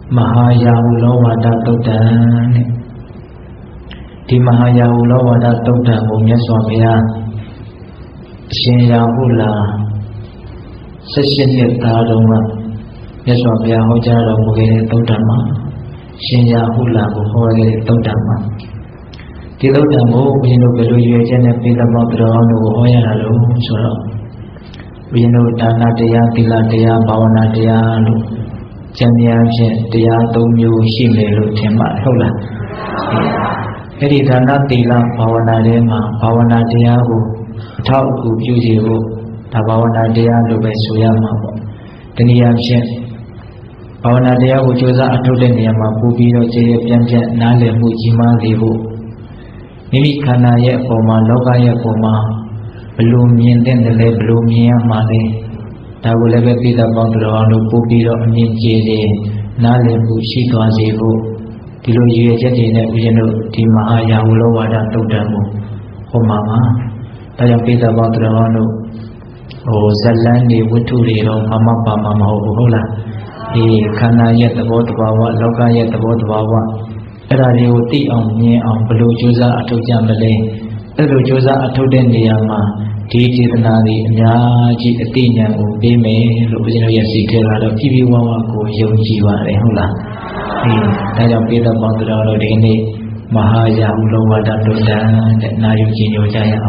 Mahayahulawada Tudan Di Mahayahulawada Tudan Bumya Swabhaya Shin Yahula Session Yatadoma Yaswabhaya Hojara Mugere Tudama Shin Yahula Buhore Tudama Di Tudamu Bino Belu Yajana Pila Mabdrano Hoyanalu Sura Bino Dana Dea Tila Dea Bhavana Dea Lu Champion Dea Tumyu Shimelu Tema Hola Eri Dana Tila Bhavana Dema Bhavana Dea Hu Tau Hu Yuji Hu Bhavana Dea Lu Besuyama Deniam Shen Bhavana Dea Hu Joza Atudeniama Bubiro Jaya Pianja Nale Mujima Lihu Mimi Kana Ye Poma Loga Ye Poma Bloom Yenden the Le Bloom Yamale Tawulebe Pita Bondro Bubiro Ninjiri Nale Bushi Gazibu Tilo Yajatine Ujeno Timaha Ulowada Tudamu Homama Tayam Pita Bondro O Zalandi Wuturi Mama Mama Hola E Kana Yet the Botbawa Loga Yet the Botbawa Radioti on me on Blue Juza Atujamale Blue Juza Atudeniama Titi Nadi Yaji Athena Ubime Luzino Yasikera Kibiwa Yojiva Rehula Tayam Pita Bondro Dini Mahaya Ulowada Tudan Nayuji Yojaya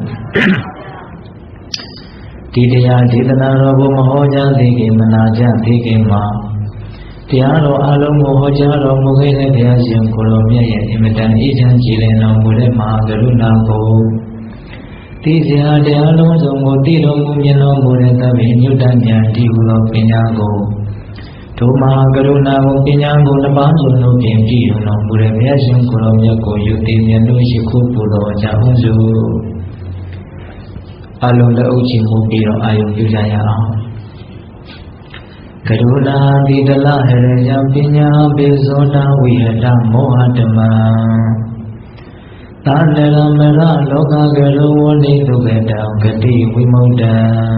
Tidia Ditana Rabu Mahoja Digi Manaja Digi Ma Tiaro Alu Mohojaro Mugene Diazim Colomia Imitan Ijan Chileno Mule Magaruna Go Tizia de Alonso Motiro Mumino Mureta Vinyudanya Tihulo Pinago Toma Garuna Pinago Nabanzo no Pimpi no Mureviazim Colomia Go Yutim Shikupulo Jahunzu Alunda Uchi Mubiro Ayum Yudaya Karuna Vidala Hereja Pinya Bezona Vihada Mohadama Tandela Mera Loka Garu Nidu Veda Gati Vimoda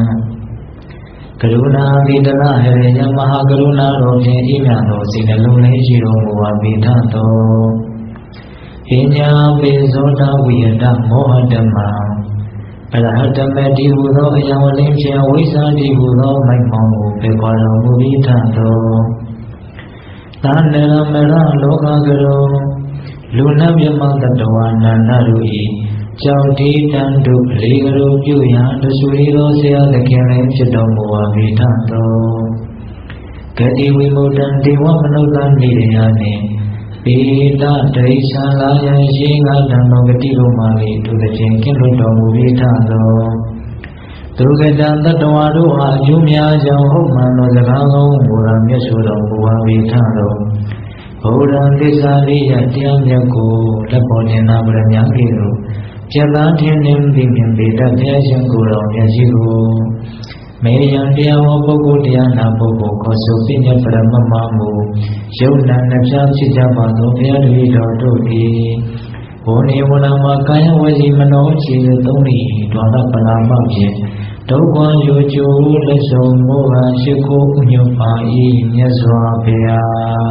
Karuna Vidala Hereja Mahakaruna Roje Imano Sinalune Jiro Muabitato Pinya Bezona Vihada Mohadama Alahadamadi Hudo Yawalim Shia Wisadi Hudo Maimomu Pekara Mubitando Tandela Mera Loka Garu Luna Yamakatawana Narui Chauti Tandu Ligaru Puya Surido Sia the Karen Chidomu Abitando Gati Wimudan Diwamanudan Midiane Pita Taisa Laya Shinga Danogati Romali to the Jenkin Vitando Tugedan the Dawadu Jumia Jahomano the Galo Muram Yasudo Vitando Odan Desali Yatiam Yaku Laponina Branyangiro Jalatinim Bimim Beta Tiajan Guru Yajiru Mayan Diamo Bogudiana Bobo Kosopinya Pramamamu Shona Napsam Chijamano Piaduido Dodi Oni Munama Kaya Wazimano Chidoni Dona Panamaji Tokwa Yoju Leso Moha Shiko Nyupai Nyazwapia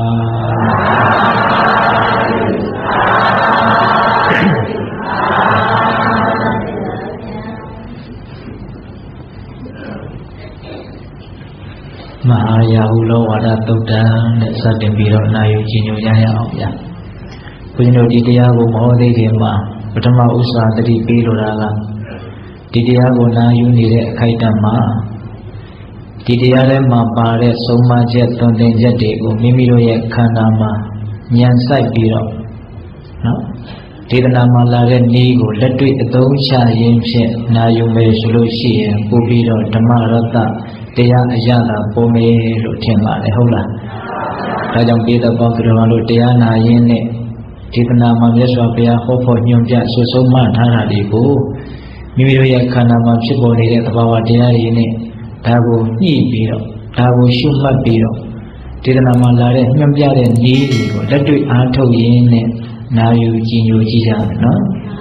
Mahayahulawada Tudan Satin Biro Nayuji Nyaya Opya Puno Didiago Mohode Dema Utama Usa Tadi Pilo Raga Didiago Nayuni Kaitama Didiare Mapare Soma Jet Tonden Jete Mimiro Yek Kanama Nyan Sai Biro Tidanama Lare Nigo Letui Dosha Yimshe Nayume Sulushi Pubiro Tamarata Tia Ayala Pome Lutima Hola Tajam Pita Bokro Tiana Yene Titanama Yaswapia Hopo Nyumja Susoma Tana Dibu Mimiria Kanama Chiboni Tabawa Tia Yene Tabu Nibiro Tabu Shuma Biro Titanama Lare Nyumja Nidi Letu Ato Yene Nayu Jinyu Jijan no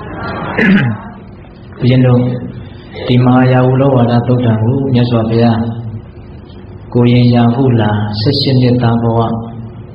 Pujendo Timaya Ulowada Tudamu Yaswapia Koyen Yahula Session Yetabawa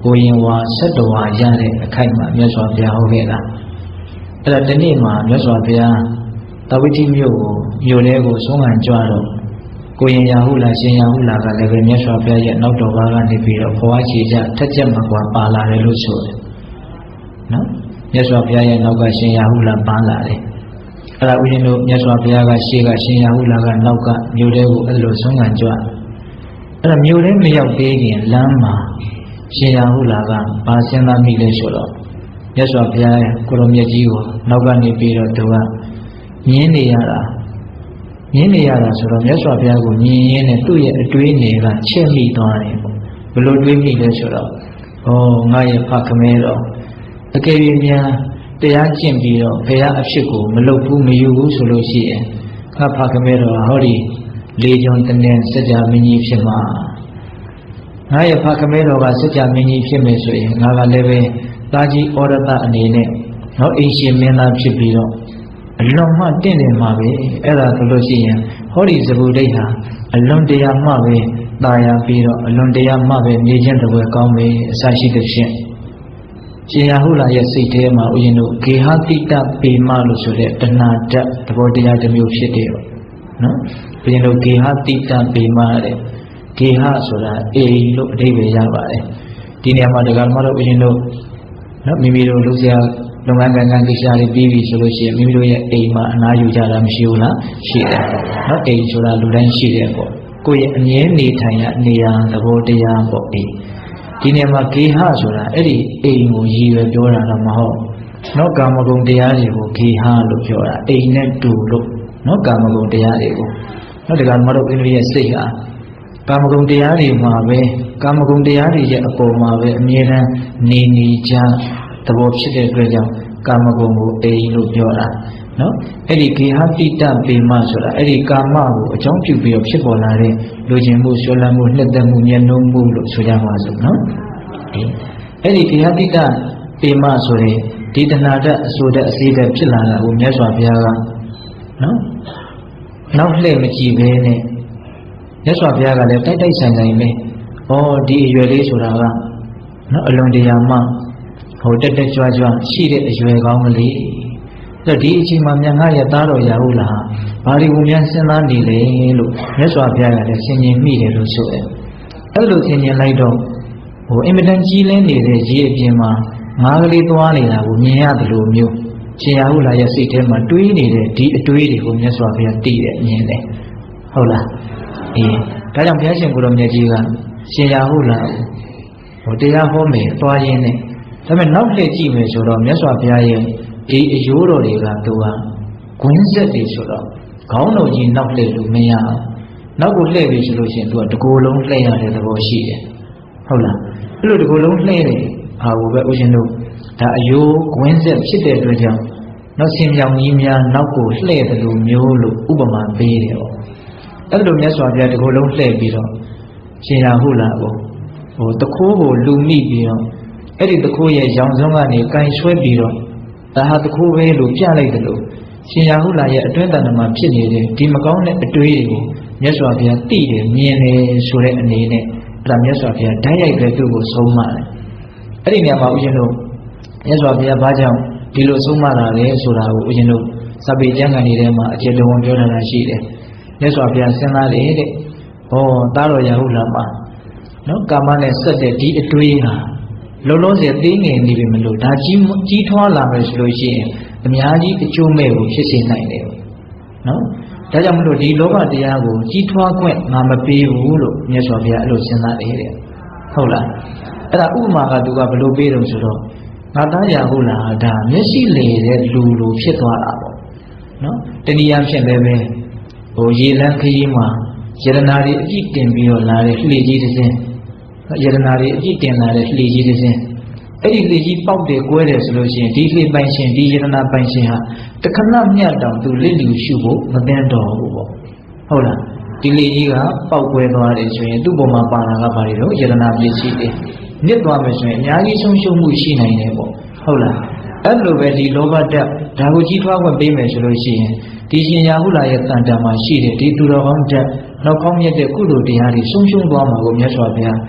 ကိုရင်ဝါဆက်တော်ဝါရတဲ့အခိုက်မှာမြတ်စွာဘုရားဟောခဲ့တာအဲ့ဒါဒီနေ့မှာမြတ်စွာဘုရားတဝိတိမြို့ကိုဆုံးခံကြွတော့ကိုရင်ရာဟုလာရှင်ရာဟုလာကလည်းပဲမြတ်စွာဘုရားရဲ့နောက်တော်ဘာကနေပြီးတော့ဘဝချေကြထက်ချက်မှာကွာပါလာတယ်လို့ဆိုတယ်နော်မြတ်စွာဘုရားရဲ့နောက်ကရှင်ရာဟုလာပါလာတယ်အဲ့ဒါဦးဇင်းတို့မြတ်စွာဘုရားကရှေ့ကရှင်ရာဟုလာကနောက်ကမြို့ထဲကိုအဲ့လိုဆုံးခံကြွအဲ့ဒါမြို့ထဲမရောက်သေးခင်လမ်းမှာရှင်ရာဟုလာကဘာစဉ်းစားမိလဲဆိုတော့မြတ်စွာဘုရားရဲ့ကိုလိုမြတ်ကြီးကိုနောက်ကနေပြီးတော့သူကမြင်နေရတာဆိုတော့မြတ်စွာဘုရားကိုမြင်ရင်းနဲ့သူ့ရဲ့အတွေးတွေကချက်မိသွားတယ်ပေါ့ဘယ်လိုတွေးမိလဲဆိုတော့ငါရဲ့ဖခမဲတော်အကယ်၍များတရားကျင့်ပြီးတော့ဘုရားအဖြစ်ကိုမလုပ်ဘူးမယူဘူးဆိုလို့ရှိရင်ငါဖခမဲတော်ဟောဒီလေကြောင်းတနေစကြမင်းကြီးဖြစ်မှာငါရဲ့ဖခမဲတော်ကစကြမင်းကြီးဖြစ်မယ်ဆိုရင်ငါကလည်းပဲတာကြီးဩရတအနေနဲ့နော်အိမ်ရှင်မင်းသားဖြစ်ပြီးတော့အလွန်မှတင့်တယ်မှာပဲအဲ့ဒါဆိုလို့ရှိရင်ဟောဒီဇဗုဒိတ်ဟာအလွန်တရားမှပဲตายာပြီးတော့အလွန်တရားမှပဲနေခြင်းတပွဲကောင်းပဲအစရှိတဲ့ဖြင့်ရှင်ရာဟုလာရဲ့စိတ်ထဲမှာဥယျာဉ်တို့ဂေဟတိတပေမလို့ဆိုတဲ့တဏှာဓာတ်သဘောတရားတစ်မျိုးဖြစ်တယ်နော်ဥယျာဉ်တို့ဂေဟတိတပေမတဲ့ဂေဟဆိုတာအိမ်လို့အဓိပ္ပာယ်ရပါတယ်ဒီနေရာမှာတရားမတော်ဥယျာဉ်တို့နော်မိမိတို့လူစရာလုပ်ငန်းကိစ္စတွေပြီးပြီဆိုလို့ရှိရင်မိမိတို့ရဲ့အိမ်မှာအနားယူကြတာမရှိဘူးလားရှိတယ်နော်အိမ်ဆိုတာလူတိုင်းရှိတယ်ပေါ့ကိုယ့်ရဲ့အမြဲနေထိုင်ရနေရာသဘောတရားပေါ့အိမ်ဒီနေရာမှာဂေဟဆိုတာအဲ့ဒီအိမ်ကိုရည်ရွယ်ပြောတာတော့မဟုတ်နော်ကာမဂုဏ်တရားတွေကိုဂေဟလို့ပြောတာအိမ်နဲ့တူလို့နော်ကာမဂုဏ်တရားတွေကိုနော်ဒီကမတော်အိန္ဒိယရဲ့စိတ်ဟာကာမဂုဏ်တရားတွေမှာပဲကာမဂုဏ်တရားတွေရဲ့အပေါ်မှာပဲအမြဲတမ်းနေကြသဘောဖြစ်တဲ့အတွက်ကြောင့်ကာမဂုဏ်ကိုအိမ်လို့ပြောတာနော်အဲ့ဒီဂေဟတိတပေမဆိုတာအဲ့ဒီကာမကိုအကြောင်းပြုပြီးတော့ဖြစ်ပေါ်လာတဲ့လူချင်းမှုဆွေးလန်းမှုနှစ်သက်မှုမျက်နှာမှုလို့ဆိုကြပါစို့နော်အဲ့ဒီဂေဟတိတပေမဆိုရင်ဒီတဏှာဓာတ်အဆိုတဲ့အစေဓာတ်ဖြစ်လာတာကိုမြတ်စွာဘုရားကနော်နောက်လှည့်မကြည့်ဘဲနဲ့မြတ်စွာဘုရားကလည်းတိုက်ဆိုင်ပဲဒီအရွယ်လေးဆိုတာကနော်အလွန်တရာမှတက်ကြွရှိတဲ့အရွယ်ကောင်းကလေးအဲ့ဒီအချိန်မှာမြတ်ငါရဲ့သားတော်ရာဟုလာဘာတွေကိုများစဉ်းစားနေလဲလို့မြတ်စွာဘုရားကလည်းဆင်ခြင်မိတယ်လို့ဆိုတယ်အဲ့လိုဆင်ခြင်လိုက်တော့အင်မတန်ကြီးလင်းနေတဲ့ရေအပြင်မှာငါးကလေးသွားနေတာကိုမြင်ရတယ်လို့မျိုးရှင်ရာဟုလာရဲ့စိတ်ထဲမှာတွေးနေတဲ့ဒီအတွေးတွေကိုမြတ်စွာဘုရားသိတယ်မြင်တယ်ဟုတ်လားဒါကြောင့်ဘုရားရှင်ကိုယ်တော်မြတ်ကြီးကရှင်ရာဟုလာတရားဟောမယ်သွားရင်းနဲ့ဒါပေမဲ့နောက်လှည့်ကြည့်မယ်ဆိုတော့မြတ်စွာဘုရားရဲ့ဒီအယိုးတော်တွေကသူကဂွင်းဆက်တွေဆိုတော့ခေါင်းတော်ကြီးနောက်လှည့်လို့မရအောင်နောက်ကိုလှည့်ပြီဆိုလို့ရှိရင်သူကတကိုယ်လုံးလှည့်ရတဲ့သဘောရှိတယ်ဟုတ်လားအဲ့လိုတကိုယ်လုံးလှည့်တယ်ဟာကိုပဲဦးရှင်တို့ဒါအယိုးဂွင်းဆက်ဖြစ်တဲ့အတွက်ကြောင့်နောက်ဆင်မြောင်ကြီးများနောက်ကိုလှည့်တယ်လို့မျိုးလို့ဥပမာပေးတယ်ပေါ့အဲ့လိုမြတ်စွာဘုရားတကိုယ်လုံးလှည့်ပြီးတော့ရှင်ရာဟုလာပေါ့တခိုးကိုလူမိပြီးတော့အဲ့ဒီတခိုးရဲ့ရောင်စုံကနေကန်ဆွဲပြီးတော့ဒါဟာတခိုးပဲလို့ပြလိုက်တယ်လို့ရှင်ရာဟုလာရဲ့အတွင်းတဏ္ဍမှာဖြစ်နေတဲ့ဒီမကောင်းတဲ့အတွေးတွေကိုမြတ်စွာဘုရားသိတယ်မြင်တယ်ဆိုတဲ့အနေနဲ့အဲ့ဒါမြတ်စွာဘုရားဓာတ်ရိုက်ပဲသူ့ကိုဆုံးမတယ်အဲ့ဒီနေရာမှာဦးဇင်းတို့မြတ်စွာဘုရားဘာကြောင့်ဒီလိုဆုံးမလာလဲဆိုတာကိုဦးဇင်းတို့စပေကျမ်းဂန်တွေထဲမှာအခြေတော်ဝင်ပြောထားတာရှိတယ်မြတ်စွာဘုရားစဉ်းစားတယ်တဲ့သားတော်ရာဟုလာမှာနော်ကာမနဲ့ဆက်တဲ့ဒီအတွေးဟာလုံးလုံးစေသေးငယ်နေပြီမလို့ဒါကြီးထွားလာမယ်ဆိုလို့ရှိရင်အများကြီးအကျိုးမဲ့ကိုဖြစ်စေနိုင်တယ်နော်ဒါကြောင့်မလို့ဒီလောဘတရားကိုကြီးထွားခွင့်ငါမပေးဘူးလို့မြတ်စွာဘုရားအဲ့လိုစဉ်းစားတယ်တဲ့ဟုတ်လားအဲ့ဒါဥပမာကသူကဘယ်လိုပေးတော့ဆိုတော့ငါသားရာဟုလာဒါမျက်စိလေတဲ့လူလိုဖြစ်သွားတာပေါ့နော်တနည်းအားဖြင့်လည်းပဲရေလန်းခရီးမှာယရနာတွေအပြည့်တင်ပြီးတော့လာတဲ့လှေကြီးတစ်စင်းယရနာတွေအပြည့်တင်လာတဲ့လှေကြီးတစ်စင်းအဲ့ဒီလှေကြီးပေါက်တယ်ကွဲတယ်ဆိုလို့ရှိရင်ဒီလှေပိုင်ရှင်ဒီယရနာပိုင်ရှင်ဟာတခဏမြတ်တောင်သူလစ်လျူရှုဖို့မသင့်တော်ဘူးပေါ့ဟုတ်လားဒီလှေကြီးကပေါက်ကွဲသွားတယ်ဆိုရင်သူ့ပေါ်မှာပါလာကဘာတွေတော့ယရနာပစ္စည်းတွေနစ်သွားမယ်ဆိုရင်အများကြီးဆုံးရှုံးမှုရှိနိုင်တယ်ပေါ့ဟုတ်လားအဲ့လိုပဲဒီလောဘဓာတ်ဒါကိုကြီးထွားခွင့်ပေးမယ်ဆိုလို့ရှိရင်ဒီရှင်ရာဟုလာရဲ့တန်တံမှာရှိတဲ့ဒီသူတော်ကောင်းဓာတ်နောက်ကောင်းမြတ်တဲ့ကုသိုလ်တရားတွေဆုံးရှုံးသွားမှာကိုမြတ်စွာဘုရား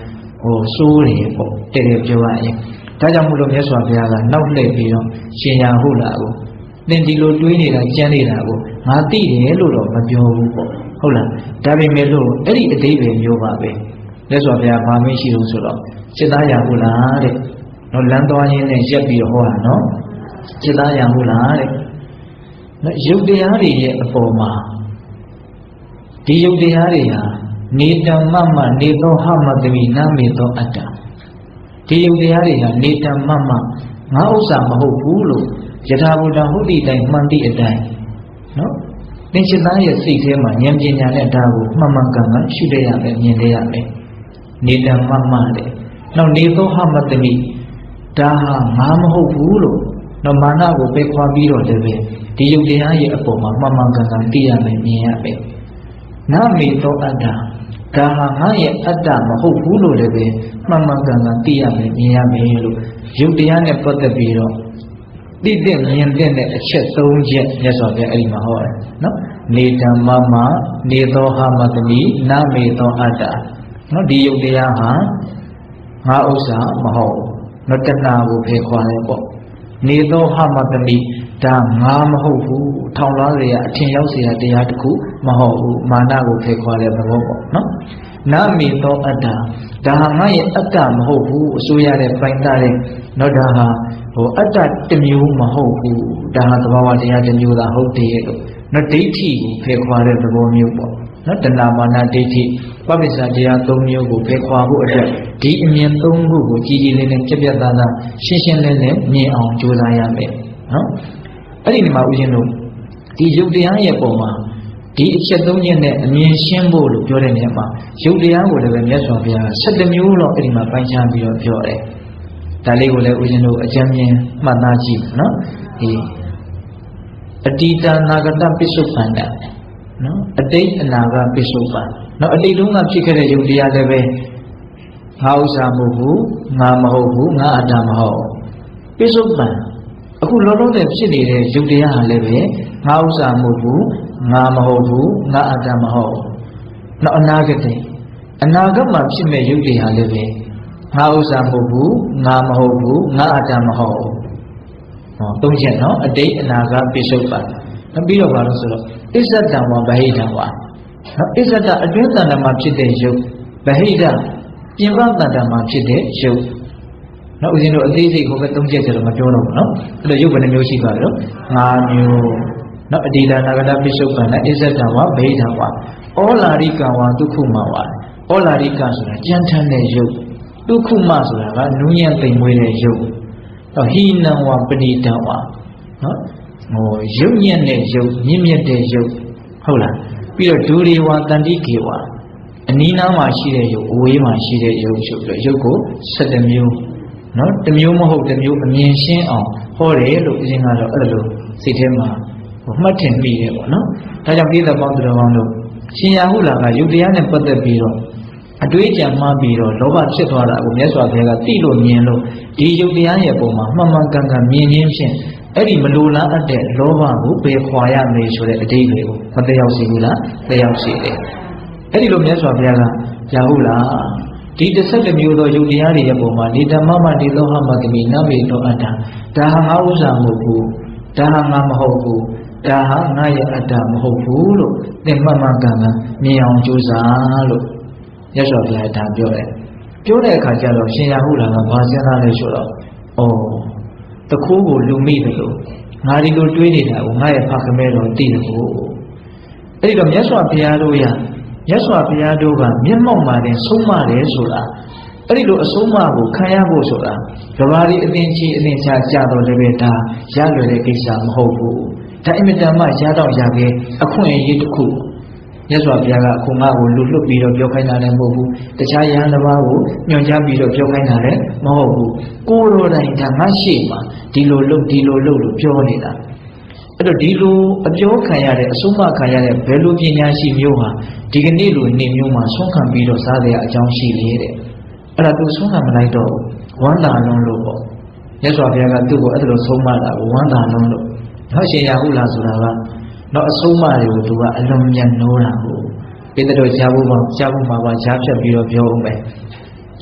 စိုးတယ်ပေါ့တဲ့ပြောရရင်ဒါကြောင့်မို့လို့မြတ်စွာဘုရားကနောက်လှည့်ပြီးတော့ရှင်ရာဟုလာကိုသင်ဒီလိုတွေးနေတာကြမ်းနေတာကိုငါသိတယ်လို့တော့မပြောဘူးပေါ့ဟုတ်လားဒါပေမဲ့လို့အဲ့ဒီအဓိပ္ပာယ်မျိုးပါပဲမြတ်စွာဘုရားဘာမင်းရှိလို့ဆိုတော့စိတ်သားရာဟုလားတဲ့နော်လမ်းသွားရင်းနဲ့ရက်ပြီးတော့ဟောတာနော်စိတ်သားရာဟုလားတဲ့နော်ယုတ်တရားတွေရဲ့အပေါ်မှာဒီယုတ်တရားတွေဟာနေတမ္မမနေသောဟမတမိနာမေသောအတ္တဒီယုတ်တရားတွေဟာနေတမ္မမငါဥစ္စာမဟုတ်ဘူးလို့ယထာဘုဒ္ဓဟုတ်ဒီတိုင်းမှန်သည့်အတိုင်းနော်သင်္ချစ်သားရဲ့စိတ်ထဲမှာဉာဏ်ပညာနဲ့ဒါကိုမှန်မှန်ကန်ကန်ရှုရရမယ်မြင်ရရမယ်နေတမ္မမတဲ့နောက်နေသောဟမတမိဒါဟာငါမဟုတ်ဘူးလို့နော်မာနကိုပယ်ခွာပြီးတော့လည်းပဲဒီယုတ်တရားရဲ့အပေါ်မှာမှန်မှန်ကန်ကန်သိရမယ်မြင်ရမယ်နာမေသောအတ္တဒါဟာငါရဲ့အတ္တမဟုတ်ဘူးလို့လည်းပဲမှန်မှန်ကန်ကန်သိရမယ်မြင်ရမယ်လို့ယုတ်တရားနဲ့ပတ်သက်ပြီးတော့သိတဲ့မြင်တဲ့အချက်၃ချက်မြတ်စွာဘုရားအဲ့ဒီမှာဟောတယ်နော်နေဓမ္မမနေသောဟမတမိနာမေသောအတ္တနော်ဒီယုတ်တရားဟာငါဥစ္စာမဟုတ်နော်တဏှာကိုဖယ်ခွာတယ်ပေါ့နေသောဟမတမိဒါငါမဟုတ်ဘူးထောင်လွှားเสียအထင်ရောက်เสียတရားတစ်ခုမဟုတ်ဘူးမာနကိုဖယ်ခွာတဲ့သဘောပေါ့နော်နာမေသောအတ္တဒါဟာငါရဲ့အတ္တမဟုတ်ဘူးအစိုးရတဲ့ပိုင်တာတဲ့နော်ဒါဟာအတ္တတစ်မျိုးမဟုတ်ဘူးဒါဟာသဘာဝတရားတစ်မျိုးသာဟုတ်တယ်လို့နော်ဒိဋ္ဌိကိုဖယ်ခွာတဲ့သဘောမျိုးပေါ့နော်တဏမာနဒိဋ္ဌိပပိစ္ဆတရား၃မျိုးကိုဖယ်ခွာဖို့အတွက်ဒီအမြင်၃ခုကိုကြည်ကြည်လေးနဲ့ပြတ်ပြတ်သားသားရှင်းရှင်းလင်းလင်းမြင်အောင်ကြိုးစားရမယ်နော်အဲ့ဒီမှာဦးဇင်းတို့ဒီယုတ်တရားရဲ့ပုံမှာဒီအချက်၃ချက်နဲ့အမြင်ရှင်းဖို့လို့ပြောတဲ့နေရာမှာယုတ်တရားကိုလည်းပဲမြတ်စွာဘုရား7မျိုးတော့အဲ့ဒီမှာပိုင်းခြားပြီးတော့ပြောတယ်ဒါလေးကိုလည်းဦးဇင်းတို့အကြံဉာဏ်မှတ်သားကြည့်နော်ဒီအတ္တိတနာဂတပိစ္ဆုပန္နနော်အတိတ်အနာဂတ်ပိစ္ဆုပန်နော်အတိတ်တုန်းကဖြစ်ခဲ့တဲ့ယုတ်တရားလည်းပဲငါဥစ္စာမဟုတ်ဘူးငါမဟုတ်ဘူးငါအတ္တမဟုတ်ပိစ္ဆုပန်အခုလောလောဆယ်ဖြစ်နေတဲ့ယုတ်တရားဟာလည်းပဲငါဥစ္စာမဟုတ်ဘူးငါမဟုတ်ဘူးငါအတ္တမဟုတ်နော်အနာဂတ်မှာဖြစ်မဲ့ယုတ်တရားလည်းပဲငါဥစ္စာမဟုတ်ဘူးငါမဟုတ်ဘူးငါအတ္တမဟုတ်သုံးချက်နော်အတိတ်အနာဂတ်ပိစ္ဆုပန်ပြီးတော့ဘာလို့ဆိုတော့အစ္ဆတံဝဗဟိတံဝနော်အစ္ဆတအတွင်းတဏ္ဍာမှာဖြစ်တဲ့ယုတ်ဗဟိတပြင်ပတဏ္ဍာမှာဖြစ်တဲ့ယုတ်နော်ဦးဇင်းတို့အသေးစိတ်ကိုပဲ၃ချက်ကျတော့မပြောတော့ဘူးနော်အဲ့လိုယုတ်ဘယ်နှမျိုးရှိပါလဲ၅မျိုးနော်အတ္တိတနာဂတပိစ္ဆုပန်နဲ့အစ္ဆတံဝဗဟိတံဝဩလာရိကဝဒုက္ခမဝဩလာရိကဆိုတာကြမ်းထမ်းတဲ့ယုတ်ဒုက္ခမဆိုတာကနူးညံ့သိမ်မွေးတဲ့ယုတ်ဟိနံဝပဏိတံဝနော်ရုပ်ညံ့တဲ့ရုပ်မြင့်မြတ်တဲ့ရုပ်ဟုတ်လားပြီးတော့ဒူရီဝတန္တိကေဝအနီးနားမှာရှိတဲ့ရုပ်အဝေးမှာရှိတဲ့ရုပ်ဆိုပြီးတော့ရုပ်ကို7မျိုးနော်တစ်မျိုးမဟုတ်တစ်မျိုးအမြင်ရှင်းအောင်ဟောတယ်လို့အရင်ကတော့အဲ့လိုစိတ်ထဲမှာမှတ်ထင်ပြီးတယ်ပေါ့နော်ဒါကြောင့်ပြည့်တဲ့ပေါင်းသူတော်ကောင်းတို့ရှင်ရာဟုလာကယုတ်တရားနဲ့ပတ်သက်ပြီးတော့အတွေးကြံမှားပြီးတော့လောဘဖြစ်သွားတာကိုမြတ်စွာဘုရားကသိလို့မြင်လို့ဒီယုတ်တရားရဲ့ပုံမှာမှန်မှန်ကန်ကန်မြင်ခြင်းဖြင့်အဲ့ဒီမလိုလားအပ်တဲ့လောဘကိုပယ်ခွာရမယ်ဆိုတဲ့အဓိပ္ပာယ်ကိုမသက်ရောက်စေဘူးလားသက်ရောက်စေတယ်အဲ့ဒီလိုမြတ်စွာဘုရားကရာဟုလားဒီ12မျိုးသောယုတ်တရားတွေရဲ့ပုံမှာဒီဓမ္မမဒီလောဟမတမိနမေသောအတ္တဒါဟာငါဥစ္စာမဟုတ်ဘူးဒါဟာငါမဟုတ်ဘူးဒါဟာငါရဲ့အတ္တမဟုတ်ဘူးလို့သင်မှန်မှန်ကန်ကန်မြင်အောင်ကြိုးစားလို့မြတ်စွာဘုရားဒါပြောတယ်ပြောတဲ့အခါကျတော့ရှင်ရာဟုလားကဘာစဉ်းစားလဲဆိုတော့တခိုးကိုလူမိတယ်လို့ငါဒီလိုတွေးနေတာကိုငါရဲ့ဖခင်မဲတော်သိတယ်ကိုအဲ့ဒီတော့မြတ်စွာဘုရားတို့ကမျက်မှောက်မှာတင်ဆုံးမတယ်ဆိုတာအဲ့ဒီလိုအဆုံးအမကိုခံရဖို့ဆိုတာကဘာဒီအသင်ချီအသင်ချကြတော့လည်းပဲဒါရလွယ်တဲ့ကိစ္စမဟုတ်ဘူးဒါအင်မတန်မှရတော့ရခဲ့အခွင့်အရေးတစ်ခုမြတ်စွာဘုရားကအခုငါ့ကိုလူလွတ်ပြီးတော့ပြောခိုင်းတာလည်းမဟုတ်ဘူးတခြားယဟန်တစ်ပါးကိုညွှန်ကြားပြီးတော့ပြောခိုင်းတာလည်းမဟုတ်ဘူးကိုယ်တော်တိုင်ဒါငါရှေ့မှာဒီလိုလုပ်လို့ပြောနေတာအဲ့တော့ဒီလိုအပြောခံရတဲ့အဆုံးအမခံရတဲ့ဘယ်လိုပညာရှိမျိုးဟာဒီကနေ့လိုနေမျိုးမှာဆုံးခံပြီးတော့စားတဲ့အကြောင်းရှိလေတဲ့အဲ့ဒါသူဆုံးခံမလိုက်တော့ဝမ်းသာလုံးလို့ပေါ့မြတ်စွာဘုရားကသူ့ကိုအဲ့လိုဆုံးမတာကိုဝမ်းသာလုံးလို့နောက်ရှင်ရာဟုလားဆိုတာကတော့အဆုံးအမတွေကိုသူကအလွန်မြန်နိုးတာကိုပိတ္တတို့ကြားဖို့မှာပါကြားဖြတ်ပြီးတော့ပြောဦးမယ်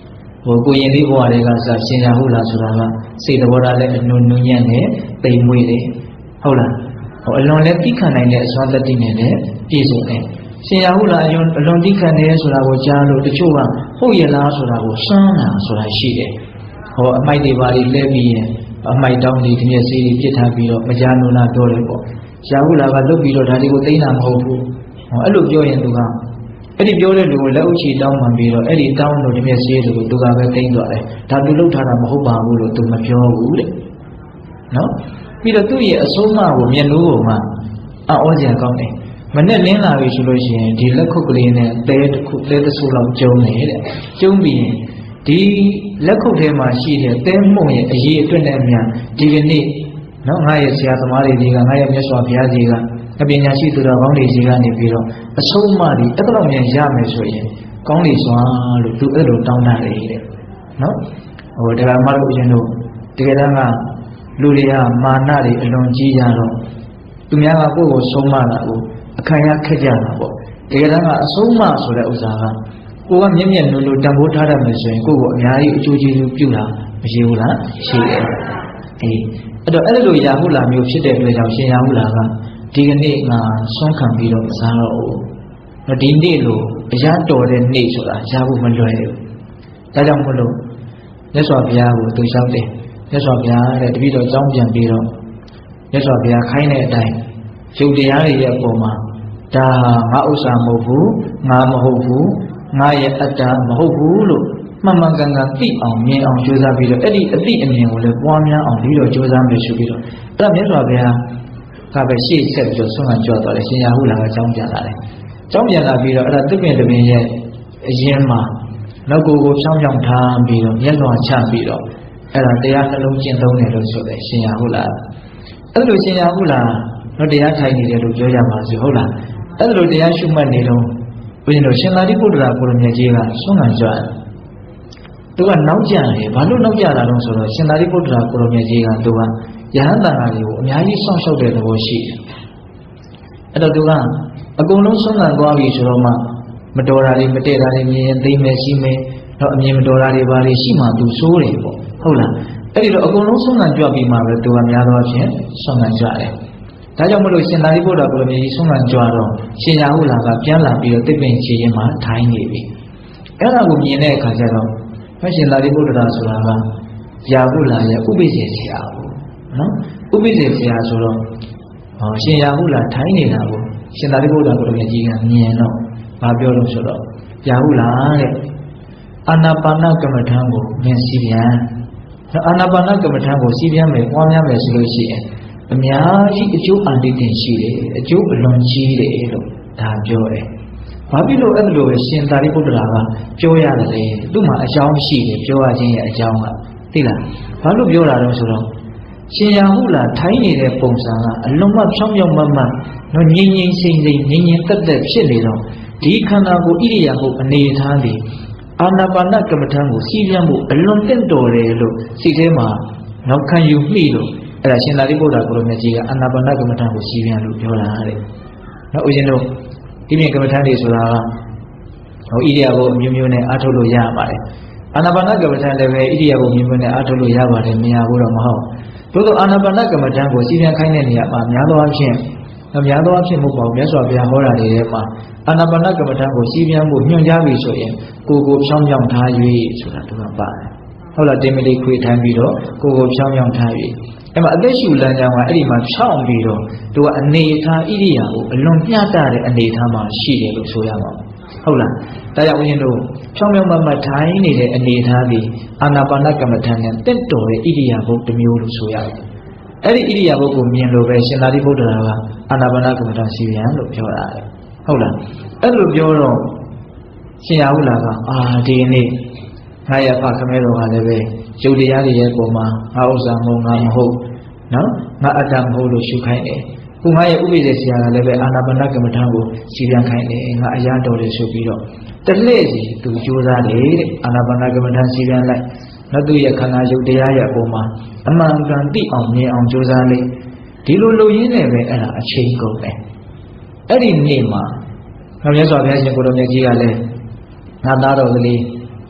ကိုရင်လေးဘဝတွေကစရှင်ရဟုတ်လားဆိုတာကစိတ်တော်ထားလည်းအနုနုညံ့နဲ့တိမ်မွေ့တယ်ဟုတ်လားအလွန်လည်းတိခံနိုင်တဲ့အစွမ်းတတိနဲ့လည်းပြည့်စုံတယ်ရှင်ရဟုတ်လားအလွန်တိခံတယ်ဆိုတာကိုကြားလို့တချို့ကဟုတ်ရလားဆိုတာကိုစွမ်းတာဆိုတာရှိတယ်အမိုက်တွေပါလေလဲပြီးရင်အမိုက်တောင်းတွေဒီမျက်စိတွေပြစ်ထားပြီးတော့မကြားလို့လားပြောတယ်ပေါ့ရာဟုလာကလွတ်ပြီးတော့ဒါတွေကိုသိမ်းတာမဟုတ်ဘူးအဲ့လိုပြောရင်သူကအဲ့ဒီပြောတဲ့လူကိုလက်ဥချီတောင်းမှပြီးတော့အဲ့ဒီတောင်းလို့ဒီမျက်စိတွေကိုသူကပဲသိမ်းသွားတယ်ဒါသူလှုပ်ထားတာမဟုတ်ပါဘူးလို့သူမပြောဘူးတဲ့နော်ပြီးတော့သူ့ရဲ့အဆုံးအမကိုမျက်နှာကိုမှအော်စရာကောင်းတယ်မနဲ့လင်းလာပြီဆိုလို့ရှိရင်ဒီလက်ခုပ်ကလေးနဲ့တဲတစ်ခုတဲတစ်ဆူလောက်ကျုံနေတဲ့ကျုံပြီးရင်ဒီလက်ခုပ်ထဲမှာရှိတဲ့တဲမှုန့်ရဲ့အရေးအတွက်နဲ့မြန်ဒီကနေ့နော်ငါရဲ့ဆရာသမားတွေကငါရဲ့မြတ်စွာဘုရားကြီးကအပညာရှိသူတော်ကောင်းတွေကြီးကနေပြီးတော့အဆုံးအမဒီအဲ့လိုမြန်ရမယ်ဆိုရင်ကောင်းလေစွာလို့သူအဲ့လိုတောင်းတတယ်တဲ့နော်တရားမလို့ရှင်တို့တကယ်တမ်းကလူတွေကမာနတွေအလွန်ကြီးကြတော့သူများကကိုယ့်ကိုဆုံးမတာကိုအခံရခက်ကြတာပေါ့တကယ်တမ်းကအဆုံးအမဆိုတဲ့ဥစ္စာကကိုကမျက်မျက်နှာနှာတန်ဖိုးထားတတ်မယ်ဆိုရင်ကိုယ့်ကိုအများကြီးအကျိုးကျေးဇူးပြုတာမရှိဘူးလားရှိတယ်အဲ့တော့အဲ့လိုရာဟုလာမျိုးဖြစ်တဲ့အတွက်ကြောင့်ရှင်ရာဟုလာကဒီကနေ့ငါဆွမ်းခံပြီးတော့စားတော့ဒီနေ့လိုအရာတော်တဲ့နေ့ဆိုတာရဖို့မလွယ်ဘူးဒါကြောင့်မလို့မြတ်စွာဘုရားကိုသူလျှောက်တယ်မြတ်စွာဘုရားတဲ့တပည့်တော်ကြောင်းပြန်ပြီးတော့မြတ်စွာဘုရားခိုင်းတဲ့အတိုင်းယုတ်တရားတွေရဲ့အပေါ်မှာဒါငါဥစ္စာမဟုတ်ဘူးငါမဟုတ်ဘူးငါရဲ့အတ္တမဟုတ်ဘူးလို့မှန်မှန်ကန်ကန်သိအောင်မြင်အောင်ကြိုးစားပြီးတော့အဲ့ဒီအသိအမြင်ကိုလည်းပွားများအောင်ပြီးတော့ကြိုးစားမယ်ဆိုပြီးတော့အဲ့ဒါမြတ်စွာဘုရားကပဲရှေ့ဆက်ပြီးတော့ဆုံးမကြွသွားတယ်ရှင်ရာဟုလာကကြောင်းပြန်လာတယ်ကြောင်းပြန်လာပြီးတော့အဲ့ဒါသစ်ပင်တပင်ရဲ့အရင်မှာနောက်ကိုဖြောင်းဖြောင်းထားပြီးတော့မျက်လွှာချပြီးတော့အဲ့ဒါတရားနှလုံးကျင့်သုံးတယ်လို့ဆိုတယ်ရှင်ရာဟုလာအဲ့လိုရှင်ရာဟုလာတော့တရားထိုင်နေတယ်လို့ပြောကြပါစို့ဟုတ်လားအဲ့လိုတရားရှုမှတ်နေတော့ဘုရင်တို့ရှင်သာရိပုတ္တရာကိုရမြတ်ကြီးကဆုံးခံကြွသူကနောက်ကျတယ်ဘာလို့နောက်ကျတာလဲဆိုတော့ရှင်သာရိပုတ္တရာကိုရမြတ်ကြီးကသူကယဟန်တန်ဃာတွေကိုအများကြီးစောင့်ရှောက်တဲ့သဘောရှိတယ်အဲ့တော့သူကအကုန်လုံးဆုံးခံသွားပြီဆိုတော့မှမတော်တာတွေမတည့်တာတွေမြင်ရင်သိမယ်ရှိမယ်တော့အမြင်မတော်တာတွေဘာတွေရှိမှသူစိုးတယ်ပေါ့ဟုတ်လားအဲ့ဒီတော့အကုန်လုံးဆုံးခံကြွပြီးမှပဲသူကများသောအားဖြင့်ဆုံးခံကြတယ်ဒါကြောင့်မလို့ရှင်သာရိပုတ္တရာကိုရမြတ်ကြီးဆုံးခံကြွတော့ရှင်ရာဟုလာကပြန်လာပြီးတော့တစ်ပင်ချေရင်မှထိုင်းနေပြီအဲ့ဒါကိုမြင်တဲ့အခါကျတော့ရှင်သာရိပုတ္တရာဆိုတာကရာဟုလာရဲ့ဥပိ္ပဇေဆရာပေါ့နော်ဥပိ္ပဇေဆရာဆိုတော့ရှင်ရာဟုလာထိုင်းနေတာကိုရှင်သာရိပုတ္တရာကိုရမြတ်ကြီးကမြင်တော့ဘာပြောလို့ဆိုတော့ရာဟုလာတဲ့အာနာပါနကမ္မထံကိုမြင်စီပြန်အာနာပါနကမ္မထံကိုစီပြန်မယ်ပွားများမယ်ဆိုလို့ရှိရင်အများကြီးအကျိုးအန္တရာယ်ရှိတယ်အကျိုးအလွန်ကြီးတယ်လို့ဒါပြောတယ်ဘာဖြစ်လို့အဲ့လိုပဲရှင်သာရိပုတ္တရာကပြောရတယ်လေသူ့မှာအကြောင်းရှိတယ်ပြောရခြင်းရဲ့အကြောင်းကသိလားဘာလို့ပြောတာလဲဆိုတော့ရှင်ရာဟုလာထိုင်းနေတဲ့ပုံစံကအလွန်မှဖြောင်းဖြောင်းမမှတော့ငြိမ်ငြိမ်စိမ့်စိမ့်ငြိမ်ငြိမ်သက်သက်ဖြစ်နေတော့ဒီခန္ဓာကိုယ်ဣရိယာပုအနေထားပြီးအာနာပါနကမ္မထံကိုစီးပြန်ဖို့အလွန်တင့်တော်တယ်လို့စိတ်ထဲမှာနောက်ခံယူမိလို့အဲ့ဒါရှင်သာရိပုတ္တရာကိုရမြတ်ကြီးကအာနာပါနကမ္မထံကိုစီးပြန်လို့ပြောတာတဲ့နော်ဦးဇင်းတို့ဒီမြင်ကမ္မထံတွေဆိုတာကဟိုဣရိယာပုအမျိုးမျိုးနဲ့အားထုတ်လို့ရပါတယ်အာနာပါနကမ္မထံလည်းပဲဣရိယာပုမျိုးမျိုးနဲ့အားထုတ်လို့ရပါတယ်မရဘူးတော့မဟုတ်သို့သောအာနာပါနကမ္မထံကိုစီးပြန်ခိုင်းတဲ့နေရာမှာများသောအားဖြင့်မဟုတ်ပါဘူးမြတ်စွာဘုရားဟောတာတွေထဲမှာအာနာပါနကမ္မထံကိုစီးပြန်ဖို့ညွှန်ကြားပြီဆိုရင်ကိုဖြောင်းဖြောင်းထား၍ဆိုတာသူကပါတယ်ဟုတ်လားတင်မလေးခွေထိုင်ပြီးတော့ကိုဖြောင်းဖြောင်းထား၍အဲ့မှာအသက်ရှူလမ်းကြောင်းကအဲ့ဒီမှာဖြောင်းပြီးတော့သူကအနေထားဣရိယာကိုအလွန်ပြတ်တဲ့အနေထားမှာရှိတယ်လို့ဆိုရမှာဟုတ်လားဒါကြောင့်ဦးဇင်းတို့ဖြောင်းဖြောင်းမမထိုင်နေတဲ့အနေထားပြီးအာနာပါနကမ္မထံနဲ့တင့်တော်တဲ့ဣရိယာပုတစ်မျိုးလို့ဆိုရတယ်အဲ့ဒီဣရိယာပုကိုမြင်လို့ပဲရှင်သာရိပုတ္တရာကအာနာပါနကမ္မထံစီပြန်လို့ပြောတာဟုတ်လားအဲ့လိုပြောတော့ရှင်ရာဟုလာကဒီနေ့ငါရဲ့ဖခမဲတော်ကလည်းပဲယုတ်တရားတွေရဲ့ပုံမှာငါဥစ္စာမဟုတ်ငါမဟုတ်နော်ငါအတ္တမဟုတ်လို့ရှုခိုင်းတယ်ခုငါရဲ့ဥပိ္ပဇေဆရာကလည်းပဲအာနာပါနကမ္မထံကိုစီပြန်ခိုင်းတယ်ငါအရာတော်တယ်ဆိုပြီးတော့တလှည့်စီသူကြိုးစားတယ်တဲ့အာနာပါနကမ္မထံစီပြန်လိုက်နောက်သူရဲ့ခန္ဓာယုတ်တရားရဲ့ပုံမှာအမှန်ကန်သိအောင်မြင်အောင်ကြိုးစားလိုက်ဒီလိုလုပ်ရင်းနဲ့ပဲအဲ့ဒါအချိန်ကုန်တယ်အဲ့ဒီနေ့မှာမြတ်စွာဘုရားရှင်ကိုယ်တော်မြတ်ကြီးကလည်းငါသားတော်ကလေး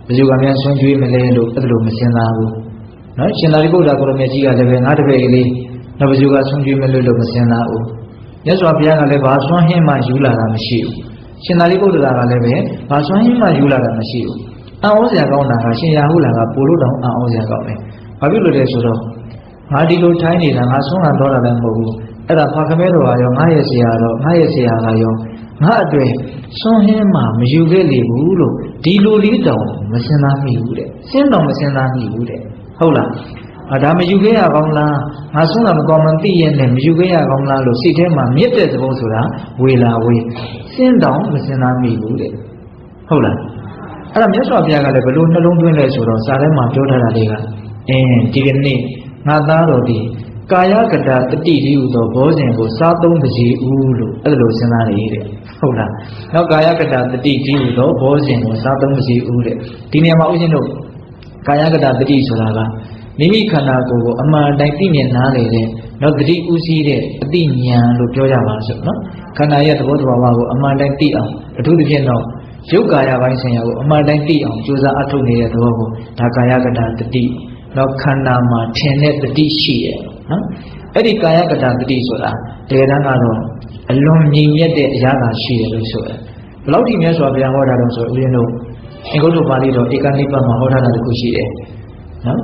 ဘယ်သူကများဆွမ်းကျွေးမလဲလို့အဲ့လိုမစင်စားဘူးနော်ရှင်သာရိပုတ္တရာကိုလိုမြတ်ကြီးကလည်းပဲငါတပည့်ကလေးတော့ဘယ်သူကဆွမ်းကျွေးမလဲလို့မစင်စားဘူးမြတ်စွာဘုရားကလည်းဘာဆွမ်းဟင်းမှယူလာတာမရှိဘူးရှင်သာရိပုတ္တရာကလည်းပဲဘာဆွမ်းဟင်းမှယူလာတာမရှိဘူးအံ့ဩစရာကောင်းတာကရှင်ရာဟုလာကပို့လို့တောင်အံ့ဩစရာကောင်းတယ်ဘာဖြစ်လို့လဲဆိုတော့ငါဒီလိုထိုင်းနေတာငါဆုံးခံတော့တာလည်းမဟုတ်ဘူးအဲ့ဒါဖာခမဲတော်ကရောငါရဲ့ဆရာကရောငါအတွက်ဆွမ်းဟင်းမှမယူခဲ့လေဘူးလို့ဒီလိုလေးတောင်မစင်သားမိဘူးတဲ့စဉ်းတောင်မစင်သားမိဘူးတဲ့ဟုတ်လားဒါမယူခဲ့ရကောင်းလားငါဆုံးတာမကောင်းမှသိရဲ့နဲ့မယူခဲ့ရကောင်းလားလို့စိတ်ထဲမှာမြစ်တဲ့သဘောဆိုတာဝေလာဝေးစဉ်းတောင်မစင်သားမိဘူးတဲ့ဟုတ်လားအဲ့ဒါမြတ်စွာဘုရားကလည်းဘလို့နှလုံးသွင်းလဲဆိုတော့စာထဲမှာပြောထားတာလေးကဒီကနေ့ငါသားတော်ဒီကာယကတတတိတိဟုသောဘောဇဉ်ကိုစားသုံးပါစေဦးလို့အဲ့လိုစဉ်းစားနေတယ်ဟုတ်လားနောက်ကာယကတတတိတိဟုသောဘောဇဉ်ကိုစားသုံးပါစေဦးတဲ့ဒီနေရာမှာဦးဇင်းတို့ကာယကတတတိဆိုတာကမိမိခန္ဓာကိုယ်ကိုအမှန်တိုင်းသိမြင်နားလေတဲ့နောက်တတိဥစည်းတဲ့အသိဉာဏ်လို့ပြောကြပါစို့နော်ခန္ဓာရဲ့သဘောတဘာဝကိုအမှန်တိုင်းသိအောင်အထူးသဖြင့်တော့ရုပ်ကာယပိုင်းဆိုင်ရာကိုအမှန်တိုင်းသိအောင်ကြိုးစားအထုတ်နေတဲ့သဘောကိုဒါကာယကတတတိနောက်ခန္ဓာမှာထင်တဲ့တတိရှိရဲ့နော်အဲ့ဒီကာယကတတတိဆိုတာတကယ်တမ်းကတော့အလွန်မြင့်မြတ်တဲ့အရာသာရှိတယ်လို့ဆိုတယ်ဘယ်လောက်ထိမြတ်စွာဘုရားဟောတာတော့ဆိုဦးဇင်းတို့အင်္ဂုတ္တပါဠိတော်ဧကနိဗ္ဗာန်မှာဟောထားတာတခုရှိတယ်နော်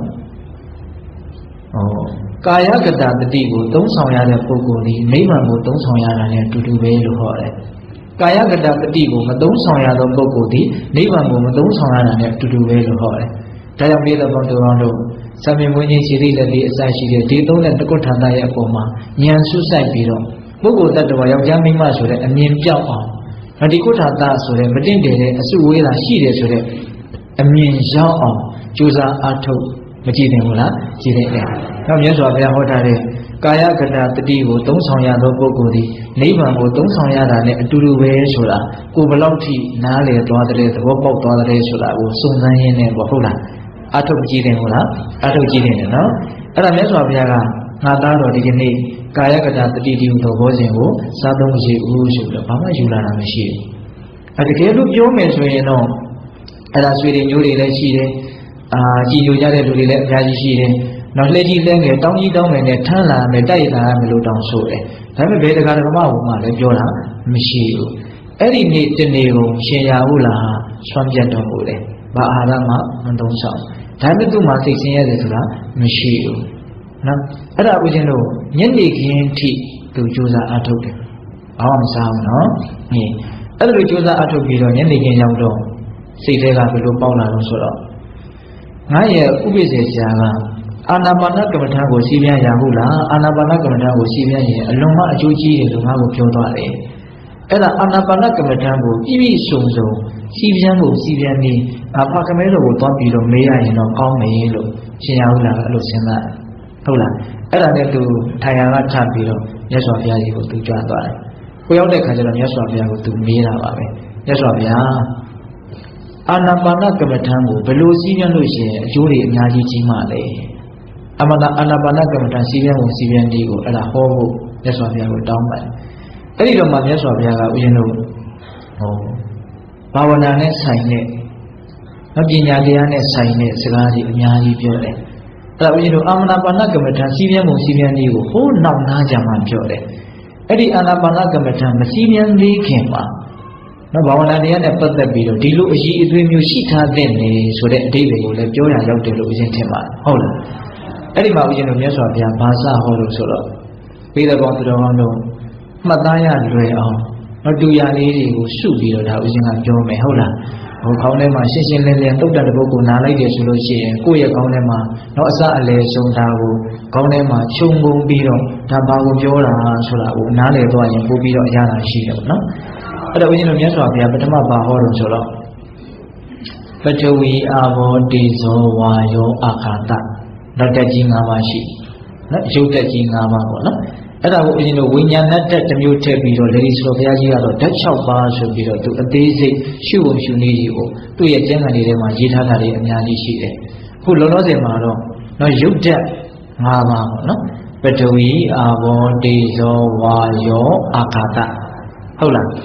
ကာယကတတတိကိုသုံးဆောင်ရတဲ့ပုဂ္ဂိုလ်ဒီနိဗ္ဗာန်ကိုသုံးဆောင်ရတာနဲ့အတူတူပဲလို့ဟောတယ်ကာယကတတတိကိုမသုံးဆောင်ရသောပုဂ္ဂိုလ်ဒီနိဗ္ဗာန်ကိုမသုံးဆောင်ရတာနဲ့အတူတူပဲလို့ဟောတယ်ဒါကြောင့်မြေတော်ဘုရားတို့သံမြင်မွေးခြင်းခြေတိလက်ဒီအစရှိတဲ့ဒီသုံးတဲ့တကုဋ္ဌာန်ရဲ့အပေါ်မှာဉာဏ်ဆုစိုက်ပြီးတော့ပုဂ္ဂိုလ်တ attva ယောက်ျားမိန်းမဆိုတဲ့အမြင်ပြောက်အောင်ဒီကုဋ္ဌာန်ဆိုတဲ့မတင့်တယ်တဲ့အစုဝေးတာရှိတယ်ဆိုတဲ့အမြင်ရောက်အောင်ကြိုးစားအားထုတ်မကြည့်သင့်ဘူးလားကြည့်သင့်တယ်။နောက်မြတ်စွာဘုရားဟောထားတဲ့ကာယကတတတိကိုသုံးဆောင်ရသောပုဂ္ဂိုလ်သည်နိဗ္ဗာန်ကိုသုံးဆောင်ရတာနဲ့အတူတူပဲဆိုတာကိုဘလောက်ထိနားလေသွားတဲ့သဘောပေါက်သွားတဲ့ဆိုတာကိုစုံစမ်းရင်းနဲ့ပေါ့ဟုတ်လားအထုတ်ကြည့်တယ်ဟုတ်လားအထုတ်ကြည့်တယ်နော်အဲ့ဒါမြတ်စွာဘုရားကငါသားတော်ဒီကနေ့ကာယကတတတိတိဟုသောဘောဇဉ်ကိုစားသုံးမရှိဘူးဆိုတော့ဘာမှယူလာတာမရှိဘူးတကယ်လို့ပြောမယ်ဆိုရင်တော့အဲ့ဒါဆွေတွေမျိုးတွေလည်းရှိတယ်ကြည်ညိုကြတဲ့လူတွေလည်းအများကြီးရှိတယ်နောက်လှည့်ကြီးလဲငယ်တောင်းကြီးတောင်းမယ်နဲ့ထမ်းလာမယ်တိုက်လာမယ်လို့တောင်းဆိုတယ်ဒါပေမဲ့ဘယ်တရားဓမ္မဘုံမှာလည်းပြောတာမရှိဘူးအဲ့ဒီနေ့တနေ့ကိုရှင်ရာဟုလာဆွမ်းပြတ်တော်မူတယ်ဘာအာဟာရမှမသုံးဆောင်ဒါပေမဲ့သူ့မှာသိစင်းရတယ်ဆိုတာမရှိဘူးနော်အဲ့ဒါဦးဇင်းတို့ညနေခင်းထိသူကြိုးစားအားထုတ်တယ်ဘာမှမစားဘူးနော်အဲ့ဒါလိုကြိုးစားအားထုတ်ပြီးတော့ညနေခင်းရောက်တော့စိတ်ထဲကဘယ်လိုပေါက်လာလို့ဆိုတော့ငါရဲ့ဥပိ္ပဇေဆရာကအာနာပါနကမ္မထာကိုစီးပြန်ရဟုလားအာနာပါနကမ္မထာကိုစီးပြန်ရင်အလွန်မှအကျိုးကြီးတယ်လို့ငါ့ကိုပြောသွားတယ်အဲ့ဒါအာနာပါနကမ္မထာကိုပြည့်ပြည့်စုံစုံစီးပြန်ဖို့စီးပြန်ပြီးဖာခမဲတော်ကိုသွားပြီးတော့မေးရရင်တော့ကောင်းမယ်လို့ရှင်ရဟုလားအဲ့လိုစဉ်းစားဟုတ်လားအဲ့ဒါနဲ့သူထိုင်ရကထပ်ပြီးတော့မြတ်စွာဘုရားကြီးကိုသူကြွသွားတယ်ကိုရောက်တဲ့ခါကျတော့မြတ်စွာဘုရားကိုသူမေးတာပါပဲမြတ်စွာဘုရားအာနာပါနကမ္မထာကိုဘယ်လိုစီးပြန်လို့ရှိရင်အကျိုးတွေအများကြီးကြီးမှလဲအာနာပါနကမ္မထာစီးပြန်ဖို့စီးပြန်ဒီကိုအဲ့ဒါဟောဖို့မြတ်စွာဘုရားကိုတောင်းပန်အဲ့ဒီတော့မှမြတ်စွာဘုရားကဥယျာဉ်တို့ဘာဝနာနဲ့ဆိုင်တဲ့ပညာတရားနဲ့ဆိုင်တဲ့စကားကြီးအများကြီးပြောတယ်အဲ့ဒါဥယျာဉ်တို့အာနာပါနကမ္မထာစီးပြန်ဖို့စီးပြန်ဒီကိုဟိုးနောက်နားကြမှပြောတယ်အဲ့ဒီအာနာပါနကမ္မထာမစီးပြန်သေးခင်မှာနော်ဘာဝနာတရားနဲ့ပတ်သက်ပြီးတော့ဒီလိုအရေးအသွေးမျိုးရှိထားတဲ့နေဆိုတဲ့အဓိပ္ပာယ်ကိုလည်းပြောရရောက်တယ်လို့ဦးဇင်းထင်ပါတယ်ဟုတ်လားအဲ့ဒီမှာဦးဇင်းတို့မြတ်စွာဘုရားဘာသာဟောလို့ဆိုတော့ပေးတဲ့ကောင်သူတော်ကောင်းတို့မှတ်သားရလွယ်အောင်နော်တူရလေးတွေကိုစုပြီးတော့ဒါဦးဇင်းကပြောမယ်ဟုတ်လားဟိုခေါင်းထဲမှာရှင်းရှင်းလင်းလင်းတုတ်တတဲ့ပုဂ္ဂိုလ်နားလိုက်တယ်ဆိုလို့ရှိရင်ကိုယ့်ရဲ့ခေါင်းထဲမှာနော်အစအလယ်ဆုံးတာကိုခေါင်းထဲမှာခြုံငုံပြီးတော့ဒါဘာကိုပြောတာဆိုတာကိုနားလည်သွားရင်ပို့ပြီးတော့အရသာရှိတယ်ပေါ့နော်အဲ့တော့ဦးဇင်းတို့မြတ်စွာဘုရားပထမဘာဟောလို့ဆိုတော့ပထဝီအာဘောတေဇောဝါယောအာခါတတော့တက်ကြီး၅ပါးရှိနော်ရုပ်တက်ကြီး၅ပါးပေါ့နော်အဲ့ဒါကိုဦးဇင်းတို့ဝိညာဏတက်တစ်မျိုးထည့်ပြီးတော့လေဒီဆိုတော့ဘုရားကြီးကတော့ဓာတ်6ပါးဆိုပြီးတော့သူအသေးစိတ်ရှုပုံရှုနည်းကြီးကိုသူ့ရဲ့ကျမ်းဂန်လေးထဲမှာရေးထားတာတွေအများကြီးရှိတယ်အခုလောလောဆယ်မှာတော့နော်ရုပ်တက်၅ပါးပေါ့နော်ပထဝီအာဘောတေဇောဝါယောအာခါတဟုတ်လား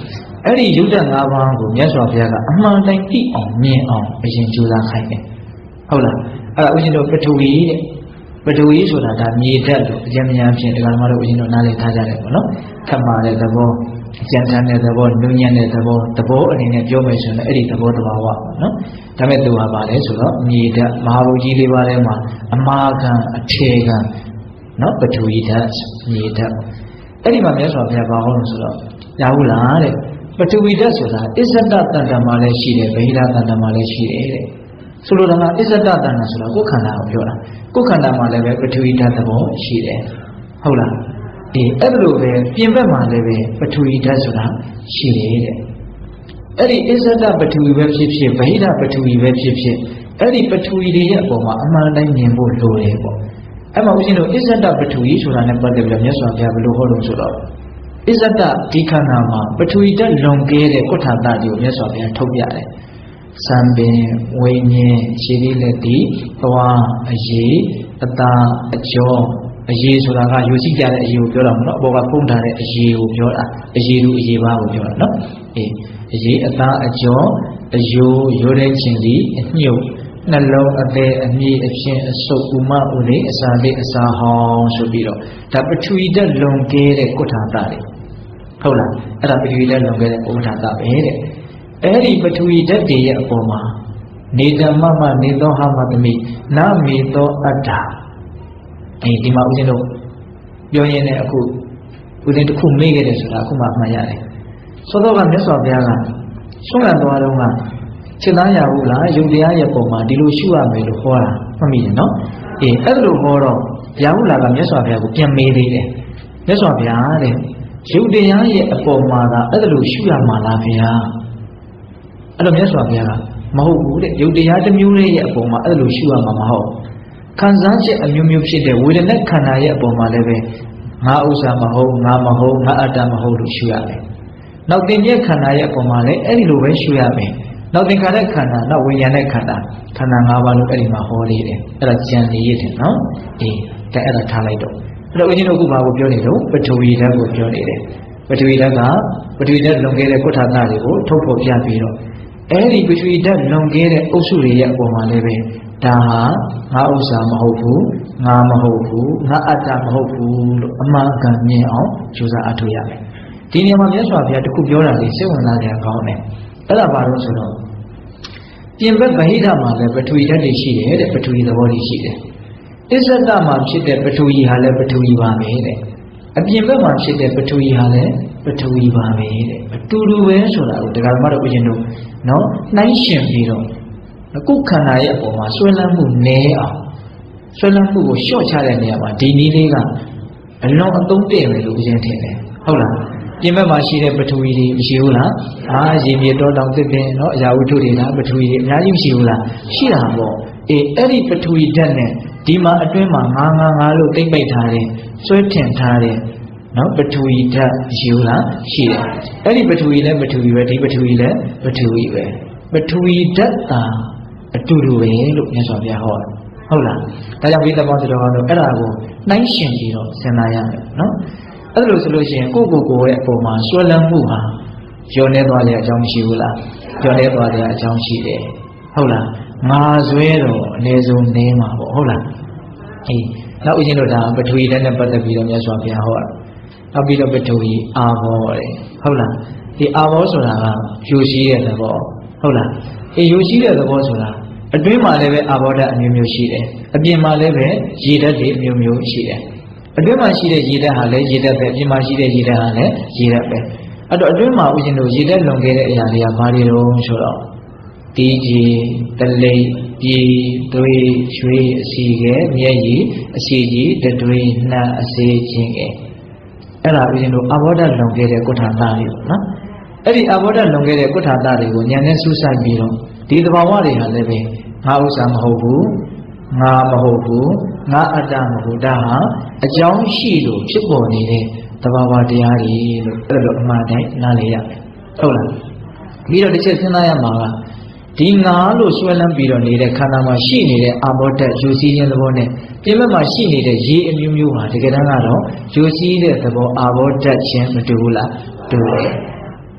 အဲ့ဒီယုတ်တဲ့၅ပါးကိုမြတ်စွာဘုရားကအမှန်တိုင်းသိအောင်မြင်အောင်အရင်ကြိုးစားခိုင်းတယ်ဟုတ်လားအဲ့ဒါဦးဇင်းတို့ပထဝီတဲ့ပထဝီဆိုတာဒါမြေဓာတ်လို့အကျဉ်းများဖြင့်ဒီကနေ့မှတော့ဦးဇင်းတို့နားလည်ထားကြတယ်ပေါ့နော်ခက်မာတဲ့သဘောကြံတမ်းတဲ့သဘောနုညံ့တဲ့သဘောအနေနဲ့ပြောမယ်ဆိုရင်အဲ့ဒီသဘောတဘာဝပေါ့နော်ဒါမဲ့သူဟာပါလဲဆိုတော့မြေဓာတ်မဟာဘုကြီးလေးပါးထဲမှာအမာခံအခြေခံနော်ပထဝီဓာတ်မြေဓာတ်အဲ့ဒီမှာမြတ်စွာဘုရားဘာဟောလို့ဆိုတော့ရဘူးလားတဲ့ပထဝီဓာတ်ဆိုတာအစ္ဆဒတ္တမှာလည်းရှိတယ်ဗဟိတတ္တမှာလည်းရှိတယ်တဲ့ဆိုလိုတာကအစ္ဆဒတ္တဆိုတာကိုယ်ခန္ဓာကိုပြောတာကိုယ်ခန္ဓာမှာလည်းပဲပထဝီဓာတ်သဘောရှိတယ်ဟုတ်လားအဲ့လိုပဲပြင်ဘက်မှာလည်းပဲပထဝီဓာတ်ဆိုတာရှိတယ်တဲ့အဲ့ဒီအစ္ဆဒပထဝီပဲဖြစ်ဖြစ်ဗဟိတပထဝီပဲဖြစ်ဖြစ်အဲ့ဒီပထဝီတွေရဲ့အပေါ်မှာအမှန်တိုင်းမြင်ဖို့လိုတယ်ပေါ့အဲ့မှာဦးဇင်းတို့အစ္ဆဒပထဝီဆိုတာနဲ့ပတ်သက်ပြီးတော့မြတ်စွာဘုရားဘယ်လိုဟောလို့ဆိုတော့အစ္ဆဒဒီခန္ဓာမှာပထဝီဓာတ်လွန်ကဲတဲ့ကုဋ္ဌာတတွေကိုမြတ်စွာဘုရားထုတ်ပြတယ်စံပင်ဝိညာဉ်ခြေလေးလက်ဒီသွားအရေးအသားအကျော်အရေးဆိုတာကယူရှိကြတဲ့အရေးကိုပြောတာမဟုတ်တော့အပေါ်ကပုံထားတဲ့အရေးကိုပြောတာအရေးလူအရေးပါကိုပြောတာနော်အရေးအသားအကျော်အယိုးရိုးတဲ့ခြင်းဒီအညှုပ်နှလုံးအသေးအမြင့်အဖြစ်အစုပ်ဥမဥလေးအစာလေးအစာဟောင်းဆိုပြီးတော့ဒါပထဝီဓာတ်လွန်ကဲတဲ့ကုဋ္ဌာတတွေဟုတ်လားအဲ့ဒါပထဝီဓာတ်လွန်ကဲတဲ့ကုဋ္ဌာတပဲတဲ့အဲ့ဒီပထဝီဓာတ်တွေရဲ့အပေါ်မှာနေတမမနေသောဟမသမိနာမေသောအတ္တဒီမှာဦးဇင်းတို့ပြောရင်းနဲ့အခုဦးဇင်းတစ်ခုမေ့ခဲ့တယ်ဆိုတာအခုမှမှတ်ရတယ်သောတော့ကမြတ်စွာဘုရားကဆုံးရသွားတော့ကစိတ်သားရဘူးလားယုတ်တရားရဲ့ပုံမှာဒီလိုရှုရမယ်လို့ဟောတာမှတ်မိတယ်နော်အဲ့လိုဟောတော့ရဘူးလားကမြတ်စွာဘုရားကိုပြန်မေးသေးတယ်မြတ်စွာဘုရားတဲ့ယုတ်တရားရဲ့အပေါ်မှာကအဲ့လိုရှုရမှာလားဗျာအဲ့လိုမြတ်စွာဘုရားကမဟုတ်ဘူးတဲ့ယုတ်တရားတစ်မျိုးလေးရဲ့အပေါ်မှာအဲ့လိုရှုရမှာမဟုတ်ခံစားချက်အမျိုးမျိုးဖြစ်တဲ့ဝေဒနာခန္ဓာရဲ့အပေါ်မှာလည်းပဲငါဥစ္စာမဟုတ်ငါမဟုတ်ငါအတ္တမဟုတ်လို့ရှုရမယ်။နောက်သင်္ကြန်ခန္ဓာရဲ့အပေါ်မှာလည်းအဲ့ဒီလိုပဲရှုရမယ်။နောက်သင်္ခါရခန္ဓာနောက်ဝိညာဉ်ရဲ့ခန္ဓာခန္ဓာ၅ပါးလို့အဲ့ဒီမှာဟောလေးတယ်။အဲ့ဒါကြံနေရတယ်နော်။ဒါအဲ့ဒါထားလိုက်တော့အဲ့တော့ဦးဇင်းတို့ကဘာကိုပြောနေတော့ပထဝီဓာတ်ကိုပြောနေတယ်။ပထဝီဓာတ်ကပထဝီဓာတ်လွန်ခဲ့တဲ့ကုဋ္ဌာတတွေကိုထုတ်ဖော်ပြပြီးတော့အဲ့ဒီပထဝီဓာတ်လွန်ခဲ့တဲ့အုပ်စုတွေရဲ့အပေါ်မှာလည်းပဲဒါဟာငါဥစ္စာမဟုတ်ဘူးငါမဟုတ်ဘူးငါအတ္တမဟုတ်ဘူးလို့အမှန်ကန်မြင်အောင်ကြိုးစားအထောက်ရမယ်ဒီနေရာမှာမြတ်စွာဘုရားတခုပြောတာလေးစိတ်ဝင်စားကြကောင်းတယ်အဲ့ဒါဘာလို့ဆိုတော့ပြင်ဘက်ဗဟိတမှာလည်းပထဝီဓာတ်တွေရှိတယ်တဲ့ပထဝီသဘောတွေရှိတယ်အစ္ဆဒမှာဖြစ်တဲ့ပထဝီဟာလည်းပထဝီပါပဲတဲ့အပြင်ဘက်မှာဖြစ်တဲ့ပထဝီဟာလည်းပထဝီပါပဲတဲ့အတူတူပဲဆိုတာကိုဒကာမတို့ဦးဇင်းတို့နော်နှိုင်းရှင်ပြီးတော့ကိုယ်ခန္ဓာရဲ့အပေါ်မှာဆွဲလန်းမှုနည်းအောင်ဆွဲလန်းမှုကိုလျှော့ချတဲ့နေရာမှာဒီနည်းလေးကအလွန်အသုံးတည့်တယ်လို့ဦးဇင်းထင်တယ်ဟုတ်လားပြင်ဘက်မှာရှိတဲ့ပထဝီတွေမရှိဘူးလားရေမြေတောတောင်သစ်ပင်နော်အရာဝတ္ထုတွေလားပထဝီတွေအများကြီးမရှိဘူးလားရှိတာပေါ့အဲ့ဒီပထဝီဓာတ်နဲ့ဒီမှာအတွင်းမှာငါလို့တိမ့်ပိတ်ထားတယ်ဆွဲထင်ထားတယ်နော်ပထဝီဓာတ်ရှိဘူးလားရှိတယ်အဲ့ဒီပထဝီလည်းပထဝီပဲဒီပထဝီလည်းပထဝီပဲပထဝီဓာတ်သာအတူတူပဲလို့မြတ်စွာဘုရားဟောတယ်ဟုတ်လားဒါကြောင့်ဘိသဘောတော်ကတော့အဲ့ဒါကိုနှိုင်းရှင်ပြီးတော့စဉ်းစားရမယ်နော်အဲ့လိုဆိုလို့ရှိရင်ကိုယ့်ရဲ့အပေါ်မှာဆွဲလန်းမှုဟာကျော်နေသွားတဲ့အကြောင်းမရှိဘူးလားကျော်နေသွားတဲ့အကြောင်းရှိတယ်ဟုတ်လားငါဆွဲတော့အနည်းဆုံးနေမှာပေါ့ဟုတ်လားနောက်ဦးဇင်းတို့ဒါပထဝီဓာတ်နဲ့ပတ်သက်ပြီးတော့မြတ်စွာဘုရားဟောတာနောက်ပြီးတော့ပထဝီအာဘောတဲ့ဟုတ်လားဒီအာဘောဆိုတာကယူရှိတဲ့သဘောဟုတ်လားယူရှိတဲ့သဘောဆိုတာအတွင်းမှာလည်းပဲအာဘောဓာတ်အမျိုးမျိုးရှိတယ်အပြင်မှာလည်းပဲရေဓာတ်တွေအမျိုးမျိုးရှိတယ်အတွင်းမှာရှိတဲ့ရေဓာတ်ဟာလည်းရေဓာတ်ပဲအပြင်မှာရှိတဲ့ရေဓာတ်ဟာလည်းရေဓာတ်ပဲအဲ့တော့အတွင်းမှာဦးဇင်းတို့ရေဓာတ်လွန်ခဲ့တဲ့အရာတွေကဘာတွေတုန်းဆိုတော့တီးကြီးတလိပ်ပြည်သွေးရွှေအစီကဲမျက်ရည်အစီကြီးတတွေနှံအစေးခြင်းကဲအဲ့ဒါဦးဇင်းတို့အာဘောဓာတ်လွန်ခဲ့တဲ့ကုဋ္ဌာတတွေပေါ့နော်အဲ့ဒီအာဘောဓာတ်လွန်ခဲ့တဲ့ကုဋ္ဌာတတွေကိုဉာဏ်နဲ့စူးစိုက်ပြီးတော့ဒီသဘာဝတွေဟာလည်းပဲငါဥစ္စာမဟုတ်ဘူးငါမဟုတ်ဘူးငါအတ္တမဟုတ်ဒါဟာအကြောင်းရှိလို့ဖြစ်ပေါ်နေတဲ့သဘာဝတရားတွေလို့အဲ့လိုအမှန်တိုင်းနားလည်ရမယ်ဟုတ်လားပြီးတော့တစ်ချက်စဉ်းစားရမှာကဒီငါလို့ဆွဲလန်းပြီးတော့နေတဲ့ခန္ဓာမှာရှိနေတဲ့အာဘောဓာတ်ယူစည်းခြင်းသဘောနဲ့ပြင်ဘက်မှာရှိနေတဲ့ရေအမျိုးမျိုးဟာတကယ်တမ်းကတော့ယူစည်းတဲ့သဘောအာဘောဓာတ်ချင်းမတူဘူးလားတူတယ်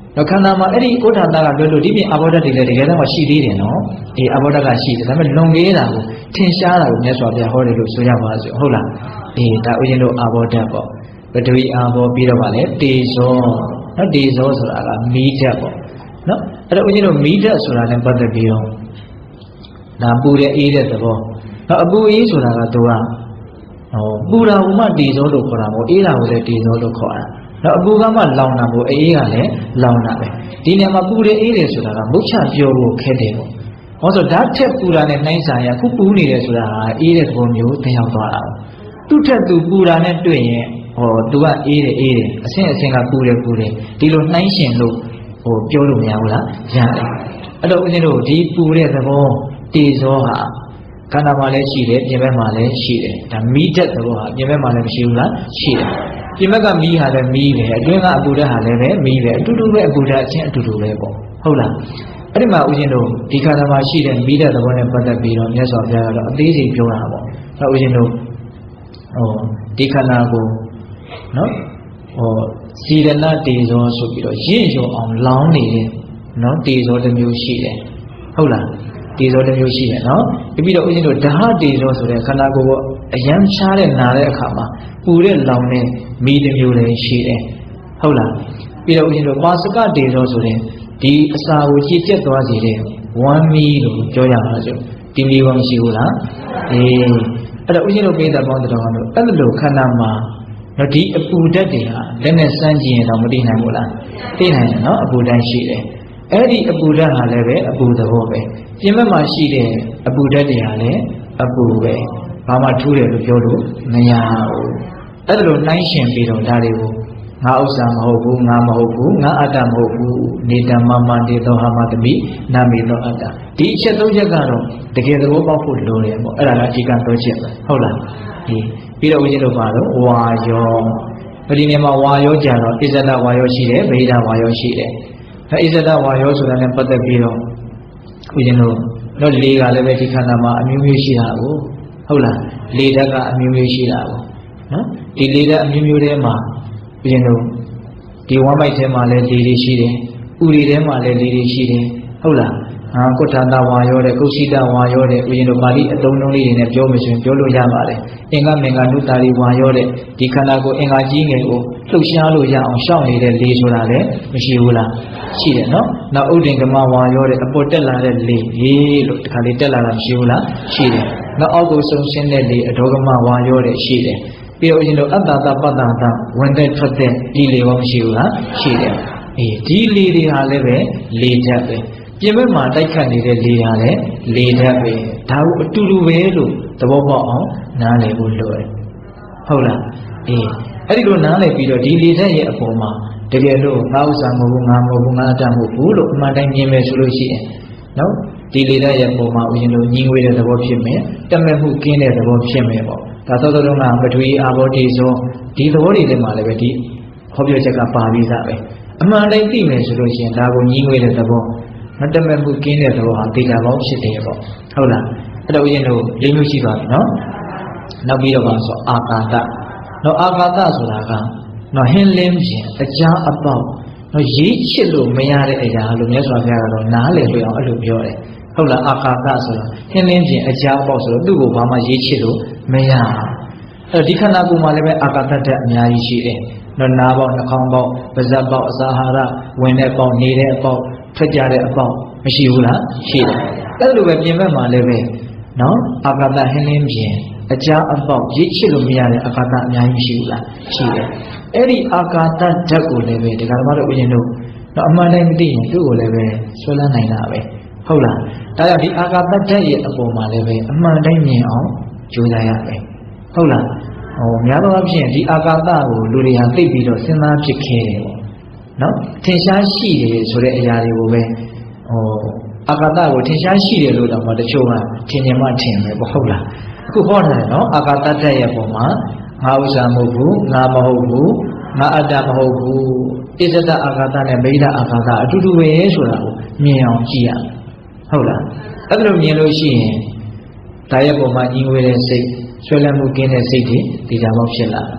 တော့ခန္ဓာမှာအဲ့ဒီဥဒ္ဒတာကလွယ်လို့ဒီပြင်အဘောဓာတ်တွေလည်းတကယ်တော့ရှိသေးတယ်နော်အေးအဘောဓာတ်ကရှိတယ်ဒါပေမဲ့လွန်ခဲ့တာကိုထင်ရှားတာကိုမြတ်စွာဘုရားဟောတယ်လို့ဆိုရပါစို့ဟုတ်လားအေးဒါဥရှင်တို့အဘောဓာတ်ပေါ့ပထဝီအာဘောပြီးတော့ဗာလေတေဇောနော်တေဇောဆိုတာကမီးဓာတ်ပေါ့နော်အဲ့တော့ဥရှင်တို့မီးဓာတ်ဆိုတာနဲ့ပတ်သက်ပြီးတော့ဒါပူတဲ့အေးတဲ့သဘောနော်အပူအေးဆိုတာကသူကပူတာကမှတေဇောလို့ခေါ်တာပေါ့အေးတာကိုလည်းတေဇောလို့ခေါ်တာနော်အပူကမှလောင်တာပေါ့အေးကလည်းလောင်တာပဲဒီနေရာမှာပူတယ်အေးတယ်ဆိုတာကမုတ်ချပြောဖို့ခက်တယ်ပေါ့ဟောဆိုဓာတ်ထက်ပူတာနဲ့နှိုင်းဆိုင်ရခုပူနေတယ်ဆိုတာဟာအေးတဲ့သဘောမျိုးသင်ရောက်သွားတာသူ့ထက်သူပူတာနဲ့တွေ့ရင်သူကအေးတယ်အဆင့်ကပူတယ်ဒီလိုနှိုင်းရှင်လို့ပြောလို့မရဘူးလားရတယ်အဲ့တော့ဦးဇင်းတို့ဒီပူတဲ့သဘောတေဇောဟာခန္ဓာမှာလည်းရှိတယ်ပြင်ဘက်မှာလည်းရှိတယ်ဒါမီးတဲ့သဘောဟာပြင်ဘက်မှာလည်းမရှိဘူးလားရှိတယ်ပြင်ဘက်ကမီးဟာလည်းမီးပဲအတွင်းကအပူဓာတ်ဟာလည်းပဲမီးပဲအတူတူပဲအပူဓာတ်အချင်းအတူတူပဲပေါ့ဟုတ်လားအဲ့ဒီမှာဦးဇင်းတို့ဒီခန္ဓာမှာရှိတဲ့မီးတဲ့သဘောနဲ့ပတ်သက်ပြီးတော့မြတ်စွာဘုရားကတော့အသေးစိတ်ပြောတာပေါ့အဲ့ဦးဇင်းတို့ဒီခန္ဓာကိုနော်စီရဏတေဇောဆိုပြီးတော့ရင့်ရောအောင်လောင်းနေတဲ့နော်တေဇောတစ်မျိုးရှိတယ်ဟုတ်လားတေဇောတစ်မျိုးရှိတယ်နော်ပြီးတော့ဦးဇင်းတို့ဓာတ်တေဇောဆိုတဲ့ခန္ဓာကိုယ်ကိုအယံရှားတဲ့နာတဲ့အခါမှာပူတဲ့လောင်တဲ့မီးတစ်မျိုးလည်းရှိတယ်ဟုတ်လားပြီးတော့ဦးဇင်းတို့ပါစကတေဇောဆိုတဲ့ဒီအစာကိုကြည်ကျက်သွားစေတဲ့ဝမ်းမီးလို့ပြောရမှာဆိုဒီမီးဘာမရှိဘူးလားအေးအဲ့တော့ဦးဇင်းတို့ပိဋကပေါင်းတော်ကတော့အဲ့လိုခန္ဓာမှာနော်ဒီအပူဓာတ်တွေဟာလက်နဲ့စမ်းကြည့်ရင်တော့မသိနိုင်ဘူးလားသိနိုင်တယ်နော်အပူတိုင်းရှိတယ်အဲ့ဒီအပူဓာတ်ဟာလည်းပဲအပူသဘောပဲပြင်ဘက်မှာရှိတဲ့အပူဓာတ်တွေဟာလည်းအပူပဲဘာမှထူးတယ်လို့ပြောလို့မရဘူးအဲ့လိုနှိုင်းရှင်ပြီးတော့ဒါတွေကိုငါဥစ္စာမဟုတ်ဘူးငါမဟုတ်ဘူးငါအတ္တမဟုတ်ဘူးနေတမမတေသောဟာမတမိနာမေသောအတ္တဒီအချက် ၃ ချက်ကတော့တကယ်သဘောပေါက်ဖို့လိုတယ်ပေါ့အဲ့ဒါကအဓိက ၃ ချက်ပဲဟုတ်လားပြီးတော့ဦးဇင်းတို့ပါတော့ဝါယောဒီနေရာမှာဝါယောကြတော့ဣဇဒဝါယောရှိတယ်ဗေဒဝါယောရှိတယ်ဣဇဒဝါယောဆိုတာနဲ့ပတ်သက်ပြီးတော့ဦးဇင်းတို့လေကလည်းပဲဒီခန္ဓာမှာအမျိုးမျိုးရှိတာကိုဟုတ်လားလေဓာတ်ကအမျိုးမျိုးရှိတာကိုနော်ဒီလေဓာတ်အမျိုးမျိုးထဲမှာဦးဇင်းတို့ဒီဝမ်းမိုက်ထဲမှာလည်းလေတွေရှိတယ်ဥတွေထဲမှာလည်းလေတွေရှိတယ်ဟုတ်လားကုဋ္ဌာတဝါယောတဲ့ကုသိတဝါယောတဲ့ဦးဇင်းတို့ပါဠိအသုံးလုံးလေးတွေနဲ့ပြောမယ်ဆိုရင်ပြောလို့ရပါတယ်အင်္ဂမင်္ဂနုတာရီဝါယောတဲ့ဒီခန္ဓာကိုယ်အင်္ဂါကြီးငယ်ကိုလှုပ်ရှားလို့ရအောင်ရှောက်နေတဲ့လေဆိုတာလည်းမရှိဘူးလားရှိတယ်နော်နောက်ဥဒ္ဒင်္ဂမဝါယောတဲ့အပေါ်တက်လာတဲ့လေလို့ဒီခါလေးတက်လာတာမရှိဘူးလားရှိတယ်နောက်အောက်ကိုဆုံးရှင်းတဲ့လေအဒေါဂမဝါယောတဲ့ရှိတယ်ပြီးတော့ဦးဇင်းတို့အတ္တတပတ္တတဝင်တဲ့ထွက်တဲ့ဒီလေရောမရှိဘူးလားရှိတယ်ဒီလေတွေဟာလည်းပဲလေဓာတ်ပဲပြင်ဘက်မှာတိုက်ခတ်နေတဲ့လေဟာလည်းလေဓာတ်ပဲဒါကိုအတူတူပဲလို့သဘောပေါက်အောင်နားလည်ဖို့လိုတယ်ဟုတ်လားအဲ့ဒီလိုနားလည်ပြီးတော့ဒီလေဓာတ်ရဲ့အပေါ်မှာတကယ်လို့ငါဥစ္စာမဟုတ်ဘူးငါမဟုတ်ဘူးငါအတ္တမဟုတ်ဘူးလို့အမှန်တိုင်းမြင်မယ်ဆိုလို့ရှိရင်နော်ဒီလေဓာတ်ရဲ့အပေါ်မှာဦးဇင်းတို့ညီငွေတဲ့သဘောဖြစ်မယ်တတ်မဲ့မှုကင်းတဲ့သဘောဖြစ်မယ်ပေါ့ဒါသောတော်ကပထဝီအာဘောတေဇောဒီသဘောတွေထဲမှာလည်းပဲဒီဟောပြောချက်ကပါပြီးသားပဲအမှန်တိုင်းသိမယ်ဆိုလို့ရှိရင်ဒါကိုညီငွေတဲ့သဘောမတမဲ့မှုကင်းတဲ့သဘောဟာဒေတာပေါင်းဖြစ်တယ်ပေါ့ဟုတ်လားအဲ့တော့ဦးဇင်းတို့၄မျိုးရှိပါပြီနော်နောက်ပြီးတော့ပါဆိုအာကာသနော်အာကာသဆိုတာကနော်ဟင်းလင်းခြင်းအကြားအပေါက်နော်ရေးချစ်လို့မရတဲ့အရာလို့မြတ်စွာဘုရားကတော့နားလည်ပြအောင်အဲ့လိုပြောတယ်ဟုတ်လားအာကာသဆိုတာဟင်းလင်းခြင်းအကြားအပေါက်ဆိုတော့သူ့ကိုဘာမှရေးချစ်လို့မရအဲ့ဒီခန္ဓာကိုယ်မှာလည်းပဲအာကာသတက်အများကြီးရှိတယ်နော်နားပေါက်နှာခေါင်းပေါက်ပါးစပ်ပေါက်အစာအာဟာရဝင်တဲ့ပေါက်နေတဲ့အပေါက်ထွက်ကြတဲ့အပေါက်မရှိဘူးလားရှိတယ်အဲ့လိုပဲပြင်ဘက်မှာလည်းပဲနော်အာကာသဟင်းလင်းခြင်းအကြားအပေါက်ရစ်ချစ်လို့မရတဲ့အာကာသအများကြီးရှိဘူးလားရှိတယ်အဲ့ဒီအာကာသဓာတ်ကိုလည်းပဲဒီကရမတို့ဦးဇင်းတို့နော်အမှန်တိုင်းမသိရင်သူ့ကိုလည်းပဲဆွဲလန်းနိုင်တာပဲဟုတ်လားဒါကြောင့်ဒီအာကာသဓာတ်ရဲ့အပေါ်မှာလည်းပဲအမှန်တိုင်းမြင်အောင်ကြိုးစားရမယ်ဟုတ်လားများသောအားဖြင့်ဒီအာကာသကိုလူတွေဟာသိပြီးတော့စဉ်းစားဖြစ်ခဲ့တယ်ပေါ့နော်ထင်ရှားရှိတယ်ဆိုတဲ့အရာတွေကိုပဲအာကာသကိုထင်ရှားရှိတယ်လို့တော့တချို့ကထင်မှထင်ပဲပေါ့ဟုတ်လားအခုဟောတယ်နော်အာကာသဓာတ်ရဲ့ပုံမှာငါဥစ္စာမဟုတ်ဘူးငါမဟုတ်ဘူးငါအတ္တမဟုတ်ဘူးဣဇဒအာကာသနဲ့ဗေဒအာကာသအတူတူပဲဆိုတာကိုမြင်အောင်ကြည့်ရဟုတ်လားအဲ့လိုမြင်လို့ရှိရင်ဒါရဲ့ပုံမှာညီငွေတဲ့စိတ်ဆွဲလန်းမှုကင်းတဲ့စိတ်တွေဒီကြောင်ဖြစ်လာ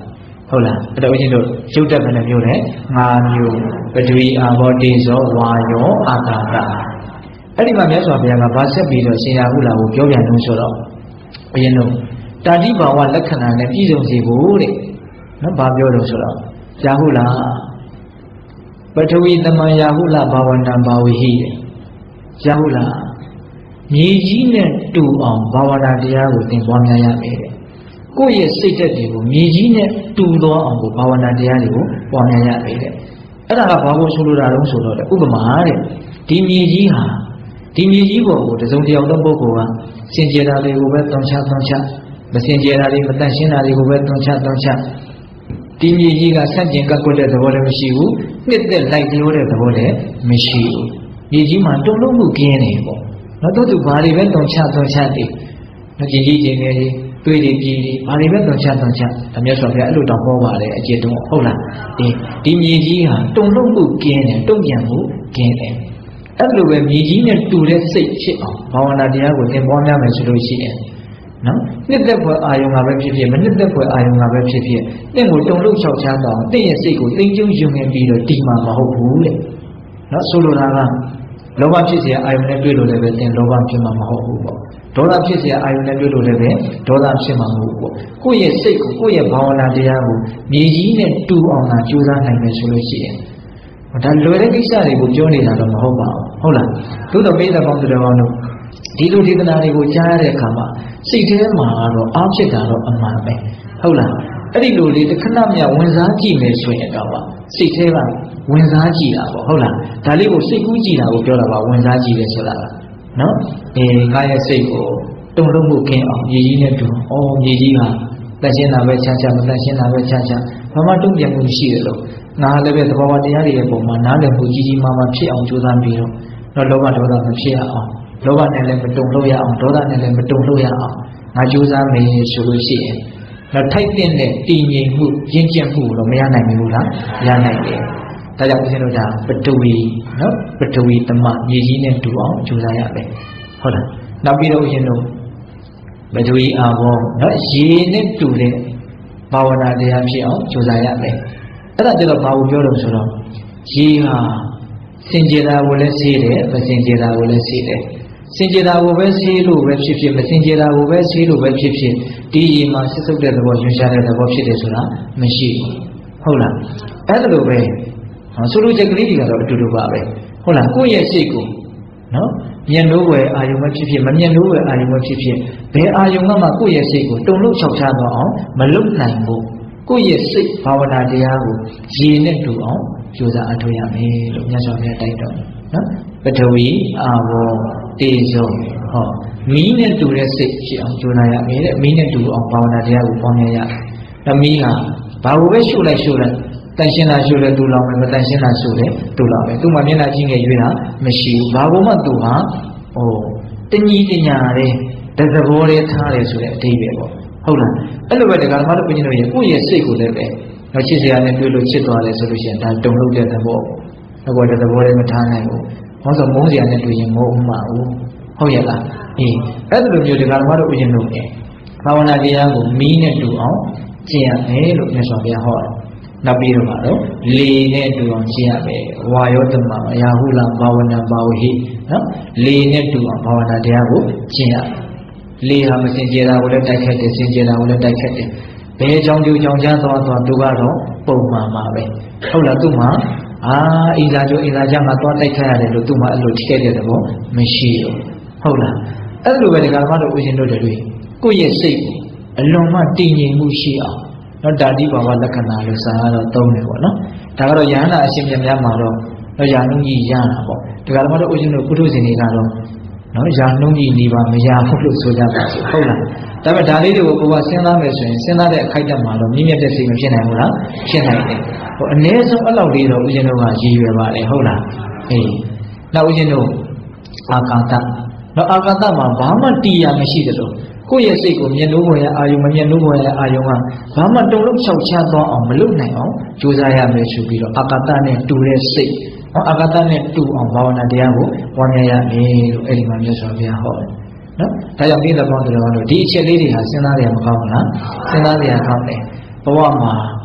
ဟုတ်လားအဲ့တော့ဦးဇင်းတို့ရုပ်တက်ဘယ်နှမျိုးလဲ5မျိုးပထဝီအာဘောတေဇောဝါယောအာကာသအဲ့ဒီမှာမြတ်စွာဘုရားကဗာဆက်ပြီးတော့ရှင်ရာဟုလာကိုပြောပြန်လို့ဆိုတော့ဦးဇင်းတို့တာတိဘာဝလက္ခဏာနဲ့ပြည့်စုံစေဖို့တဲ့နော်ဘာပြောလို့ဆိုတော့ရာဟုလာပထဝီသမယဟုလာဘာဝနာဘာဝိဟိတဲ့ရာဟုလာမြေကြီးနဲ့တူအောင်ဘာဝနာတရားကိုသင်ပွားများရမယ်တဲ့ကိုယ့်ရဲ့စိတ်ဓာတ်တွေကိုမြေကြီးနဲ့တူသောအောင်ကိုဘာဝနာတရားတွေကိုပွားများရမယ်တဲ့အဲ့ဒါကဘာကိုဆိုလိုတာတုံးဆိုတော့ဥပမာတဲ့ဒီမြေကြီးဟာဒီမြေကြီးပေါ်ကိုတစုံတစ်ယောက်သောပုဂ္ဂိုလ်ကစင်ကြယ်တာတွေကိုပဲသွန်ချမစင်ကြယ်တာတွေမတန့်ရှင်းတာတွေကိုပဲသွန်ချဒီမြေကြီးကဆန့်ကျင်ကပ်ကွက်တဲ့သဘောလည်းမရှိဘူးနှစ်သက်လိုက်ပြောတဲ့သဘောလည်းမရှိဘူးမြေကြီးမှာတုံ့လုံးမှုကင်းနေပေါ့နော်တို့သူဘာတွေပဲသွန်ချတယ်နော်ကြီးကြီးငယ်ငယ်တွေးတွေပြည်တွေဘာတွေပဲသွန်ချဒါမျိုးဆိုပြအဲ့လိုတော့ဟောပါတယ်အကျင့်တုံးဟုတ်လားဒီမြေကြီးဟာတုံ့လုံးမှုကင်းတယ်တုံ့ပြန်မှုကင်းတယ်အဲ့လိုပဲမြေကြီးနဲ့တူတဲ့စိတ်ဖြစ်အောင်ဘာဝနာတရားကိုသင်ပွားများမယ်ဆိုလို့ရှိရင်နော်နှစ်သက်ဖွယ်အာယုံကပဲဖြစ်ဖြစ်မနှစ်သက်ဖွယ်အာယုံကပဲဖြစ်ဖြစ်သင်ကိုတုံ့လုံးလျှောက်ချတော့သင်ရဲ့စိတ်ကိုသိမ့်ကျုံယုံငင်ပြီးတော့တီမှာမဟုတ်ဘူးတဲ့နော်ဆိုလိုတာကလောဘဖြစ်เสียအာယုံနဲ့တွေ့လို့လည်းပဲသင်လောဘဖြစ်မှာမဟုတ်ဘူးပေါ့ဒေါသဖြစ်เสียအာယုံနဲ့တွေ့လို့လည်းပဲဒေါသဖြစ်မှာမဟုတ်ဘူးပေါ့ကိုယ့်ရဲ့စိတ်ကိုကိုယ့်ရဲ့ဘာဝနာတရားကိုမြေကြီးနဲ့တူအောင်သာကြိုးစားနိုင်မယ်ဆိုလို့ရှိရင်ဒါလွယ်တဲ့ကိစ္စတွေကိုပြောနေတာတော့မဟုတ်ပါဘူးဟုတ်လားသို့တော်ပိဋကပေါင်းတော်ပေါင်းတို့ဒီလိုဒေသနာတွေကိုကြားရတဲ့အခါမှာစိတ်ထဲမှာတော့အားဖြစ်တာတော့အမှန်ပဲဟုတ်လားအဲ့ဒီလိုလေးတစ်ခဏမြဝင်စားကြည့်မယ်ဆိုရင်တော့စိတ်ထဲကဝင်စားကြည့်တာပေါ့ဟုတ်လားဒါလေးကိုစိတ်ကူးကြည့်တာကိုပြောတာပါဝင်စားကြည့်တယ်ဆိုတာကနော်ငါရဲ့စိတ်ကိုတုံ့လုံးမှုကင်းအောင်မြေကြီးနဲ့တူမြေကြီးဟာတန်ရှင်းတာပဲချာမတန်ရှင်းတာပဲချာဘာမှတုံ့ပြန်မှုမရှိတယ်လို့ငါလည်းပဲသဘောဝတရားတွေရဲ့ပုံမှာနားလည်မှုကြီးမားမားဖြစ်အောင်ကြိုးစားပြီးတော့လောဘဒေါသမဖြစ်ရအောင်လောဘနဲ့လည်းမတုံလို့ရအောင်ဒေါသနဲ့လည်းမတုံလို့ရအောင်ငါကြိုးစားမယ်ဆိုလို့ရှိရင်တော့ထိုက်တဲ့တည်ငြိမ်မှုရင့်ကျက်မှုတော့မရနိုင်ဘူးလားရနိုင်တယ်ဒါကြောင့်ဦးဇင်းတို့ဒါပထဝီနော်ပထဝီသမမြေကြီးနဲ့တူအောင်ကြိုးစားရမယ်ဟုတ်လားနောက်ပြီးတော့ဦးဇင်းတို့ပထဝီအာဘောနော်ရေနဲ့တူတဲ့ဘာဝနာတရားဖြစ်အောင်ကြိုးစားရမယ်အဲ့ဒါကျတော့ဘာကိုပြောလို့ဆိုတော့ရေဟာစင်ကြယ်တာကိုလည်းဆေးတယ်မစင်ကြယ်တာကိုလည်းဆေးတယ်စင်ကြယ်တာကိုပဲဆေးလို့ပဲဖြစ်ဖြစ်မစင်ကြယ်တာကိုပဲဆေးလို့ပဲဖြစ်ဖြစ်ဒီရေမှာစစ်ဆုပ်တဲ့သဘောညွှန်ရှားတဲ့သဘောဖြစ်တယ်ဆိုတာမရှိဘူးဟုတ်လားအဲ့ဒါလိုပဲဆိုလိုချက်ကလေးတွေကတော့အတူတူပါပဲဟုတ်လားကိုယ့်ရဲ့စိတ်ကိုနော်မျက်နှိုးဝယ်အာယုံပဲဖြစ်ဖြစ်မမျက်နှိုးဝယ်အာယုံပဲဖြစ်ဖြစ်ဘယ်အာယုံမှကိုယ့်ရဲ့စိတ်ကိုတုံ့လို့ချောက်ချတော့အောင်မလုပ်နိုင်ဘူးကိုယ့်ရဲ့စိတ်ဘာဝနာတရားကိုရေနဲ့တူအောင်ကြိုးစားအထောက်ရမယ်လို့မြတ်စွာဘုရားတိုက်တော်နော်ပထဝီအာဘောတေဇောမီးနဲ့တူတဲ့စိတ်ဖြစ်အောင်ကြိုးစားရမယ်တဲ့မီးနဲ့တူအောင်ဘာဝနာတရားကိုပေါင်းရရတယ်မီးဟာဘာကိုပဲရှုလိုက်တန်ရှင်းတာရှုလဲတူလောင်မယ်မတန်ရှင်းတာရှုလဲတူလောင်မယ်သူ့မှာမျက်နှာကြီးငယ်ရွေးတာမရှိဘူးဘာကိုမှသူဟာတညီတညာတဲ့တသဘောလေးထားတယ်ဆိုတဲ့အဓိပ္ပာယ်ပေါ့ဟုတ်လားအဲ့လိုပဲဒကာဓမ္မတို့ဘုန်းကြီးတို့ရဲ့ကိုယ့်ရဲ့စိတ်ကိုလည်းပဲတော့ချစ်စရာနဲ့တွေ့လို့ချစ်သွားတယ်ဆိုလို့ရှိရင်ဒါတုံ့လို့တဲ့သဘောပေါ့တသဘောလေးမထားနိုင်ဘူးဟောဆိုမုန်းစရာနဲ့တွေ့ရင်မုန်းမှာဘူးဟုတ်ရဲ့လားအဲ့လိုမျိုးဒကာဓမ္မတို့ဘုန်းကြီးတို့ရဲ့ဘာဝနာတရားကိုမီးနဲ့တူအောင်ကျင့်ရမယ်လို့မြတ်စွာဘုရားဟောတယ်နောက်ပြီးတော့လေနဲ့တူအောင်ကျင့်ရမယ်ဝါယောတမယာဟုလဘာဝနာဘာဝဟိနော်လေနဲ့တူအောင်ဘာဝနာတရားကိုကျင့်ရလေဟာမစင်ကြယ်တာကိုလည်းတိုက်ခတ်တယ်စင်ကြယ်တာကိုလည်းတိုက်ခတ်တယ်ဘယ်ကြောင့်ဒီကြောင့်ချသွားသူကတော့ပုံမှန်ပါပဲဟုတ်လားသူ့မှာအင်္ဂါကျိုးအင်္ဂါကျမှာသွားတိုက်ခတ်ရတယ်လို့သူ့မှာအဲ့လိုထိခဲ့တဲ့သဘောမရှိဘူးဟုတ်လားအဲ့လိုပဲဒီကမ္ဘာတို့ဦးဇင်းတို့တွေကိုယ့်ရဲ့စိတ်ကိုအလွန်မှတည်ငြိမ်မှုရှိအောင်နော်ဓာတိဘာဝလက္ခဏာလို့စာကတော့သုံးတယ်ပေါ့နော်ဒါကတော့ယဟန္တာအရှင်မြတ်များမှာတော့ယာနှုံးကြီးရတာပေါ့ဒီကမ္ဘာတို့ဦးဇင်းတို့ပုထုဇဉ်တွေကတော့နော်ယာနှုံးကြီးနေပါမရဘူးလို့ဆိုကြပါစို့ဟုတ်လားဒါပေမဲ့ဒါလေးတွေကိုကိုယ်ကစဉ်းစားမယ်ဆိုရင်စဉ်းစားတဲ့အခိုက်အတန့်မှာတော့မြင့်မြတ်တဲ့စိတ်မဖြစ်နိုင်ဘူးလားဖြစ်နိုင်တယ်အနည်းဆုံးအဲ့လောက်လေးတော့ဦးဇင်းတို့ကရည်ရွယ်ပါလေဟုတ်လားနောက်ဦးဇင်းတို့အာကာသနော်အာကာသမှာဘာမှတရားမရှိတယ်လို့ကိုယ့်ရဲ့စိတ်ကိုမျက်နှိုးပေါ်ရအာယုံမမျက်နှိုးပေါ်ရအာယုံကဘာမှတုံ့လို့ချောက်ချသွားအောင်မလုပ်နိုင်အောင်ကြိုးစားရမယ်ဆိုပြီးတော့အာကာသနဲ့တူတဲ့စိတ်အာကာသနဲ့တူအောင်ဘာဝနာတရားကိုပွားများရမယ်လို့အဲ့ဒီမှာမြတ်စွာဘုရားဟောတယ်နော်ဒါကြောင့်ဒီသဘောတရားတို့ဒီအချက်လေးတွေဟာစဉ်းစားရမကောင်းဘူးလားစဉ်းစားရကောင်းတယ်ဘဝမှာ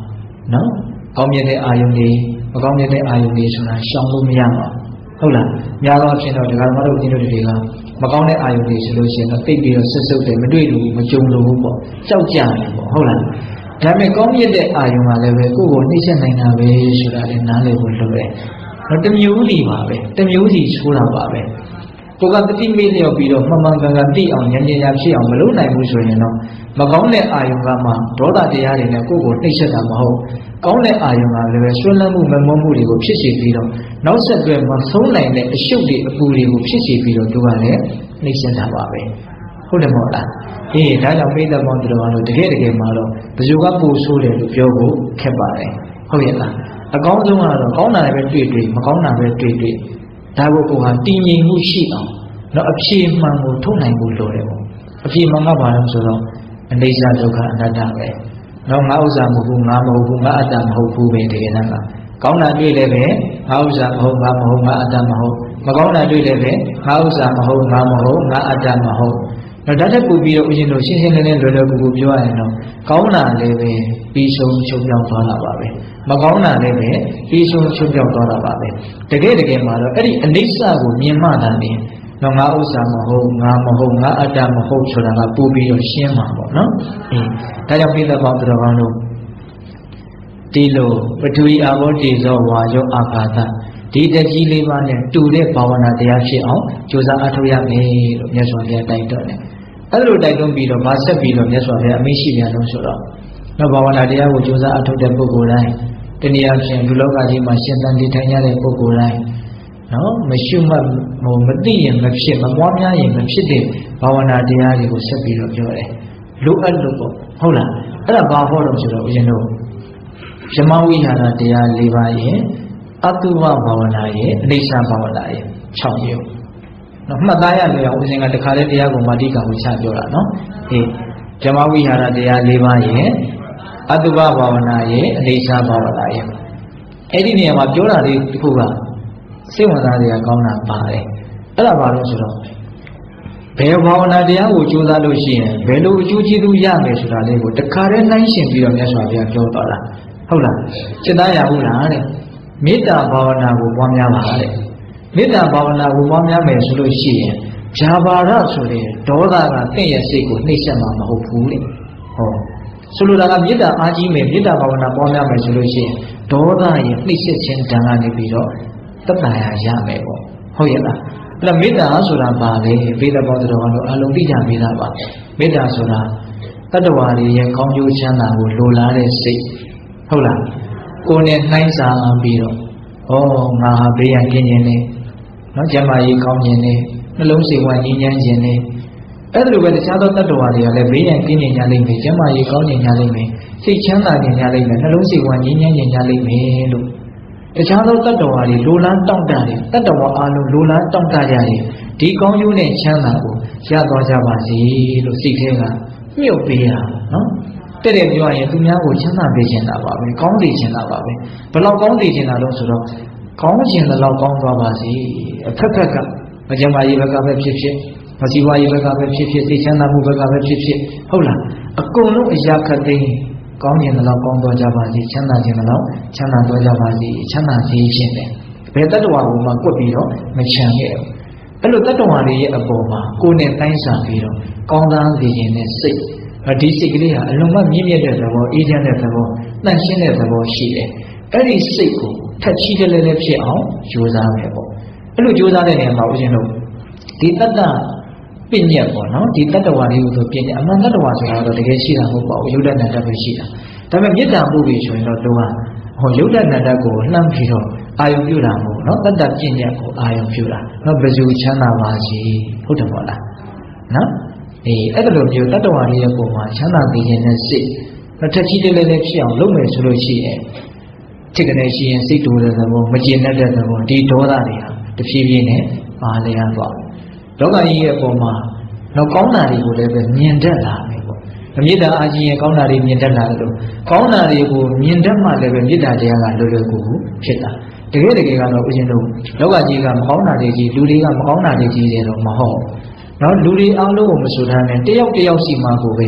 နော်ကောင်းမြတ်တဲ့အာယုန်တွေမကောင်းမြတ်တဲ့အာယုန်တွေဆိုတာရှောင်လို့မရပါဘူးဟုတ်လားများသောအားဖြင့်တော့ဒီကမ္ဘာတို့ဒီလိုတွေကမကောင်းတဲ့အာယုန်တွေဆိုလို့ရှိရင်တော့သိပြီးတော့ဆွတ်ဆုပ်တယ်မတွေ့လို့မကြုံလို့ဘူးပေါ့ကြောက်ကြတယ်ပေါ့ဟုတ်လားဒါပေမဲ့ကောင်းမြတ်တဲ့အာယုံကလည်းပဲကိုယ့်ကိုနှိမ့်ဆက်နိုင်တာပဲဆိုတာလည်းနားလည်ဖို့လိုတယ်။တော့တမျိုးစီပါပဲတမျိုးစီချိုးတာပါပဲ။ကိုယ်ကတတိမေ့လျော့ပြီးတော့မှန်မှန်ကန်ကန်သိအောင်ဉာဏ်ပညာဖြစ်အောင်မလုပ်နိုင်ဘူးဆိုရင်တော့မကောင်းတဲ့အာယုံကမှဒေါသတရားတွေနဲ့ကိုယ့်ကိုနှိမ့်ဆက်တာမဟုတ်ကောင်းတဲ့အာယုံကလည်းပဲဆွဲလန်းမှုမမုန်းမှုတွေကိုဖြစ်စေပြီးတော့နောက်ဆက်တွဲမဆုံးနိုင်တဲ့အရှုပ်တွေအပူတွေကိုဖြစ်စေပြီးတော့သူကလည်းနှိမ့်ဆက်တာပါပဲ။ဟုတ်တယ်မဟုတ်လား။ဒါကြောင့်ပိဋကပေါင်းတော်ကတော့တကယ်မှာတော့ဘယ်သူကပို့ဆိုးတယ်လို့ပြောဖို့ခက်ပါတယ်ဟုတ်ရဲ့လားအကောင်းဆုံးကတော့ကောင်းတာလည်းပဲတွေ့မကောင်းတာပဲတွေ့ဒါကိုကိုဟာတည်ငြိမ်မှုရှိအောင်တော့အဖြေမှန်ကိုထုတ်နိုင်ဖို့လိုတယ်ပေါ့အဖြေမှန်ကဘာလဲဆိုတော့အနိစ္စဒုက္ခအနတ္တပဲတော့ငါဥစ္စာမဟုတ်ဘူးငါမဟုတ်ဘူးငါအတ္တမဟုတ်ဘူးပဲတကယ်တမ်းကကောင်းတာတွေ့လည်းပဲငါဥစ္စာမဟုတ်ငါမဟုတ်ငါအတ္တမဟုတ်မကောင်းတာတွေ့လည်းပဲငါဥစ္စာမဟုတ်ငါမဟုတ်ငါအတ္တမဟုတ်တော့ဒါတက်ပူပြီးတော့ဦးဇင်းတို့ရှင်းရှင်းလင်းလင်းလွယ်လွယ်ကူကူပြောရရင်တော့ကောင်းတာလည်းပဲပြီးဆုံးချုပ်ပြောင်းသွားတာပါပဲမကောင်းတာလည်းပဲပြီးဆုံးချုပ်ပြောင်းသွားတာပါပဲတကယ်မှာတော့အဲ့ဒီအနိစ္စကိုမြင်မှသာနေတော့ငါဥစ္စာမဟုတ်ငါမဟုတ်ငါအတ္တမဟုတ်ဆိုတာကပူပြီးတော့ရှင်းမှာပေါ့နော်ဒါကြောင့်ပိဋကပေါင်းတော်ကောင်းတို့ဒီလိုပထဝီအာဘောတေဇောဝါယောအာကာသဒီတကြီးလေးပါးနဲ့တူတဲ့ဘာဝနာတရားဖြစ်အောင်ကြိုးစားအားထုတ်ရမယ်လို့မြတ်စွာဘုရားတိုက်တွန်းတယ်အဲ့လိုတိုက်တွန်းပြီးတော့ဗာဆက်ပြီးတော့မြတ်စွာဘုရားအမိန့်ရှိပြန်လို့ဆိုတော့နောက်ဘာဝနာတရားကိုကြိုးစားအားထုတ်တဲ့ပုဂ္ဂိုလ်တိုင်းတနည်းအားဖြင့်လူလောကကြီးမှာရှင်သန်နေထိုင်ရတဲ့ပုဂ္ဂိုလ်တိုင်းနော်မရှုမှတ်မသိရင်မဖြစ်မပွားများရင်မဖြစ်တဲ့ဘာဝနာတရားတွေကိုဆက်ပြီးတော့ပြောတယ်လိုအပ်လို့ပေါ့ဟုတ်လားအဲ့ဒါဘာဟောတော့ဆိုတော့ဦးဇင်းတို့ယမဝိဟာရတရား၄ပါးရဲ့အတုဝဘာဝနာရဲ့အနိစ္စဘာဝနာရဲ့6မျိုးနော်မှတ်သားရလို့အောင်ဦးဇင်းကတခါလေးတရားကိုမာတိကကိုချပြောတာနော်ဓမ္မဝိဟာရတရား၄ပါးရဲ့အတုဝဘာဝနာရဲ့အနိစ္စဘာဝနာရဲ့အဲ့ဒီနေရာမှာပြောတာလေးတစ်ခုကစိတ်ဝင်စားစရာကောင်းတာပါတယ်အဲ့ဒါဘာလို့ဆိုတော့ဘယ်ဘာဝနာတရားကိုကြိုးစားလို့ရှိရင်ဘယ်လိုအကျိုးကျေးဇူးရမယ်ဆိုတာလေးကိုတခါတည်းနှိုင်းရှင်ပြီးတော့မြတ်စွာဘုရားပြောသွားတာဟုတ်လားစိတ်သားရဘူးလားတဲ့မေတ္တာဘာဝနာကိုပွားများပါတဲ့မေတ္တာဘာဝနာကိုပွားများမယ်ဆိုလို့ရှိရင်ဇာဘာရဆိုတဲ့ဒေါသကတင့်ရဲ့စိတ်ကိုနှိမ့်ဆက်မှာမဟုတ်ဘူးတဲ့ဟောဆိုလိုတာကမေတ္တာအားကြီးမယ်မေတ္တာဘာဝနာပွားများမယ်ဆိုလို့ရှိရင်ဒေါသရဲ့နှိမ့်ဆက်ခြင်းတန်ကနေပြီးတော့သက်သာရမယ်ပေါ့ဟုတ်ရဲ့လားအဲ့တော့မေတ္တာဆိုတာဘာလဲဗေဒဘောတော်ကတော့အလုံးသိကြပြီးသားပါမေတ္တာဆိုတာတတ္တဝါတွေရဲ့ကောင်းကျိုးချမ်းသာကိုလိုလားတဲ့စိတ်ဟုတ်လားကိုယ်နဲ့နှိုင်းစာပြီးတော့ငါဟာဘေးရန်ကင်းခြင်းနဲ့နော်ကျမ်းမာရေးကောင်းခြင်းနဲ့နှလုံးစိတ်ဝမ်းငြိမ်းချမ်းခြင်းနဲ့အဲ့ဒါလိုပဲတခြားသောတတ္တဝါတွေကလည်းဘေးရန်ကင်းခြင်းညာလိမ့်မယ်ကျမ်းမာရေးကောင်းခြင်းညာလိမ့်မယ်စိတ်ချမ်းသာခြင်းညာလိမ့်မယ်နှလုံးစိတ်ဝမ်းငြိမ်းချမ်းခြင်းညာလိမ့်မယ်လို့တခြားသောတတ္တဝါတွေလိုလားတောင့်တတယ်တတ္တဝါအလုံးလိုလားတောင့်တကြရင်ဒီကောင်းကျိုးနဲ့ချမ်းသာကိုရသွားကြပါစေလို့စိတ်ထဲကမြုပ်ပေးတာနော်တဲ့ပြောရင်သူများကိုချမ်းသာပေးခြင်းတာပါပဲကောင်းစေခြင်းတာပါပဲဘယ်လောက်ကောင်းစေခြင်းတာလို့ဆိုတော့ကောင်းခြင်းလည်းကောင်းသွားပါစေအဖက်ဖက်ကမကြမ်းပါရေးဘက်ကပဲဖြစ်ဖြစ်မစီဝါရေးဘက်ကပဲဖြစ်ဖြစ်သိချမ်းသာမှုဘက်ကပဲဖြစ်ဖြစ်ဟုတ်လားအကုန်လုံးအရာခတ်သိမ်းကောင်းခြင်းလည်းကောင်းသွားကြပါစေချမ်းသာခြင်းလည်းချမ်းသာသွားကြပါစေချမ်းသာစေခြင်းပဲဘယ်တတ္တဝါကိုမှကွက်ပြီးတော့မချမ်းခဲ့ဘူးအဲ့လိုတတ္တဝါတွေရဲ့အပေါ်မှာကိုယ်နဲ့တိုင်းစာပြီးတော့ကောင်းသားစေခြင်းနဲ့စိတ်ဒီစိတ်ကလေးဟာအလုံးမမြင့်မြတ်တဲ့သဘောအေးချမ်းတဲ့သဘောနှံ့ရှင်းတဲ့သဘောရှိတယ်အဲ့ဒီစိတ်ကိုထက်ချီးတယ်လည်းဖြစ်အောင်ကြိုးစားမယ်ပေါ့အဲ့လိုကြိုးစားတဲ့နေရာမှာဦးဇင်းတို့ဒီတတ္တပညတ်ပေါ့နော်ဒီတတ္တဝါလေးကိုဆိုပညတ်အမှန်တတ္တဝါဆိုတာတော့တကယ်ရှိတာမဟုတ်ပါဘူးယုဒ္ဓနန္ဒပဲရှိတာဒါပေမဲ့မေတ္တာမှုပြီဆိုရင်တော့သူကယုဒ္ဓနန္ဒကိုလှမ်းပြီးတော့အာယုပြုတာမဟုတ်နော်တတ္တပညတ်ကိုအာယုပြုတာနော်ဘယ်သူချမ်းသာပါစေဟုတ်တယ်ပေါ့လားနော်အဲ့ဒါလိုမျိုးတတ္တဝါလေးရဲ့ပုံမှာချမ်းသာစေခြင်းနဲ့စိတ်ထက်ချီးတယ်လည်းဖြစ်အောင်လုပ်မယ်ဆိုလို့ရှိရင်ထိတ်ကနေရှိရင်စိတ်တူတဲ့သဘောမကျေနပ်တဲ့သဘောဒီဒေါသတွေဟာတဖြည်းဖြည်းနဲ့ပါလျက်သွားလောကကြီးရဲ့ပုံမှာတော့ကောင်းတာတွေကိုလည်းပဲမြင်တတ်လာမယ်ပေါ့မေတ္တာအားကြီးရင်ကောင်းတာတွေမြင်တတ်လာတယ်လို့ကောင်းတာတွေကိုမြင်တတ်မှလည်းပဲမေတ္တာတရားကလွယ်လွယ်ကူကူဖြစ်တာတကယ်ကတော့ဦးဇင်းတို့လောကကြီးကမကောင်းတာတွေကြီးလူတွေကမကောင်းတာတွေကြီးတယ်တော့မဟုတ်နော်လူတွေအားလုံးကိုမဆိုထားနဲ့တယောက်တယောက်စီမှာကိုပဲ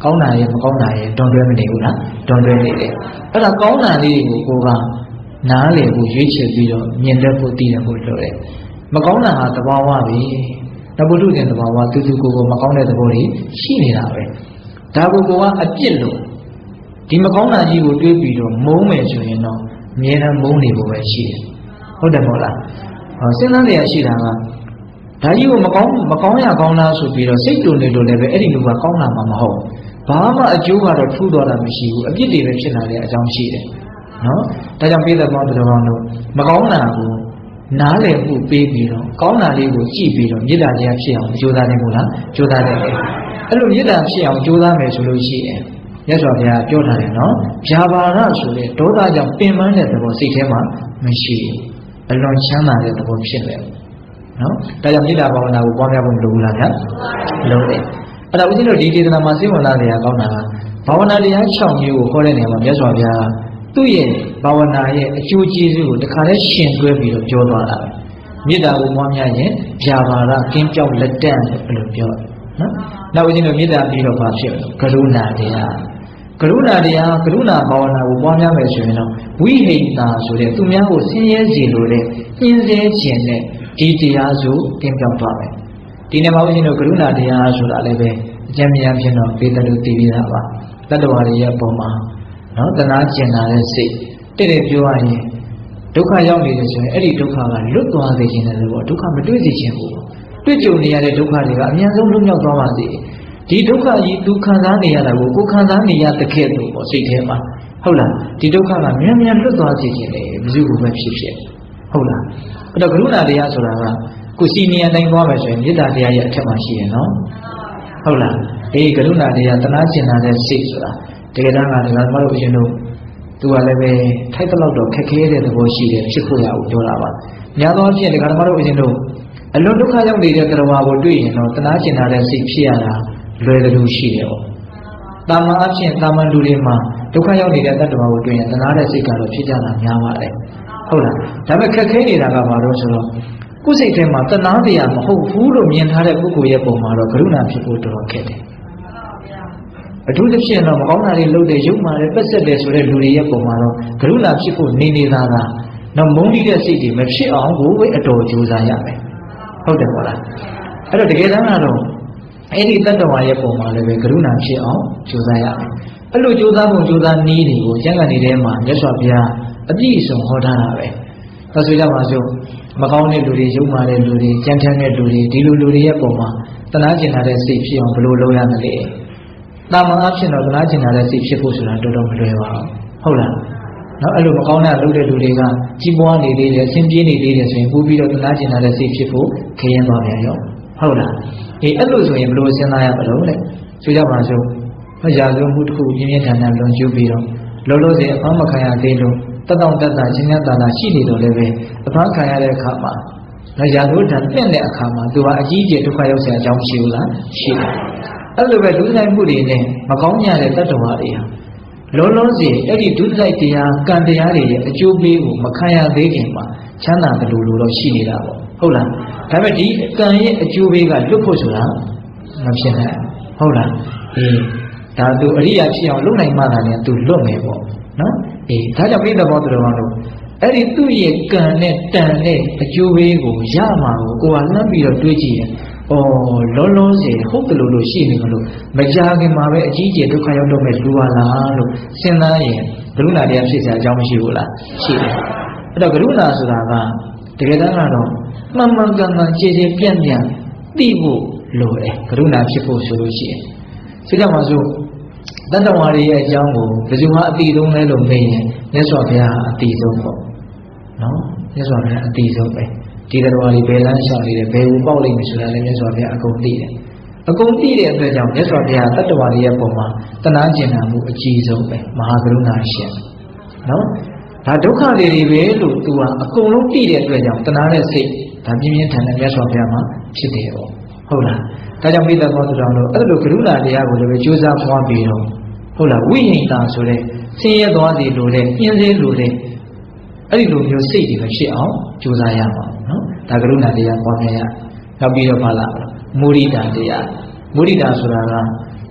ကောင်းတာရဲ့မကောင်းတာရဲ့တွန်းတွဲမနေဘူးလားတွန်းတွဲနေတယ်အဲ့ဒါကောင်းတာလေးကိုကနားလေဖို့ရွေးချယ်ပြီးတော့မြင်တတ်ဖို့သိရဖို့လိုတယ်မကောင်းတာဟာသဘာဝပဲနဗုဒ္ဓရှင်သဘာဝသူကိုမကောင်းတဲ့သဘောတွေရှိနေတာပဲဒါကိုကအပြစ်လို့ဒီမကောင်းတာကြီးကိုတွေးပြီးတော့မုန်းမယ်ဆိုရင်တော့အမြဲတမ်းမုန်းနေဖို့ပဲရှိတယ်ဟုတ်တယ်မဟုတ်လားစဉ်းစားနေရရှိတာကဒါကြီးကိုမကောင်းရကောင်းလားဆိုပြီးတော့စိတ်တုန်နေလို့လည်းပဲအဲ့ဒီလူကကောင်းလာမှာမဟုတ်ဘာမှအကျိုးကတော့ထူးသွားတာမရှိဘူးအပြစ်တွေပဲဖြစ်လာတဲ့အကြောင်းရှိတယ်နော်ဒါကြောင့်ပြည်သက်ပေါင်းတို့တို့မကောင်းတာကိုနားလည်မှုပေးပြီးတော့ကောင်းတာလေးကိုကြည့်ပြီးတော့မေတ္တာတရားဖြစ်အောင်ကြိုးစားနေမို့လားကြိုးစားတယ်အဲ့လိုမေတ္တာဖြစ်အောင်ကြိုးစားမယ်ဆိုလို့ရှိရင်မြတ်စွာဘုရားပြောထားတယ်နော်ဗျာပါဒဆိုတဲ့ဒေါသကြောင့်ပင်ပန်းတဲ့သဘောစိတ်ထဲမှာမရှိဘူးအလွန်ချမ်းသာတဲ့သဘောဖြစ်တယ်နော်ဒါကြောင့်မေတ္တာဘာဝနာကိုပွားများဖို့မလိုဘူးလားဗျာလုံးတယ်အဲ့ဒါဦးဇင်းတို့ဒီဒေသနာမှာစိတ်ဝင်စားနေရကောင်းတာကဘာဝနာတရား6မျိုးကိုဟောတဲ့နေရာမှာမြတ်စွာဘုရားသူ့ရဲ့ဘာဝနာရဲ့အကျိုးကျေးဇူးကိုတခါတည်းရှင်တွဲပြီးတော့ပြောသွားတာပဲမေတ္တာကိုပွားများရင်ဗျာပါဒကင်းပြောက်လက်တန့်လို့ပြောတယ်နော်နောက်ဦးဇင်းတို့မေတ္တာပြီးတော့ဘာဖြစ်လဲကရုဏာတရားကရုဏာတရားကရုဏာဘာဝနာကိုပွားများမယ်ဆိုရင်တော့ဝိဟိတာဆိုတဲ့သူများကိုဆင်းရဲစေလိုတဲ့ညှင်းဆဲခြင်းနဲ့ဒီတရားစုကင်းပြောက်သွားမယ်ဒီနေ့မှာဦးဇင်းတို့ကရုဏာတရားဆိုတာလည်းပဲအကျဉ်းများဖြစ်တော့ဒေသလူသိပြီးသားပါတတ္တဝါတွေရဲ့ပုံမှာနော်တနာကျင်လာတဲ့စိတ်တဲ့ပြောရရင်ဒုက္ခရောက်နေတယ်ဆိုရင်အဲ့ဒီဒုက္ခကလွတ်သွားစေခြင်းလည်းပေါ့ဒုက္ခမတွေ့စေခြင်းဘူးတွေ့ကြုံနေရတဲ့ဒုက္ခတွေကအများဆုံးလွတ်မြောက်သွားပါစေဒီဒုက္ခကြီးသူခံစားနေရတာကိုကိုခံစားနေရတဲ့ခဲ့လို့ပေါ့စိတ်ထဲမှာဟုတ်လားဒီဒုက္ခကမြန်မြန်လွတ်သွားစေခြင်းလေဘယ်သူကပဲဖြစ်ဖြစ်ဟုတ်လားအဲ့တော့ကရုဏာတရားဆိုတာကကိုစီနီယတိုင်းသွားမယ်ဆိုရင်မေတ္တာတရားရဲ့အထက်မှာရှိရနော်ဟုတ်လားအေးကရုဏာတရားတနာကျင်လာတဲ့စိတ်ဆိုတာတကယ်တမ်းကဒီမှာတို့ရှင်တို့သူကလည်းပဲထိုက်တလောက်တော့ခက်ခဲတဲ့သဘောရှိတယ်ဖြစ်ဖို့ရအောင်ပြောတာပါများသောအားဖြင့်ဒီကမှာတို့ရှင်တို့အလွန်ဒုက္ခရောက်နေတဲ့တရားကိုတွေ့ရင်တော့တနာကျင်လာတဲ့စိတ်ဖြစ်ရတာလွယ်တယ်လို့ရှိတယ်ပေါ့တာမန်အဖြစ်တာမန်လူတွေမှာဒုက္ခရောက်နေတဲ့တတ္တဝါကိုတွေ့ရင်တနာတဲ့စိတ်ကတော့ဖြစ်ကြတာများပါတယ်ဟုတ်လားဒါပေမဲ့ခက်ခဲနေတာကဘာလို့ဆိုတော့ကိုယ်စိတ်ထဲမှာတနာတရားမဟုတ်ဘူးလို့မြင်ထားတဲ့ပုဂ္ဂိုလ်ရဲ့ပုံမှာတော့ကရုဏာဖြစ်ဖို့တော်တော်ခက်တယ်အထူးသဖြင့်တော့မကောင်းတာတွေလုပ်တဲ့ရုပ်မာတဲ့ပတ်သက်တယ်ဆိုတဲ့လူတွေရဲ့ပုံမှာတော့ကရုဏာဖြစ်ဖို့နေနေတာကတော့မုန်းတဲ့စိတ်တွေမဖြစ်အောင်ကိုပဲအတော်ကြိုးစားရမယ်ဟုတ်တယ်ပေါ့လားအဲ့တော့တကယ်တမ်းကတော့အဲ့ဒီတတ္တဝါရဲ့ပုံမှာလည်းပဲကရုဏာဖြစ်အောင်ကြိုးစားရမယ်အဲ့လိုကြိုးစားဖို့ကြိုးစားနည်းတွေကိုကျမ်းဂန်တွေထဲမှာမြတ်စွာဘုရားအပြည့်အစုံဟောထားတာပဲဒါဆိုကြပါစို့မကောင်းတဲ့လူတွေရုပ်မာတဲ့လူတွေကြမ်းတမ်းတဲ့လူတွေဒီလိုလူတွေရဲ့ပုံမှာတနာကျင်လာတဲ့စိတ်ဖြစ်အောင်ဘယ်လိုလုပ်ရမလဲတာမန်အဖြစ်တော့တနာကျင်လာတဲ့စိတ်ဖြစ်ဖို့ဆိုတာတော်တော်မလွယ်ပါဘူးဟုတ်လားနော်အဲ့လိုမကောင်းတဲ့လုပ်တဲ့လူတွေကကြီးပွားနေသေးတယ်ဆင်းပြေးနေသေးတယ်ဆိုရင်ပို့ပြီးတော့တနာကျင်လာတဲ့စိတ်ဖြစ်ဖို့ခရင်သွားပြန်ရောဟုတ်လားအေးအဲ့လိုဆိုရင်ဘယ်လိုစဉ်းစားရမလို့လဲဆိုကြပါစို့ရာဇဝမှုတစ်ခုပြင်းပြင်းထန်ထန်လွန်ကျူးပြီးတော့လောလောဆယ်အဖမ်းမခံရသေးလို့တက်တောင့်တက်တာချင်းချင်းတာတာရှိနေတော့လည်းပဲအဖမ်းခံရတဲ့အခါမှာရာဇဝဓာတ်ပြင့်တဲ့အခါမှာသူကအကြီးအကျယ်ဒုက္ခရောက်စရာအကြောင်းရှိဘူးလားရှိတယ်အဲ့လိုပဲဒုစရိုက်မှုတွေနဲ့မကောင်းကြတဲ့တတ္တဝါတွေဟာလုံးလုံးစီအဲ့ဒီဒုစရိုက်တရားကံတရားတွေရဲ့အကျိုးပေးကိုမခံရသေးခင်မှာချမ်းသာတယ်လို့တော့ရှိနေတာပေါ့ဟုတ်လားဒါပေမဲ့ဒီကံရဲ့အကျိုးပေးကလွတ်ဖို့ဆိုတာမဖြစ်နိုင်ဟုတ်လားအေးဒါသူအရိယာဖြစ်အောင်လုပ်နိုင်မှသာလေသူလွတ်မယ်ပေါ့နော်အေးဒါကြောင့်ပြိတ္တဘောတော်တော်တို့အဲ့ဒီသူ့ရဲ့ကံနဲ့တန်တဲ့အကျိုးပေးကိုရမှာကိုကလှမ်းပြီးတော့တွေးကြည့်ရင်လုံးလုံးစီဟုတ်တယ်လို့ရှိနေလို့မကြာခင်မှာပဲအကြီးကျယ်ဒုက္ခရောက်တော့မဲ့လူပါလားလို့စဉ်းစားရင်ကရုဏာတရားဖြစ်စရာအကြောင်းမရှိဘူးလားရှိတယ်အဲ့တော့ကရုဏာဆိုတာကတကယ်တမ်းကတော့မှန်မှန်ကန်ကန်ခြေခြေပြန့်ပြန့်သိဖို့လိုတယ်ကရုဏာဖြစ်ဖို့ဆိုလို့ရှိရင်ဆိုကြပါစို့တတ္တဝါတွေရဲ့အကြောင်းကိုဘယ်သူမှအတိဆုံးလဲလို့မေးရင်မြတ်စွာဘုရားအတိဆုံးပေါ့နော်မြတ်စွာဘုရားအတိဆုံးပဲဒီတတ္တဝါတွေဘယ်လမ်းလျှောက်နေတယ်ဘယ်ကိုပေါက်လိမ့်မယ်ဆိုတာလည်းမြတ်စွာဘုရားအကုန်သိတယ်အကုန်သိတဲ့အတွက်ကြောင့်မြတ်စွာဘုရားတတ္တဝါတွေရဲ့ပုံမှာတနာကျင်နာမှုအကြီးဆုံးပဲမဟာကရုဏာရှင်နော်ဒါဒုက္ခတွေပဲလို့သူကအကုန်လုံးသိတဲ့အတွက်ကြောင့်တနာတဲ့စိတ်ဒါပြင်းပြင်းထန်ထန်မြတ်စွာဘုရားမှာဖြစ်တယ်ပေါ့ဟုတ်လားဒါကြောင့်မိသားစုတော်တို့အဲ့လိုကရုဏာတရားကိုလည်းကြိုးစားပွားပြီးတော့ဟုတ်လားဝိဟိတာဆိုတဲ့ဆင်းရဲသွားစီလိုတဲ့ပြင်းစဲလိုတဲ့အဲ့ဒီလိုမျိုးစိတ်တွေပဲဖြစ်အောင်ကြိုးစားရမှာနော်ဒါကရုဏာတရားပွားများရနောက်ပြီးတော့ပါလာမုဒိတာတရားမုဒိတာဆိုတာက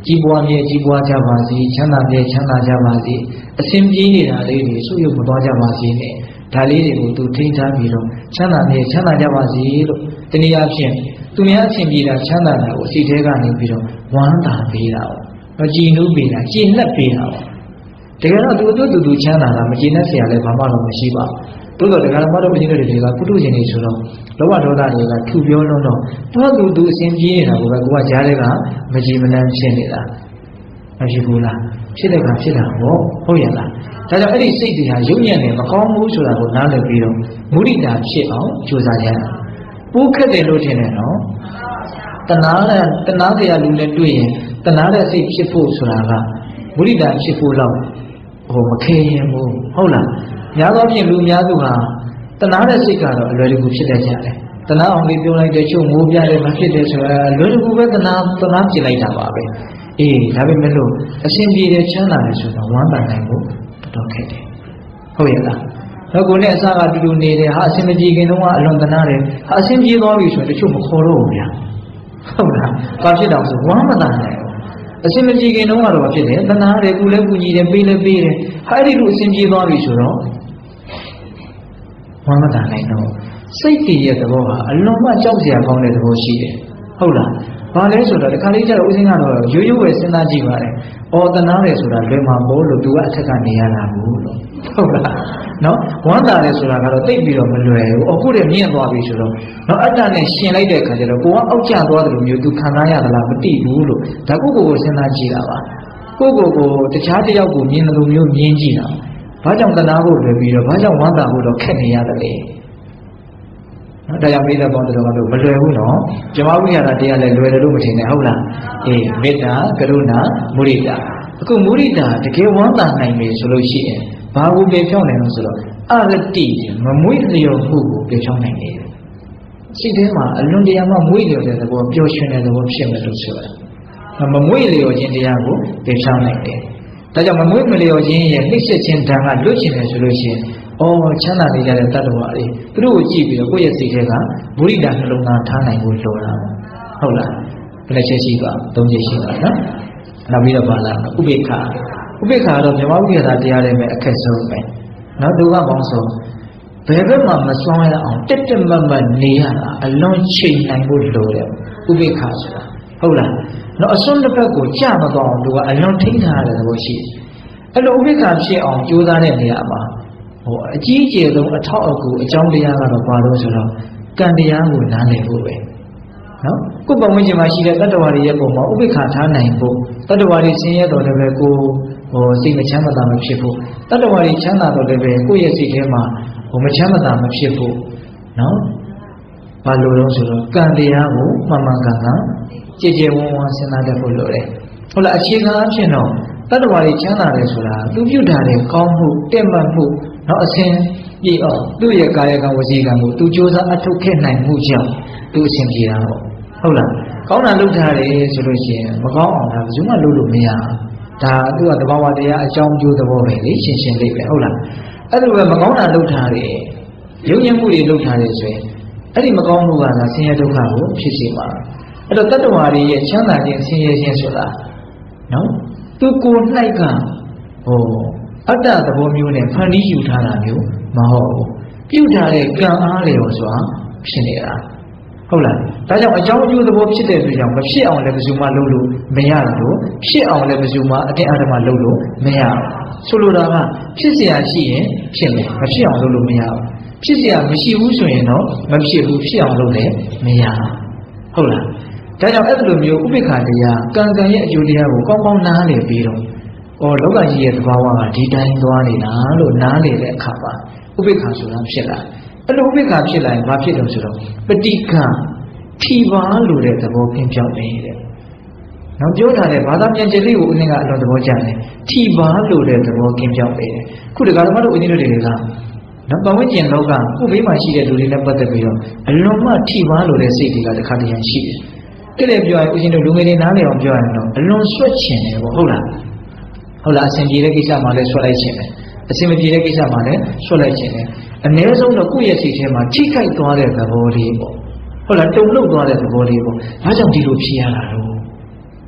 ကြီးပွားမြဲကြီးပွားကြပါစေချမ်းသာမြဲချမ်းသာကြပါစေအစဉ်ပြေးနေတာလေးတွေဆုပ်ယုပ်မသွားကြပါစေနဲ့ဒါလေးတွေကိုသူထိန်းထားပြီးတော့ချမ်းသာမြဲချမ်းသာကြပါစေလို့တနည်းအားဖြင့်သူများအစဉ်ပြေးတာချမ်းသာတာကိုစိတ်ထဲကနေပြီးတော့ဝမ်းသာပေးတာပေါ့ကြည်နူးပေးတာကြည်နှက်ပေးတာပေါ့တကယ်တော့သူချမ်းသာတာမကြည်နှက်เสียလည်းဘာမှတော့မရှိပါဘူးသို့တော့တရားတော်တော်မင်းတို့တွေကပုထုဇဉ်တွေဆိုတော့လောဘဒေါသတွေကထူပြောလုံးတော့သူအစဉ်ပြေးနေတာကိုပဲကိုကကြားတဲ့ကမကြည်မနှံဖြစ်နေတာမရှိဘူးလားဖြစ်တဲ့ကဖြစ်တာပေါ့ဟုတ်ရဲ့လားဒါကြောင့်အဲ့ဒီစိတ်တွေဟာယုံညံ့နေမကောင်းဘူးဆိုတာကိုနားလည်ပြီးတော့မုဒိတာဖြစ်အောင်ကြိုးစားကြရအောင်ပိုးခက်တယ်လို့ထင်တယ်နော်တဏှာတရားလူနဲ့တွေ့ရင်တဏှာတဲ့စိတ်ဖြစ်ဖို့ဆိုတာကမုဒိတာဖြစ်ဖို့တော့မခဲရင်ဘူးဟုတ်လားများသောဖြင့်လူများစုဟာတဏှာတဲ့စိတ်ကတော့အလွယ်တကူဖြစ်တတ်ကြတယ်တဏှာအောင်လေးပြောလိုက်တဲ့ချုပ်ငိုးပြတယ်မဖြစ်တယ်ဆိုတာအလွယ်တကူပဲတဏှာပြလိုက်တာပါပဲအေးဒါပေမဲ့လို့အရှင်ပြေတယ်ချမ်းသာတယ်ဆိုတော့ဝမ်းသာနိုင်ဖို့တော်ခက်တယ်ဟုတ်ရဲ့လားတော့ကိုနဲ့အစားကတူတူနေတယ်ဟာအရှင်မပြေခင်တုန်းကအလွန်တနာတယ်ဟာအရှင်ပြေသွားပြီဆိုရင်တချို့မခေါ်တော့ဘူးဗျာဟုတ်လားဘာဖြစ်တော့ဆိုဝမ်းမသာနိုင်ဘူးအရှင်မပြေခင်တုန်းကတော့ဖြစ်တယ်တနာတယ်ကုလည်းကုညီတယ်ပေးလည်းပေးတယ်ဟာအဲ့ဒီလိုအရှင်ပြေသွားပြီဆိုတော့ဝမ်းမသာနိုင်တော့စိတ်တည်ရဲ့သဘောဟာအလွန်မှကြောက်စရာကောင်းတဲ့သဘောရှိတယ်ဟုတ်လားဘာလဲဆိုတော့ဒီခါလေးကျတော့ဦးစင်းကတော့ရိုးရိုးပဲစဉ်းစားကြည့်ပါတယ်။အော်တနာတယ်ဆိုတာလွယ်မှာမို့လို့သူကအထက်ကနေရတာဘူးလို့ဟုတ်လား။နော်ဝမ်းသာတယ်ဆိုတာကတော့တိတ်ပြီးတော့မလွယ်ဘူး။အခုတည်းမြင့်သွားပြီဆိုတော့နော်အတ္တနဲ့ရှင်လိုက်တဲ့အခါကျတော့ကိုကအောက်ကျသွားတယ်လို့မျိုးသူခံစားရသလားမသိဘူးလို့ဒါကိုစဉ်းစားကြည့်တာပါ။ကိုတခြားတစ်ယောက်ကိုမြင်တယ်လို့မျိုးမြင်ကြည့်တာ။ဘာကြောင့်တနာဖို့လွယ်ပြီးတော့ဘာကြောင့်ဝမ်းသာဖို့တော့ခက်နေရတယ်လေ။ဒါကြောင့်မိသားပေါင်းတော်ကတော့မလွယ်ဘူးနော်ဇမဝိဟာရတရားလည်းလွယ်တယ်လို့မထင်နဲ့ဟုတ်လားအေးမေတ္တာကရုဏာမုဒိတာအခုမုဒိတာတကယ်ဝမ်းသာနိုင်ပြီဆိုလို့ရှိရင်ဘာကိုပြေဖြောင်းနိုင်လို့ဆိုတော့အရတိမမွေ့လျော်မှုကိုပြေဖြောင်းနိုင်တယ်စိတ်ထဲမှာအလွန်တရာမှမွေ့လျော်တဲ့သဘောပျော်ရွှင်တဲ့သဘောဖြစ်မယ်လို့ဆိုတာမမွေ့လျော်ခြင်းတရားကိုပြေဖြောင်းနိုင်တယ်ဒါကြောင့်မမွေ့မလျော်ခြင်းရဲ့နှိမ့်ဆက်ခြင်းဓာတ်ကလွတ်ချင်တယ်ဆိုလို့ရှိရင်ချမ်းသာနေကြတဲ့တတ္တဝါတွေသူတို့ကိုကြည့်ပြီးတော့ကိုယ့်ရဲ့စိတ်ထဲကမုဒိတာနှလုံးသားထားနိုင်ဖို့လိုတာဟုတ်လားဘယ်နှချက်ရှိပါ၃ချက်ရှိပါနော်နောက်ပြီးတော့ပါလာဥပေက္ခကတော့မြမဝိဟာရတရားတွေပဲအခက်ဆုံးပဲနော်သူကပေါင်းဆုံးဘယ်ဘက်မှမစွမ်းရအောင်တက်တက်မတ်မတ်နေရတာအလွန်ချိန်နိုင်ဖို့လိုတယ်ဥပေက္ခဆိုတာဟုတ်လားနော်အစွန်းတစ်ဖက်ကိုကြမသွားအောင်သူကအလွန်ထိန်းထားရတဲ့သဘောရှိတယ်အဲ့လိုဥပေက္ခဖြစ်အောင်ကြိုးစားတဲ့နေရာမှာအကြီးကျယ်ဆုံးအထောက်အကူအကြောင်းတရားကတော့ဘာလို့ဆိုတော့ကံတရားကိုနားလည်ဖို့ပဲနော်ကိုယ်ပတ်ဝန်းကျင်မှာရှိတဲ့တတ္တဝါတွေရဲ့ပုံမှာဥပိ္ပခာထားနိုင်ဖို့တတ္တဝါတွေဆင်းရဲတော်လည်းပဲကိုစိတ်မချမ်းသာမဖြစ်ဖို့တတ္တဝါတွေချမ်းသာတော်လည်းပဲကိုယ့်ရဲ့စိတ်ထဲမှာမချမ်းသာမဖြစ်ဖို့နော်ဘာလို့လဲဆိုတော့ကံတရားကိုမှန်မှန်ကန်ကန်ကြည်ကြည်ဝန်းဝန်းစဉ်းစားတတ်ဖို့လိုတယ်ဟုတ်လားအခြေခံအဖြစ်တော့တတ္တဝါတွေချမ်းသာတယ်ဆိုတာသူပြုတာတဲ့ကောင်းမှုတက်မှတ်မှုနော်အစဉ်ပြေအောင်သူ့ရဲ့ကာယကံဝစီကံကိုသူကြိုးစားအထုတ်ခဲ့နိုင်မှုကြောင့်သူအစဉ်ပြေတာပေါ့ဟုတ်လားကောင်းတာလုပ်ထားတယ်ဆိုလို့ရှိရင်မကောင်းအောင်ဒါဘယ်သူမှလုပ်လို့မရဒါသူကတဘာဝတရားအကြောင်းကျိုးသဘောပဲလေရှင်းရှင်းလေးပဲဟုတ်လားအဲ့လိုပဲမကောင်းတာလုပ်ထားတယ်ရုပ်ရည်မှုတွေလုပ်ထားတယ်ဆိုရင်အဲ့ဒီမကောင်းမှုကဆင်းရဲဒုက္ခကိုဖြစ်စေမှာအဲ့တော့တတ္တဝါတွေရဲ့ချမ်းသာခြင်းဆင်းရဲခြင်းဆိုတာနော်သူကိုယ်၌ကအတ္တသဘောမျိုးနဲ့ဖန်တီးယူထားတာမျိုးမဟုတ်ဘူးပြုထားတဲ့ကံအားလျော်စွာဖြစ်နေတာဟုတ်လားဒါကြောင့်အကြောင်းအကျိုးသဘောဖြစ်တဲ့အတွက်ကြောင့်မဖြစ်အောင်လည်းဘယ်သူမှလုပ်လို့မရဘူးဖြစ်အောင်လည်းဘယ်သူမှအတင်းအဓမ္မလုပ်လို့မရဘူးဆိုလိုတာကဖြစ်เสียရှိရင်ဖြစ်မယ်မဖြစ်အောင်လုပ်လို့မရဘူးဖြစ်เสียမရှိဘူးဆိုရင်တော့မဖြစ်ဘူးဖြစ်အောင်လုပ်လည်းမရဟုတ်လားဒါကြောင့်အဲ့လိုမျိုးဥပိ္ပခာတရားကံရဲ့အကျိုးတရားကိုကောင်းကောင်းနားလည်ပြီးတော့လောကကြီးရဲ့သဘာဝကဒီတိုင်းသွားနေတာလို့နားလည်တဲ့အခါမှာဥပိ္ပခာဆိုတာဖြစ်လာအဲ့လိုဥပိ္ပခာဖြစ်လာရင်ဘာဖြစ်လို့ဆိုတော့ပဋိက္ခထိပါလို့တဲ့သဘောကင်းပြောင်းနေတဲ့နောက်ပြောထားတဲ့ဘာသာပြန်ချက်လေးကိုဦးနေကအလွန်သဘောကျတယ်ထိပါလို့တဲ့သဘောကင်းပြောင်းနေတယ်ခုဒီကဓမ္မတို့ဦးနေတို့တွေကနော်ပတ်ဝန်းကျင်လောကကိုဘေးမှာရှိတဲ့လူတွေနဲ့ပတ်သက်ပြီးတော့အလွန်မှထိပါလို့တဲ့စိတ်တွေကတစ်ခါတည်းရန်ရှိတယ်တဲ့ပြောရင်ဦးရှင်တို့လူငယ်တွေနားလည်အောင်ပြောရရင်တော့အလွန်ဆွတ်ချင်တယ်ပေါ့ဟုတ်လားဟုတ်လားအစဉ်ပြေတဲ့ကိစ္စမှလည်းဆွတ်လိုက်ခြင်းတယ်အစဉ်မပြေတဲ့ကိစ္စမှလည်းဆွတ်လိုက်ခြင်းတယ်အ ਨੇ ဆုံးတော့ကိုယ့်ရဲ့စိတ်ထဲမှာထိခိုက်သွားတဲ့သဘောလေးပေါ့ဟုတ်လားတုံ့လောက်သွားတဲ့သဘောလေးပေါ့ဒါကြောင့်ဒီလိုဖြစ်ရတာတော့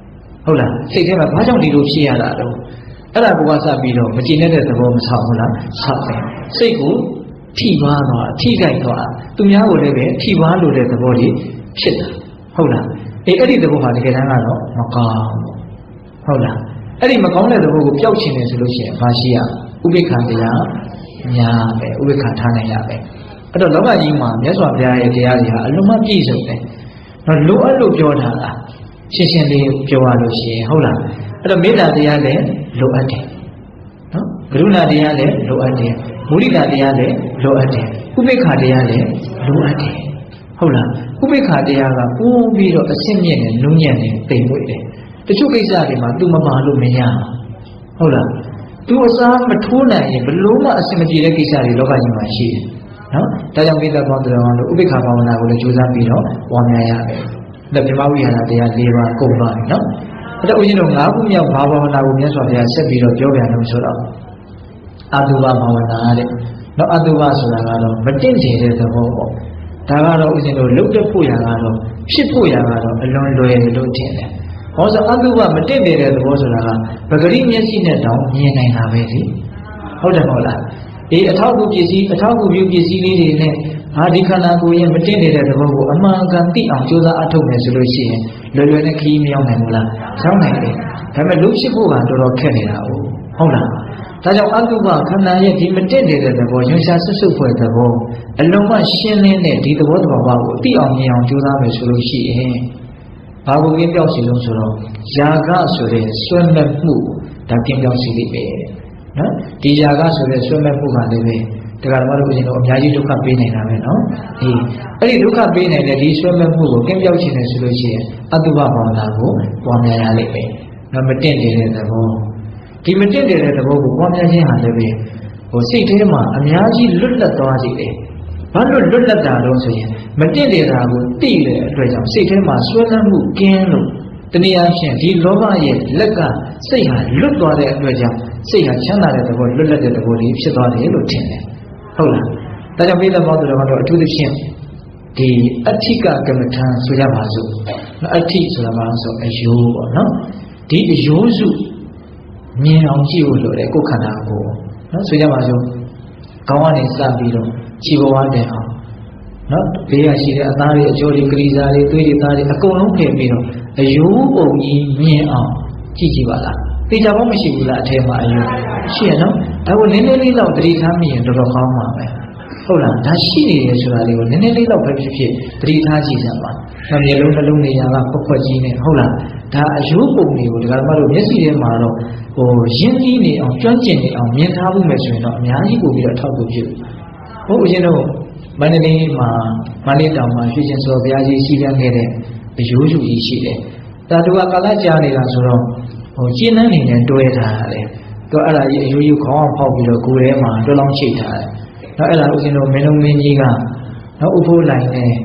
ဟုတ်လားစိတ်ထဲမှာဘာကြောင့်ဒီလိုဖြစ်ရတာတော့အဲ့ဒါကိုစပြီးတော့မကြည်နေတဲ့သဘောမဆောက်ဘူးလားဆောက်တယ်စိတ်ကိုထိပါတော့ထိကြိုက်တော့သူများကိုလည်းပဲထိပါလို့တဲ့သဘောကြီးဖြစ်တာဟုတ်လားအဲ့ဒီသဘောဟာတကယ်တမ်းကတော့မကောင်းဟုတ်လားအဲ့ဒီမကောင်းတဲ့သဘောကိုပျောက်ချင်တယ်ဆိုလို့ရှိရင်ဘာရှိရဥပိ္ပခာတရားများပဲဥပိ္ပခာထားနိုင်ရပဲအဲ့တော့လောကကြီးမှာမြတ်စွာဘုရားရဲ့တရားတွေဟာအလုံးမပြည့်စုံတယ်တော့လိုအပ်လို့ပြောတာလားရှင်းရှင်းလေးပြောရလို့ရှိရင်ဟုတ်လားအဲ့တော့မေတ္တာတရားလည်းလိုအပ်တယ်နော်ကရုဏာတရားလည်းလိုအပ်တယ်မုဒိတာတရားလည်းလိုအပ်တယ်ဥပိ္ပခာတရားလည်းလိုအပ်တယ်ဟုတ်လားဥပိ္ပခာတရားကပိုးပြီးတော့အစစ်မြင့်နဲ့နုံညံ့နဲ့တိမ်မွေ့တယ်တချို့ကိစ္စတွေမှာ तू မပါလို့မရဟုတ်လား तू အစားမထိုးနိုင်ရင်ဘလို့မှအစင်မပြေတဲ့ကိစ္စတွေလောကကြီးမှာရှိတယ်နော်ဒါကြောင့်ပိဿဘောတော်တော်လို့ဥပိ္ပခာဘာဝနာကိုလည်းကြိုးစားပြီးတော့ပွားများရတယ်ဒါပြမဝိဟာရတရား၄ပါးကုန်သွားပြီနော်အဲ့တော့ဦးဇင်းတို့၅ခုမြောက်ဘာဝနာကိုမြတ်စွာဘုရားဆက်ပြီးတော့ပြောပြန်လို့ဆိုတော့အတုပဘာဝနာတဲ့နော်အတုပဆိုတာကတော့မတင့်တယ်တဲ့သဘောပေါ့ဒါကတော့ဦးဇင်းတို့လှုပ်တက်ဖို့ရကတော့ဖြစ်ဖို့ရကတော့အလွန်လွယ်လို့ထင်တယ်ဟောဆိုအတုပမတင့်တယ်တဲ့သဘောဆိုတာကပဂရိမျက်စိနဲ့တောင်မြင်နိုင်တာပဲလေဟုတ်တယ်မဟုတ်လားဒီအထောက်အကူပစ္စည်းအထောက်အကူပြုပစ္စည်းလေးတွေနဲ့ဟာဒီခန္ဓာကိုယ်ရဲ့မတင့်နေတဲ့သဘောကိုအမှန်ကန်သိအောင်ကြိုးစားအထောက်မယ်ဆိုလို့ရှိရင်လွယ်လွယ်နဲ့ခရီးမရောက်နိုင်ဘူးလားရောက်နိုင်တယ်ဒါပေမဲ့လူဖြစ်ဖို့ကတော်တော်ခက်နေတာဟုတ်လားဒါကြောင့်အတုပခန္ဓာရဲ့ဒီမတင့်နေတဲ့သဘောရွှင်ရှားဆွတ်ဆွတ်ဖွယ်သဘောအလုံးမရှင်းလင်းတဲ့ဒီသဘောတဘာဝကိုသိအောင်မြင်အောင်ကြိုးစားမယ်ဆိုလို့ရှိရင်ဘာကိုကင်းပြောက်စီလို့ဆိုတော့ယာကဆိုတဲ့ဆွဲမဲ့မှုဒါကင်းပြောက်စီလိမ့်မယ်နော်ဒီယာကဆိုတဲ့ဆွဲမဲ့မှုကလည်းပဲတရားဓမ္မတို့ဦးဇင်းတို့အများကြီးဒုက္ခပေးနေတာပဲနော်အဲ့ဒီဒုက္ခပေးနိုင်တဲ့ဒီဆွဲမဲ့မှုကိုကင်းပြောက်ခြင်းနဲ့ဆိုလို့ရှိရင်အတုပဘာဝနာကိုပွားများရလိမ့်မယ်နော်မတင့်တယ်တဲ့သဘောဒီမတင့်တယ်တဲ့သဘောကိုပွားများခြင်းဟာလည်းပဲစိတ်ထဲမှာအများကြီးလွတ်လပ်သွားစေတယ်ဘာလို့လွတ်လပ်တာတော့ဆိုရင်မတင့်တယ်တာကိုသိတဲ့အတွက်ကြောင့်စိတ်ထဲမှာဆွဲလန်းမှုကင်းလို့တနည်းအားဖြင့်ဒီလောဘရဲ့လက်ကစိတ်ဟာလွတ်သွားတဲ့အတွက်ကြောင့်စိတ်ဟာချမ်းသာတဲ့သဘောလွတ်လပ်တဲ့သဘောကြီးဖြစ်သွားတယ်လို့ထင်တယ်ဟုတ်လားဒါကြောင့်ပိဿဘောတော်ကတော့အထူးသဖြင့်ဒီအဋ္ဌိကကမ္မထံဆိုရပါစို့အဋ္ဌိဆိုတာဘာလို့ဆိုအယိုးပေါ့နော်ဒီအယိုးစုမြင်အောင်ကြည့်ဖို့လိုတယ်ကိုယ်ခန္ဓာကိုနော်ဆိုကြပါစို့ခေါင်းကနေစပြီးတော့ခြေဘဝတည်းအောင်နော်ဘေးရရှိတဲ့အသားတွေအကျိုးတွေကလေးစားတွေသွေးတွေသားတွေအကုန်လုံးဖယ်ပြီးတော့အယိုးပုံကြီးမြင်အောင်ကြည့်ကြည့်ပါလားသိကြဖို့မရှိဘူးလားအထဲမှာအယိုးရှိရနော်ဒါကိုနည်းနည်းလေးတော့သတိထားမိရင်တော်တော်ကောင်းပါပဲဟုတ်လားဒါရှိနေတယ်ဆိုတာလေးကိုနည်းနည်းလေးတော့ပဲဖြစ်ဖြစ်သတိထားကြည့်စမ်းပါမျက်လုံးနှလုံးနေရာကဖွက်ဖွက်ကြီးနေဟုတ်လားဒါအယိုးပုံတွေကိုဒီကရမတို့မျက်စိထဲမှာတော့ရင်းကြီးနေအောင်ကျွမ်းကျင်နေအောင်မြင်ထားဖို့မယ်ဆိုရင်တော့အများကြီးပို့ပြီးတော့ထောက်ဖို့ဖြစ်ဟုတ်ဦးဇင်းတို့မန္တလေးမှာမန္တလေးတောင်မှာရွှေကျင်စော်ဘုရားကြီးရှိခဲ့တဲ့အယိုးစုကြီးရှိတယ်ဒါတို့ကကာလကြာနေတာဆိုတော့ကျင်းနှန်းနေနဲ့တွဲထားရတယ်သူအဲ့ဒါကြီးအယိုးယူခေါင်းဖောက်ပြီးတော့ကိုယ်ထဲမှာတွဲလောင်းချိတ်ထားတယ်နောက်အဲ့ဒါဦးဇင်းတို့မင်းလုံးမင်းကြီးကနောက်ဥဖိုးလိုက်နဲ့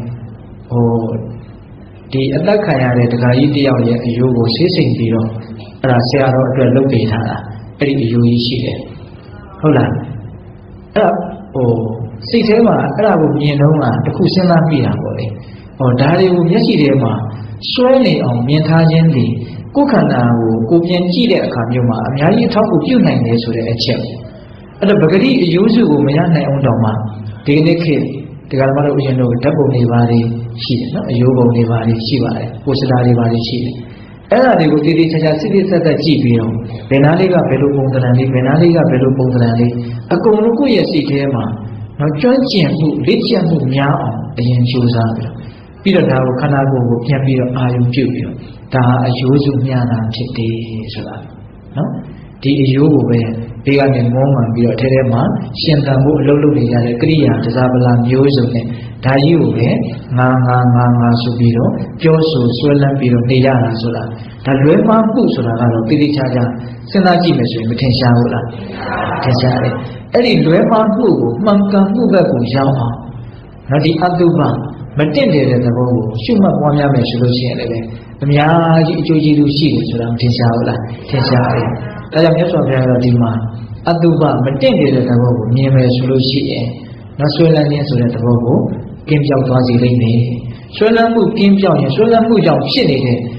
ဒီအသက်ခံရတဲ့ဒကာကြီးတယောက်ရဲ့အယိုးကိုဆေးစိမ်ပြီးတော့အဲ့ဒါဆရာတော်အတွက်လုပ်ပေးထားတာအဲ့ဒီအယိုးကြီးရှိတယ်ဟုတ်လားအဲ့စိတ်ထဲမှာအဲ့ဒါကိုမြင်တော့တခုစဉ်းစားမိတာပေါ့လေဒါတွေကိုမျက်စိထဲမှာစွဲနေအောင်မြင်ထားခြင်းဒီကိုယ်ခန္ဓာကိုပြန်ကြည့်တဲ့အခါမျိုးမှာအများကြီးအထောက်အကူပြုနိုင်တယ်ဆိုတဲ့အချက်အဲ့တော့ပဂတိအယိုးစုကိုမရနိုင်အောင်တောင်မှဒီကနေ့ခေတ်ဒီကရမတို့ဦးဇင်းတို့ဓာတ်ပုံတွေပါတယ်ရှိတယ်နော်အယိုးပုံတွေပါတယ်ရှိပါတယ်ပိုစတာတွေပါတယ်ရှိတယ်အဲ့ဒါတွေကိုတည်တည်ချာချာစစ်စစ်သက်သက်ကြည့်ပြီးတော့ဘယ်နာလေးကဘယ်လိုပုံစံလေးဘယ်နာလေးကဘယ်လိုပုံစံလေးအကုန်လုံးကိုယ့်ရဲ့စိတ်ထဲမှာနော်ကျွမ်းကျင်မှုလေ့ကျင့်မှုများအောင်အရင်ကြိုးစားပြီးတော့ဒါကိုခန္ဓာကိုယ်ကိုပြန်ပြီးတော့အာရုံပြုပြီးတော့ဒါအယိုးစုမျှတာဖြစ်တယ်ဆိုတာနော်ဒီအယိုးကိုပဲဘေးကနေမောမှန်ပြီးတော့အထဲထဲမှာရှင်သန်ဖို့အလုပ်လုပ်နေကြတဲ့ကရိယာတစားပလာမျိုးစုံနဲ့ဒါကြီးကိုပဲငါဆိုပြီးတော့ပြောဆိုဆွဲလန်းပြီးတော့နေရတာဆိုတာဒါလွဲမှားမှုဆိုတာကတော့တိတိကျကျစဉ်းစားကြည့်မယ်ဆိုရင်မထင်ရှားဘူးလားထင်ရှားတယ်အဲ့ဒီလွဲမှားမှုကိုမှန်ကန်မှုဘက်ကိုရောက်အောင်နော်ဒီအတုပမတင့်တယ်တဲ့သဘောကိုရှုမှတ်ပွားများမယ်ဆိုလို့ရှိရင်လည်းအများကြီးအကျိုးကျေးဇူးရှိတယ်ဆိုတာမထင်ရှားဘူးလားထင်ရှားတယ်ဒါကြောင့်မြတ်စွာဘုရားကဒီမှာအတုပမတင့်တယ်တဲ့သဘောကိုမြင်မယ်ဆိုလို့ရှိရင်နော်ဆွဲလန်းခြင်းဆိုတဲ့သဘောကိုကင်းပြောက်သွားစေလိမ့်မယ်ဆွဲလန်းမှုကင်းပြောက်ရင်ဆွဲလန်းမှုကြောင့်ဖြစ်နေတဲ့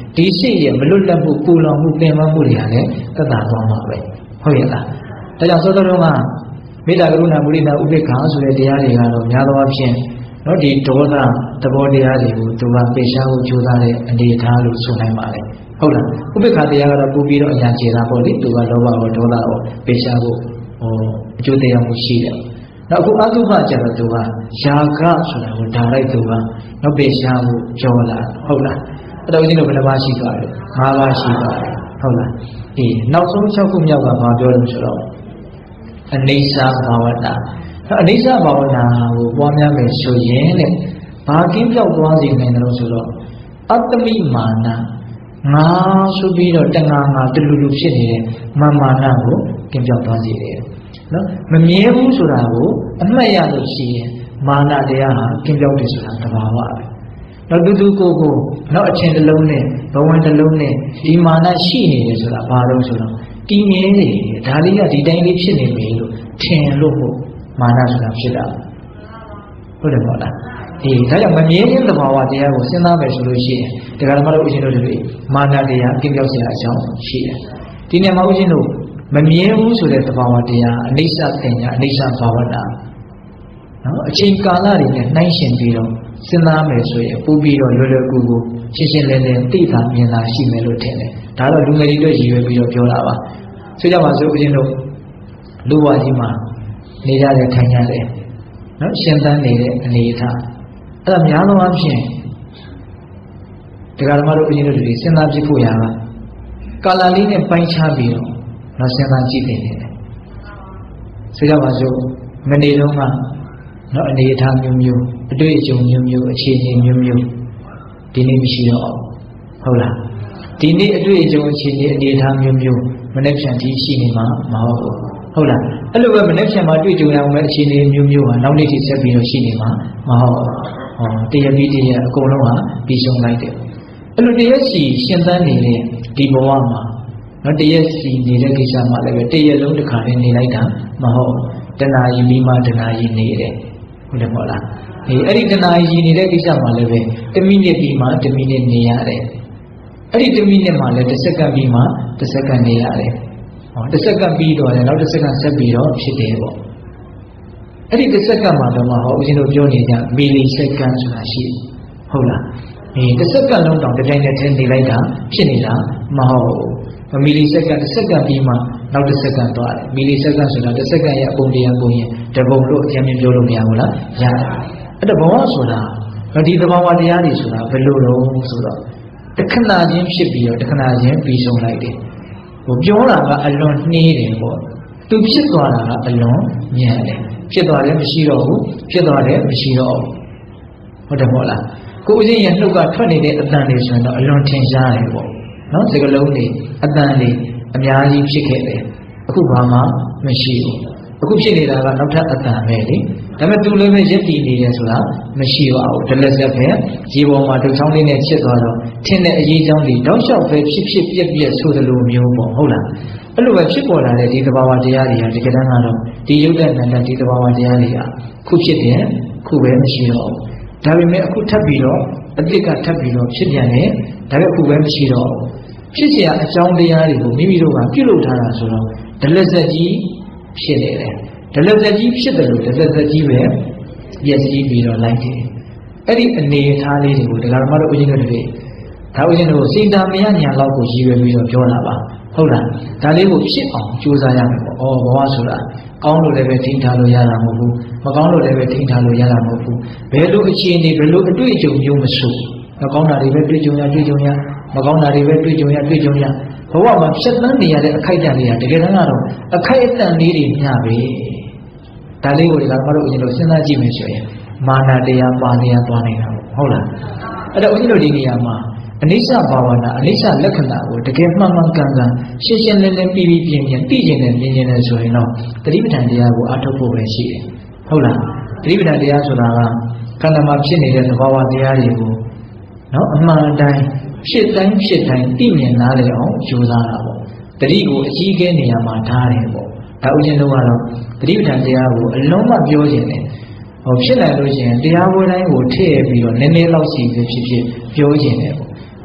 ဒီစိတ်ရဲ့မလွတ်လပ်မှုပူလောင်မှုပင်ပန်းမှုတွေကလည်းသက်သာသွားမှာပဲဟုတ်ရဲ့လားဒါကြောင့်သောတော်ကမေတ္တာကရုဏာမုဒိတာဥပေက္ခာဆိုတဲ့တရားတွေကတော့များသောအားဖြင့်နော်ဒီဒေါသသဘောတရားတွေကိုသူကပေရှားဖို့ကြိုးစားတဲ့အနေအထားလို့ဆိုနိုင်ပါလေဟုတ်လားဥပေက္ခာတရားကတော့ပို့ပြီးတော့အရာကျေတာပေါ့လေသူကလောဘရောဒေါသရောပေရှားဖို့အကျိုးတရားမှုရှိတယ်နောက်အခုအတုပကျတော့သူကယာကဆိုတာကိုဒါလိုက်သူကနောက်ပေရှားဖို့ကြောလာဟုတ်လားအဲ့တော့ဦးဇင်းတို့ဘယ်နှပါးရှိသွားလဲ၅ပါးရှိသွားတယ်ဟုတ်လားဒီနောက်ဆုံး6ခုမြောက်ကဘာပြောလို့ဆိုတော့အနိစ္စဘာဝနာအနိစ္စဘာဝနာကိုပွားများမယ်ဆိုရင်တဲ့ဘာကင်းပြောက်သွားစေနိုင်တယ်လို့ဆိုတော့အတ္တမိမာနငါဆိုပြီးတော့တဏှာငါတလူလူဖြစ်နေတဲ့မာနကိုကင်းပြောက်သွားစေတယ်နော်မမြဲဘူးဆိုတာကိုအမှတ်ရလို့ရှိရင်မာနတရားဟာကင်းပြောက်တယ်ဆိုတာသဘာဝပဲနောက်တူကိုနောက်အချင်းတစ်လုံးနဲ့ဘဝတစ်လုံးနဲ့ဒီမာနရှိနေတယ်ဆိုတာဘာလို့ဆိုတော့တည်ငြိမ်နေတယ်ဒါလေးကဒီတိုင်းလေးဖြစ်နေပြီလို့ထင်လို့ဟုတ်မာနဆိုတာဖြစ်တာဟုတ်တယ်မဟုတ်လားဒါကြောင့်မမြဲတဲ့သဘာဝတရားကိုစဉ်းစားမယ်ဆိုလို့ရှိရင်ဒီကရမတို့ဦးဇင်းတို့တွေမာနတရားကင်းပြောက်စရာအကြောင်းရှိတယ်ဒီနေ့မှာဦးဇင်းတို့မမြဲဘူးဆိုတဲ့သဘာဝတရားအနိစ္စသင်ညာအနိစ္စဘာဝနာနော်အချိန်ကာလတွေနဲ့နှိုင်းယှဉ်ပြီးတော့စဉ်းစားမယ်ဆိုရင်ပို့ပြီးတော့လွယ်လွယ်ကူကူရှင်းရှင်းလင်းလင်းသိတာမြင်တာရှိမယ်လို့ထင်တယ်ဒါတော့လူငယ်တွေအတွက်ရည်ရွယ်ပြီးတော့ပြောတာပါဆိုကြပါစို့ဦးဇင်းတို့လူဝါကြီးမှာနေကြတယ်ထိုင်ကြတယ်နော်ရှင်းတန်းနေတဲ့အနေအထားအဲ့ဒါများသောအားဖြင့်ဒီကရမတို့ဦးဇင်းတို့တွေစဉ်းစားကြည့်ဖို့ရတာကာလလေးနဲ့ပိုင်းခြားပြီးတော့နော်စဉ်းစားကြည့်နေတယ်ဆိုကြပါစို့မနေ့တုန်းကနော်အနေအထားမျိုးမျိုးအတွေ့အကြုံမျိုးမျိုးအခြေအနေမျိုးမျိုးဒီနေ့မရှိတော့ဟုတ်လားဒီနေ့အတွေ့အကြုံအခြေအနေအနေအထားမျိုးမျိုးမနေ့ဖြန်ဒီရှိနေမှာမဟုတ်ဘူးဟုတ်လားအဲ့လိုပဲမနေ့ဖြန်မှာတွေ့ကြုံရအောင်ပဲအခြေအနေမျိုးမျိုးဟာနောက်နေ့ထိဆက်ပြီးတော့ရှိနေမှာမဟုတ်ဘူးတရားပြီးတရားအကုန်လုံးဟာပြီးဆုံးလိုက်တယ်အဲ့လိုတရားစီရှင်သန်နေတဲ့ဒီဘဝမှာနော်တရားစီနေတဲ့ကိစ္စမှာလည်းပဲတရားလုံးတစ်ခါနဲ့နေလိုက်တာမဟုတ်တဏှာကြီးမိမတဏှာကြီးနေတယ်ဟုတ်တယ်မဟုတ်လားအဲ့ဒီတဏှာကြီးနေတဲ့ကိစ္စမှာလည်းပဲ1မိနစ်ပြီးမှ1မိနစ်နေရတယ်အဲ့ဒီ1မိနစ်မှာလည်း1စက္ကန့်ပြီးမှ1စက္ကန့်နေရတယ်1စက္ကန့်ပြီးတော့လည်းနောက်1စက္ကန့်ဆက်ပြီးတော့ဖြစ်တယ်ပေါ့အဲ့ဒီ1စက္ကန့်မှာတော့ဦးဇင်းတို့ပြောနေကြမီလီစက္ကန့်ဆိုတာရှိဟုတ်လား1စက္ကန့်လုံးတောင်တစ်တိုင်းနဲ့ထည့်နေလိုက်တာဖြစ်နေတာမဟုတ်ဘူးမီလီစက္ကန့်1စက္ကန့်ပြီးမှနောက်1စက္ကန့်သွားတယ်မီလီစက္ကန့်ဆိုတာ1စက္ကန့်ရဲ့အပုံတရားပုံရင်တပုံလို့အရင်မြင်ပြောလို့မရဘူးလားရတယ်အဲ့ဒါဘဝဆိုတာဒီသဘာဝတရားတွေဆိုတာဘယ်လိုလုံးဆိုတော့တခဏချင်းဖြစ်ပြီးတော့တခဏချင်းပြီးဆုံးလိုက်တယ်ပြောတာကအလွန်နှေးတယ်ပေါ့သူဖြစ်သွားတာကအလွန်ညံ့တယ်ဖြစ်သွားတယ်မရှိတော့ဘူးဖြစ်သွားတယ်မရှိတော့ဘူးဟုတ်တယ်မဟုတ်လားကိုဦးဇင်းရဲ့နှုတ်ကထွက်နေတဲ့အတန်တွေဆိုရင်တော့အလွန်ထင်ရှားတယ်ပေါ့နော်စကလုံးတွေအတန်တွေအများကြီးဖြစ်ခဲ့တယ်အခုဘာမှမရှိဘူးအခုဖြစ်နေတာကနောက်ထပ်အတန်ပဲလေဒါပေမဲ့သူလည်းပဲရက်တည်နေတယ်ဆိုတာမရှိပါဘူးဒလက်ဆက်ပဲရေပေါ်မှာဒုချောင်းလေးနဲ့ချစ်သွားတော့ထင်းတဲ့အရေးချောင်းတွေတောက်လျှောက်ပဲဖြစ်ပြက်ဆိုသလိုမျိုးပေါ့ဟုတ်လားအဲ့လိုပဲဖြစ်ပေါ်လာတဲ့ဒီသဘာဝတရားတွေဟာတကယ်တမ်းကတော့ဒီယုတ်တဲ့နန္ဒဒီသဘာဝတရားတွေကခုဖြစ်တယ်ခုပဲမရှိတော့ဘူးဒါပေမဲ့အခုထပ်ပြီးတော့အတိတ်ကထပ်ပြီးတော့ဖြစ်ပြန်တယ်ဒါပေမဲ့အခုပဲမရှိတော့ဖြစ်เสียအကြောင်းတရားတွေကိုမိမိတို့ကပြုလုပ်ထားတာဆိုတော့ဒလက်ဆက်ကြီးဖြစ်နေတယ်ဒလက်ဆက်ကြီးဖြစ်တယ်လို့ဒလက်ဆက်ကြီးပဲပြည့်စည်ပြီးတော့လိုက်တယ်အဲ့ဒီအနေအထားလေးတွေကိုဒကာမတို့ဦးဇင်းတို့တွေဒါဦးဇင်းတို့စိတ်ဓာမယညာလောက်ကိုရည်ရွယ်ပြီးတော့ပြောတာပါဟုတ်လားဒါလေးကိုဖြစ်အောင်ကြိုးစားရမယ်ပေါ့ဩဘဝဆိုတာကောင်းလို့လည်းပဲထိန်းထားလို့ရတာမဟုတ်ဘူးမကောင်းလို့လည်းပဲထိန်းထားလို့ရတာမဟုတ်ဘူးဘယ်လိုအခြေအနေဘယ်လိုအတွေ့အကြုံမျိုးမဆိုမကောင်းတာတွေပဲတွေ့ကြုံရမကောင်းတာတွေပဲတွေ့ကြုံရဘဝမှာဖြတ်သန်းနေရတဲ့အခိုက်အတန့်တွေကတကယ်တမ်းကတော့အခိုက်အတန့်လေးတွေမျှပဲဒါလေးကိုဒီကမတို့ဦးဇင်းတို့စဉ်းစားကြည့်မယ်ဆိုရင်မာနတရားပါနေရသွားနေတာဟုတ်လားအဲ့တော့ဦးဇင်းတို့ဒီနေရာမှာအနိစ္စဘာဝနာအနိစ္စလက္ခဏာကိုတကယ်မှန်မှန်ကန်ကန်ရှင်းရှင်းလင်းလင်းပြီးပြင်းသိကျင်တယ်မြင်ကျင်တယ်ဆိုရင်တော့သတိပဋ္ဌာန်တရားကိုအားထုတ်ဖို့ပဲရှိတယ်ဟုတ်လားသတိပဋ္ဌာန်တရားဆိုတာကခန္ဓာမှာဖြစ်နေတဲ့သဘာဝတရားတွေကိုနော်အမှန်တိုင်းဖြစ်တိုင်းသိမြင်နားလည်အောင်ကြိုးစားတာပေါ့တတိကိုအကြီးအကဲနေရာမှာထားတယ်ပေါ့ဒါဥစဉ်တော့ကတော့သတိပဋ္ဌာန်တရားကိုအလုံးမပြောခြင်းနဲ့ဖြစ်နိုင်လို့ရှိရင်တရားပွဲတိုင်းကိုထည့်ပြီးတော့နည်းနည်းလောက်စီဖြစ်ပြောခြင်းနဲ့ပေါ့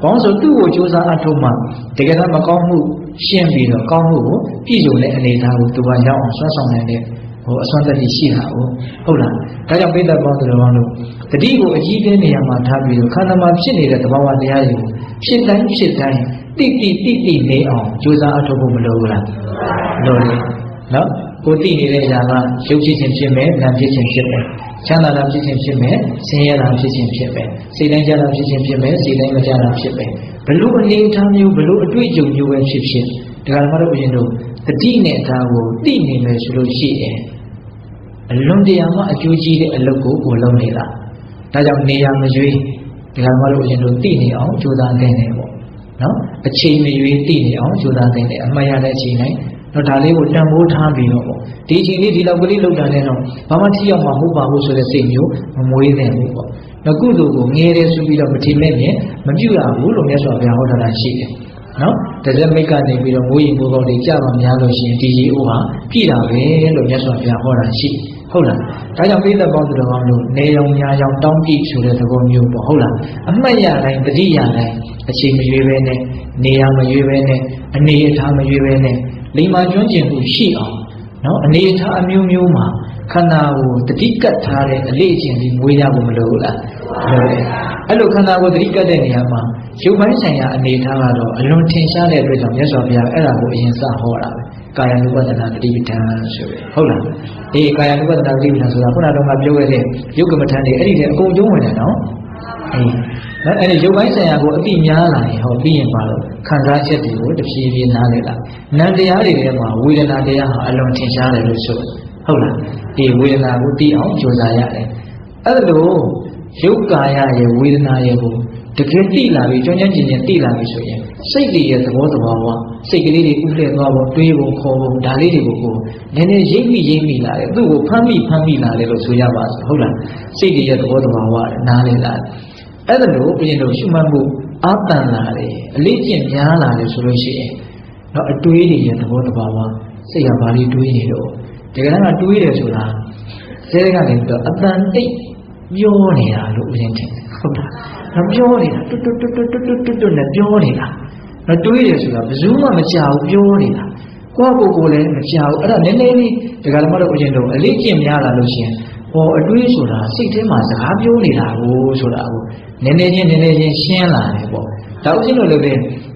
ဘောင်းဆိုသူ့ကိုကြိုးစားအထုတ်မှတကယ်တော့မကောင်းမှုရှင်းပြီးတော့ကောင်းမှုကိုပြည့်စုံတဲ့အနေအထားကိုသူကရောက်အောင်ဆွမ်းဆောင်နိုင်တဲ့အစွမ်းတတ္တိရှိတာဟုတ်လားဒါကြောင့်ပိဋကပေါင်းသူတော်ကောင်းတို့တတိကိုအကြီးအကဲနေရာမှာထားပြီးတော့ခန္ဓာမှာဖြစ်နေတဲ့သဘာဝတရားတွေကိုဖြစ်တိုင်းတိနေအောင်ကြိုးစားအထုတ်ဖို့မလိုဘူးလားလိုတယ်နော်ကိုသိနေတဲ့အရာကရုပ်ဖြစ်ခြင်းဖြစ်မယ်နာမ်ဖြစ်ခြင်းဖြစ်မယ်ချမ်းသာတာဖြစ်ခြင်းဖြစ်မယ်ဆင်းရဲတာဖြစ်ခြင်းဖြစ်မယ်စိတ်တိုင်းကြတာဖြစ်ခြင်းဖြစ်မယ်စိတ်တိုင်းမကြတာဖြစ်မယ်ဘလို့အနေအထားမျိုးဘလို့အတွေ့အကြုံမျိုးပဲဖြစ်ဖြစ်ဒါကမှတော့ဦးဇင်းတို့တတိနဲ့ဒါကိုသိနေမယ်ဆိုလို့ရှိရင်အလွန်တရာမှအကျိုးကြီးတဲ့အလုပ်ကိုလုပ်နေတာဒါကြောင့်နေရာမရွေးဒါကမှတော့ဦးဇင်းတို့သိနေအောင်ကြိုးစားနေတယ်ပေါ့နော်အချိန်မရွေးသိနေအောင်ကြိုးစားနေတယ်အမှတ်ရတဲ့အချိန်တိုင်းတော့ဒါလေးကိုတန်ဖိုးထားပြီးတော့ပေါ့ဒီအချိန်လေးဒီလောက်ကလေးလောက်တာနဲ့တော့ဘာမှထိရောက်မှာမဟုတ်ပါဘူးဆိုတဲ့စိတ်မျိုးမမွေးနိုင်ဘူးပေါ့နောက်ကုသိုလ်ကိုငဲတယ်ဆိုပြီးတော့မထင်မဲ့နဲ့မပြုရဘူးလို့မြတ်စွာဘုရားဟောထားတာရှိတယ်နော်တဇက်မိတ်ကနေပြီးတော့မိုးရင်မိုးကောင်းတွေကြပါများလို့ရှိရင်ဒီရေအိုးဟာပြည့်တာပဲလို့မြတ်စွာဘုရားဟောတာရှိဟုတ်လားဒါကြောင့်ပိဋကပေါင်းသူတော်ကောင်းတို့နေရောင်ညာရောင်တောင်းကြည့်ဆိုတဲ့သဘောမျိုးပေါ့ဟုတ်လားအမှတ်ရတိုင်းတတိယတိုင်းအချိန်မရွေးပဲနဲ့နေရာမရွေးပဲနဲ့အနေအထားမရွေးပဲနဲ့လိမ္မာကျွမ်းကျင်မှုရှိအောင်နော်အနေအထားအမျိုးမျိုးမှာခန္ဓာကိုတတိကတ်ထားတဲ့အလေးအကျင့်ကြီးမွေးရဖို့မလိုဘူးလားလိုတယ်အဲ့လိုခန္ဓာကိုတတိကတ်တဲ့နေရာမှာရုပ်ပိုင်းဆိုင်ရာအနေအထားကတော့အလွန်ထင်ရှားတဲ့အတွက်ကြောင့်မြတ်စွာဘုရားအဲ့ဒါကိုအရင်စဟောတာပဲကာယ ानु ပဒနာတတိပဋ္ဌာန်ဆိုပဲဟုတ်လားအေးကာယ ानु ပဒနာတတိပဋ္ဌာန်ဆိုတာခုနကတော့ပြောခဲ့တဲ့ယုတ်ကမ္မထန်တွေအဲ့ဒီတဲ့အကုန်ကျုံးဝင်တယ်နော်အေးနော်အဲ့ဒီရုပ်ပိုင်းဆိုင်ရာကိုအတိများလာရင်ဟောပြီးရင်ပါတော့ခံစားချက်တွေကိုတဖြည်းဖြည်းနားလည်လာနာမ်တရားတွေထဲမှာဝေဒနာတရားဟာအလွန်ထင်ရှားတယ်လို့ဆိုဟုတ်လားဒီဝေဒနာကိုသိအောင်ကြိုးစားရတယ်အဲ့လိုရုပ်ကာယရဲ့ဝေဒနာရဲ့ကိုတကယ်သိလာပြီးကျွမ်းကျင်ခြင်းသိလာပြီဆိုရင်စိတ်တွေရဲ့သဘောဝစိတ်ကလေးတွေဥလှည့်သွားဖို့တွေးဖို့ခေါ်ဖို့ဒါလေးတွေကိုနည်းနည်းရိပ်မိလာတယ်သူ့ကိုဖမ်းမိလာတယ်လို့ဆိုရပါစို့ဟုတ်လားစိတ်တွေရဲ့သဘောနားလည်လာအဲ့ဒါလို့ပြင်လို့ရှုမှတ်မှုအာတန်လာတယ်အလေးကျင့်များလာတယ်ဆိုလို့ရှိရင်တော့အတွေးတွေရဲ့သဘောစိတ်ကဘာလေးတွေးနေတော့တကယ်တော့တွေးတယ်ဆိုတာစိတ်ကနေတော့အတန်တိတ်ပြောနေတာလို့ဦးဇင်းထင်တယ်ဟုတ်လားပြောနေတာတွတ်နဲ့ပြောနေတာတွေးတယ်ဆိုတာဘယ်သူမှမကြောက်ပြောနေတာကိုယ့်လည်းမကြောက်အဲ့ဒါနည်းနည်းလေးတကယ်တော့ဦးဇင်းတို့အလေးကျင့်များလာလို့ရှိရင်အတွေးဆိုတာစိတ်ထဲမှာစကားပြောနေတာကိုဆိုတာကိုနည်းနည်းချင်းရှင်းလာတယ်ပေါ့ဒါဥစဉ်လို့လည်းပဲ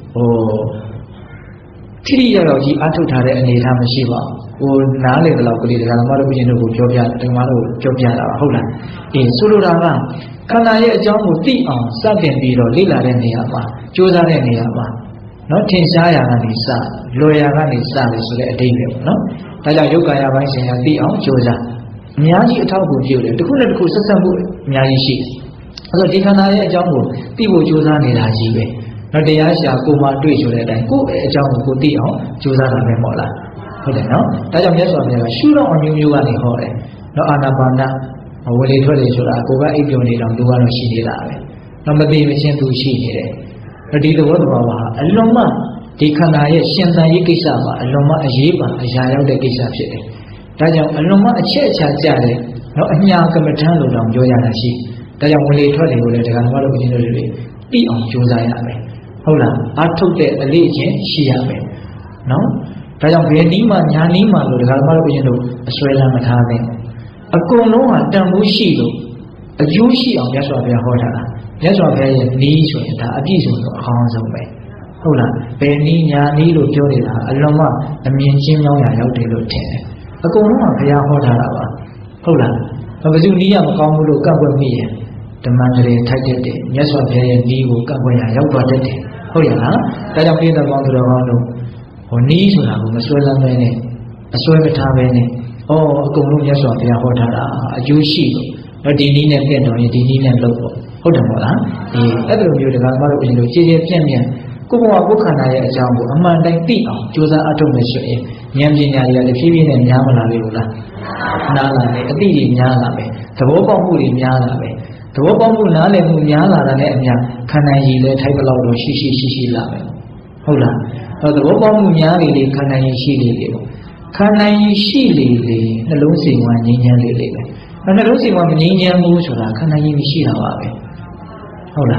ထိထိရောက်ကြီးအထုတ်ထားတဲ့အနေအထားမရှိပါဘူးနားလေတဲ့လောက်ကလေးတရားဓမ္မတို့ဥစဉ်တို့ကိုပြောပြတယ်ဓမ္မတို့ပြောပြတာဟုတ်လားဆိုလိုတာကခန္ဓာရဲ့အကြောင်းကိုသိအောင်စတင်ပြီးတော့လေ့လာတဲ့နေရာမှာကြိုးစားတဲ့နေရာမှာနော်ထင်ရှားရာကနေစလွယ်ရာကနေစတယ်ဆိုတဲ့အဓိပ္ပာယ်ပေါ့နော်ဒါကြောင့်ယုတ်ကာယပိုင်းဆိုင်ရာသိအောင်ကြိုးစားအများကြီးအထောက်အကူပြုတယ်တစ်ခုနဲ့တစ်ခုဆက်ဆက်မှုအများကြီးရှိတယ်အဲ့တော့ဒီခန္ဓာရဲ့အကြောင်းကိုသိဖို့ကြိုးစားနေတာကြီးပဲနော်တရားရှာကိုမှတွေ့ဆိုတဲ့အတိုင်းကိုယ့်ရဲ့အကြောင်းကိုသိအောင်ကြိုးစားတာပဲမဟုတ်လားဟုတ်တယ်နော်ဒါကြောင့်မြတ်စွာဘုရားကရှုတော့အမျိုးမျိုးကနေဟောတယ်နော်အာနာပါနဝေလေထွက်လေဆိုတာကိုကအိပ်ပျော်နေတော့သူကတော့ရှိနေတာပဲနော်မသိမချင်းသူရှိနေတယ်ဒီသဘောဟာအလွန်မှဒီခန္ဓာရဲ့ရှင်သန်ရေးကိစ္စမှာအလွန်မှအရေးပါအရာရောက်တဲ့ကိစ္စဖြစ်တယ်ဒါကြောင့်အလွန်မှအချက်အချာကြတဲ့နော်အညာကမ္မထမ်းလို့တောင်ပြောရတာရှိဒါကြောင့်ဝင်လေထွက်လေကိုလည်းတရားဓမ္မတို့ဦးဇင်းတို့တွေသိအောင်ကြိုးစားရမယ်ဟုတ်လားအထုတ်တဲ့အလေးအကျင့်ရှိရမယ်နော်ဒါကြောင့်ဘယ်နည်းမှညာနည်းမှလို့တရားဓမ္မတို့ဦးဇင်းတို့အစွဲလမ်းမထားနဲ့အကုန်လုံးဟာတန်ဖိုးရှိလို့အကျိုးရှိအောင်မြတ်စွာဘုရားဟောထားတာမြတ်စွာဘုရားရဲ့နည်းဆိုရင်ဒါအပြည့်စုံဆုံးအကောင်းဆုံးပဲဟုတ်လားဘယ်နည်းညာနည်းလို့ပြောနေတာအလွန်မှအမြင်ချင်းကြောင်းရာရောက်တယ်လို့ထင်တယ်အကုန်လုံးကဘုရားဟောထားတာပါဟုတ်လားဘယ်သူနည်းရမကောင်းဘူးလို့ကန့်ကွက်မိရင်ဓမ္မန္တရေထိုက်တတ်တယ်မြတ်စွာဘုရားရဲ့နည်းကိုကန့်ကွက်ရရောက်သွားတတ်တယ်ဟုတ်ရလားဒါကြောင့်ပြည်တော်ကောင်းသူတော်ကောင်းတို့နည်းဆိုတာကိုမစွဲလမ်းပဲနဲ့အစွဲမထားပဲနဲ့အကုန်လုံးမြတ်စွာဘုရားဟောထားတာအကျိုးရှိလို့ဒီနည်းနဲ့ပြင်တော်ရင်ဒီနည်းနဲ့လုပ်ဖို့ဟုတ်တယ်မဟုတ်လားအဲ့လိုမျိုးတရားဓမ္မတို့ဦးဇင်းတို့ကြည်ကြည်ပြန့်ပြန့်ကိုယ်ဘဝကိုယ်ခန္ဓာရဲ့အကြောင်းကိုအမှန်တိုင်းသိအောင်ကြိုးစားအထောက်မယ်ဆိုရင်ဉာဏ်ပညာတွေကလည်းဖြည်းဖြည်းနဲ့များမလာလေဘူးလားနားလာတယ်အသိတွေများလာမယ်သဘောပေါက်မှုတွေများလာမယ်သဘောပေါက်မှုနားလည်မှုများလာတာနဲ့အမျှခန္ဓာရည်လည်းထိုက်ဘလောက်တော့ရှိလာမယ်ဟုတ်လားသဘောပေါက်မှုများလေလေခန္ဓာရည်ရှိလေလေပေါ့ခန္ဓာရည်ရှိလေလေနှလုံးစိမ်ဝါငြိမ်းချမ်းလေလေပဲနှလုံးစိမ်ဝါမငြိမ်းချမ်းဘူးဆိုတာခန္ဓာရည်မရှိတာပါပဲဟုတ်လား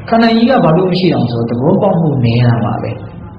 ခန္ဓာကြီးကဘာလို့မရှိအောင်ဆိုသဘောပေါက်မှုနည်းတာပါပဲ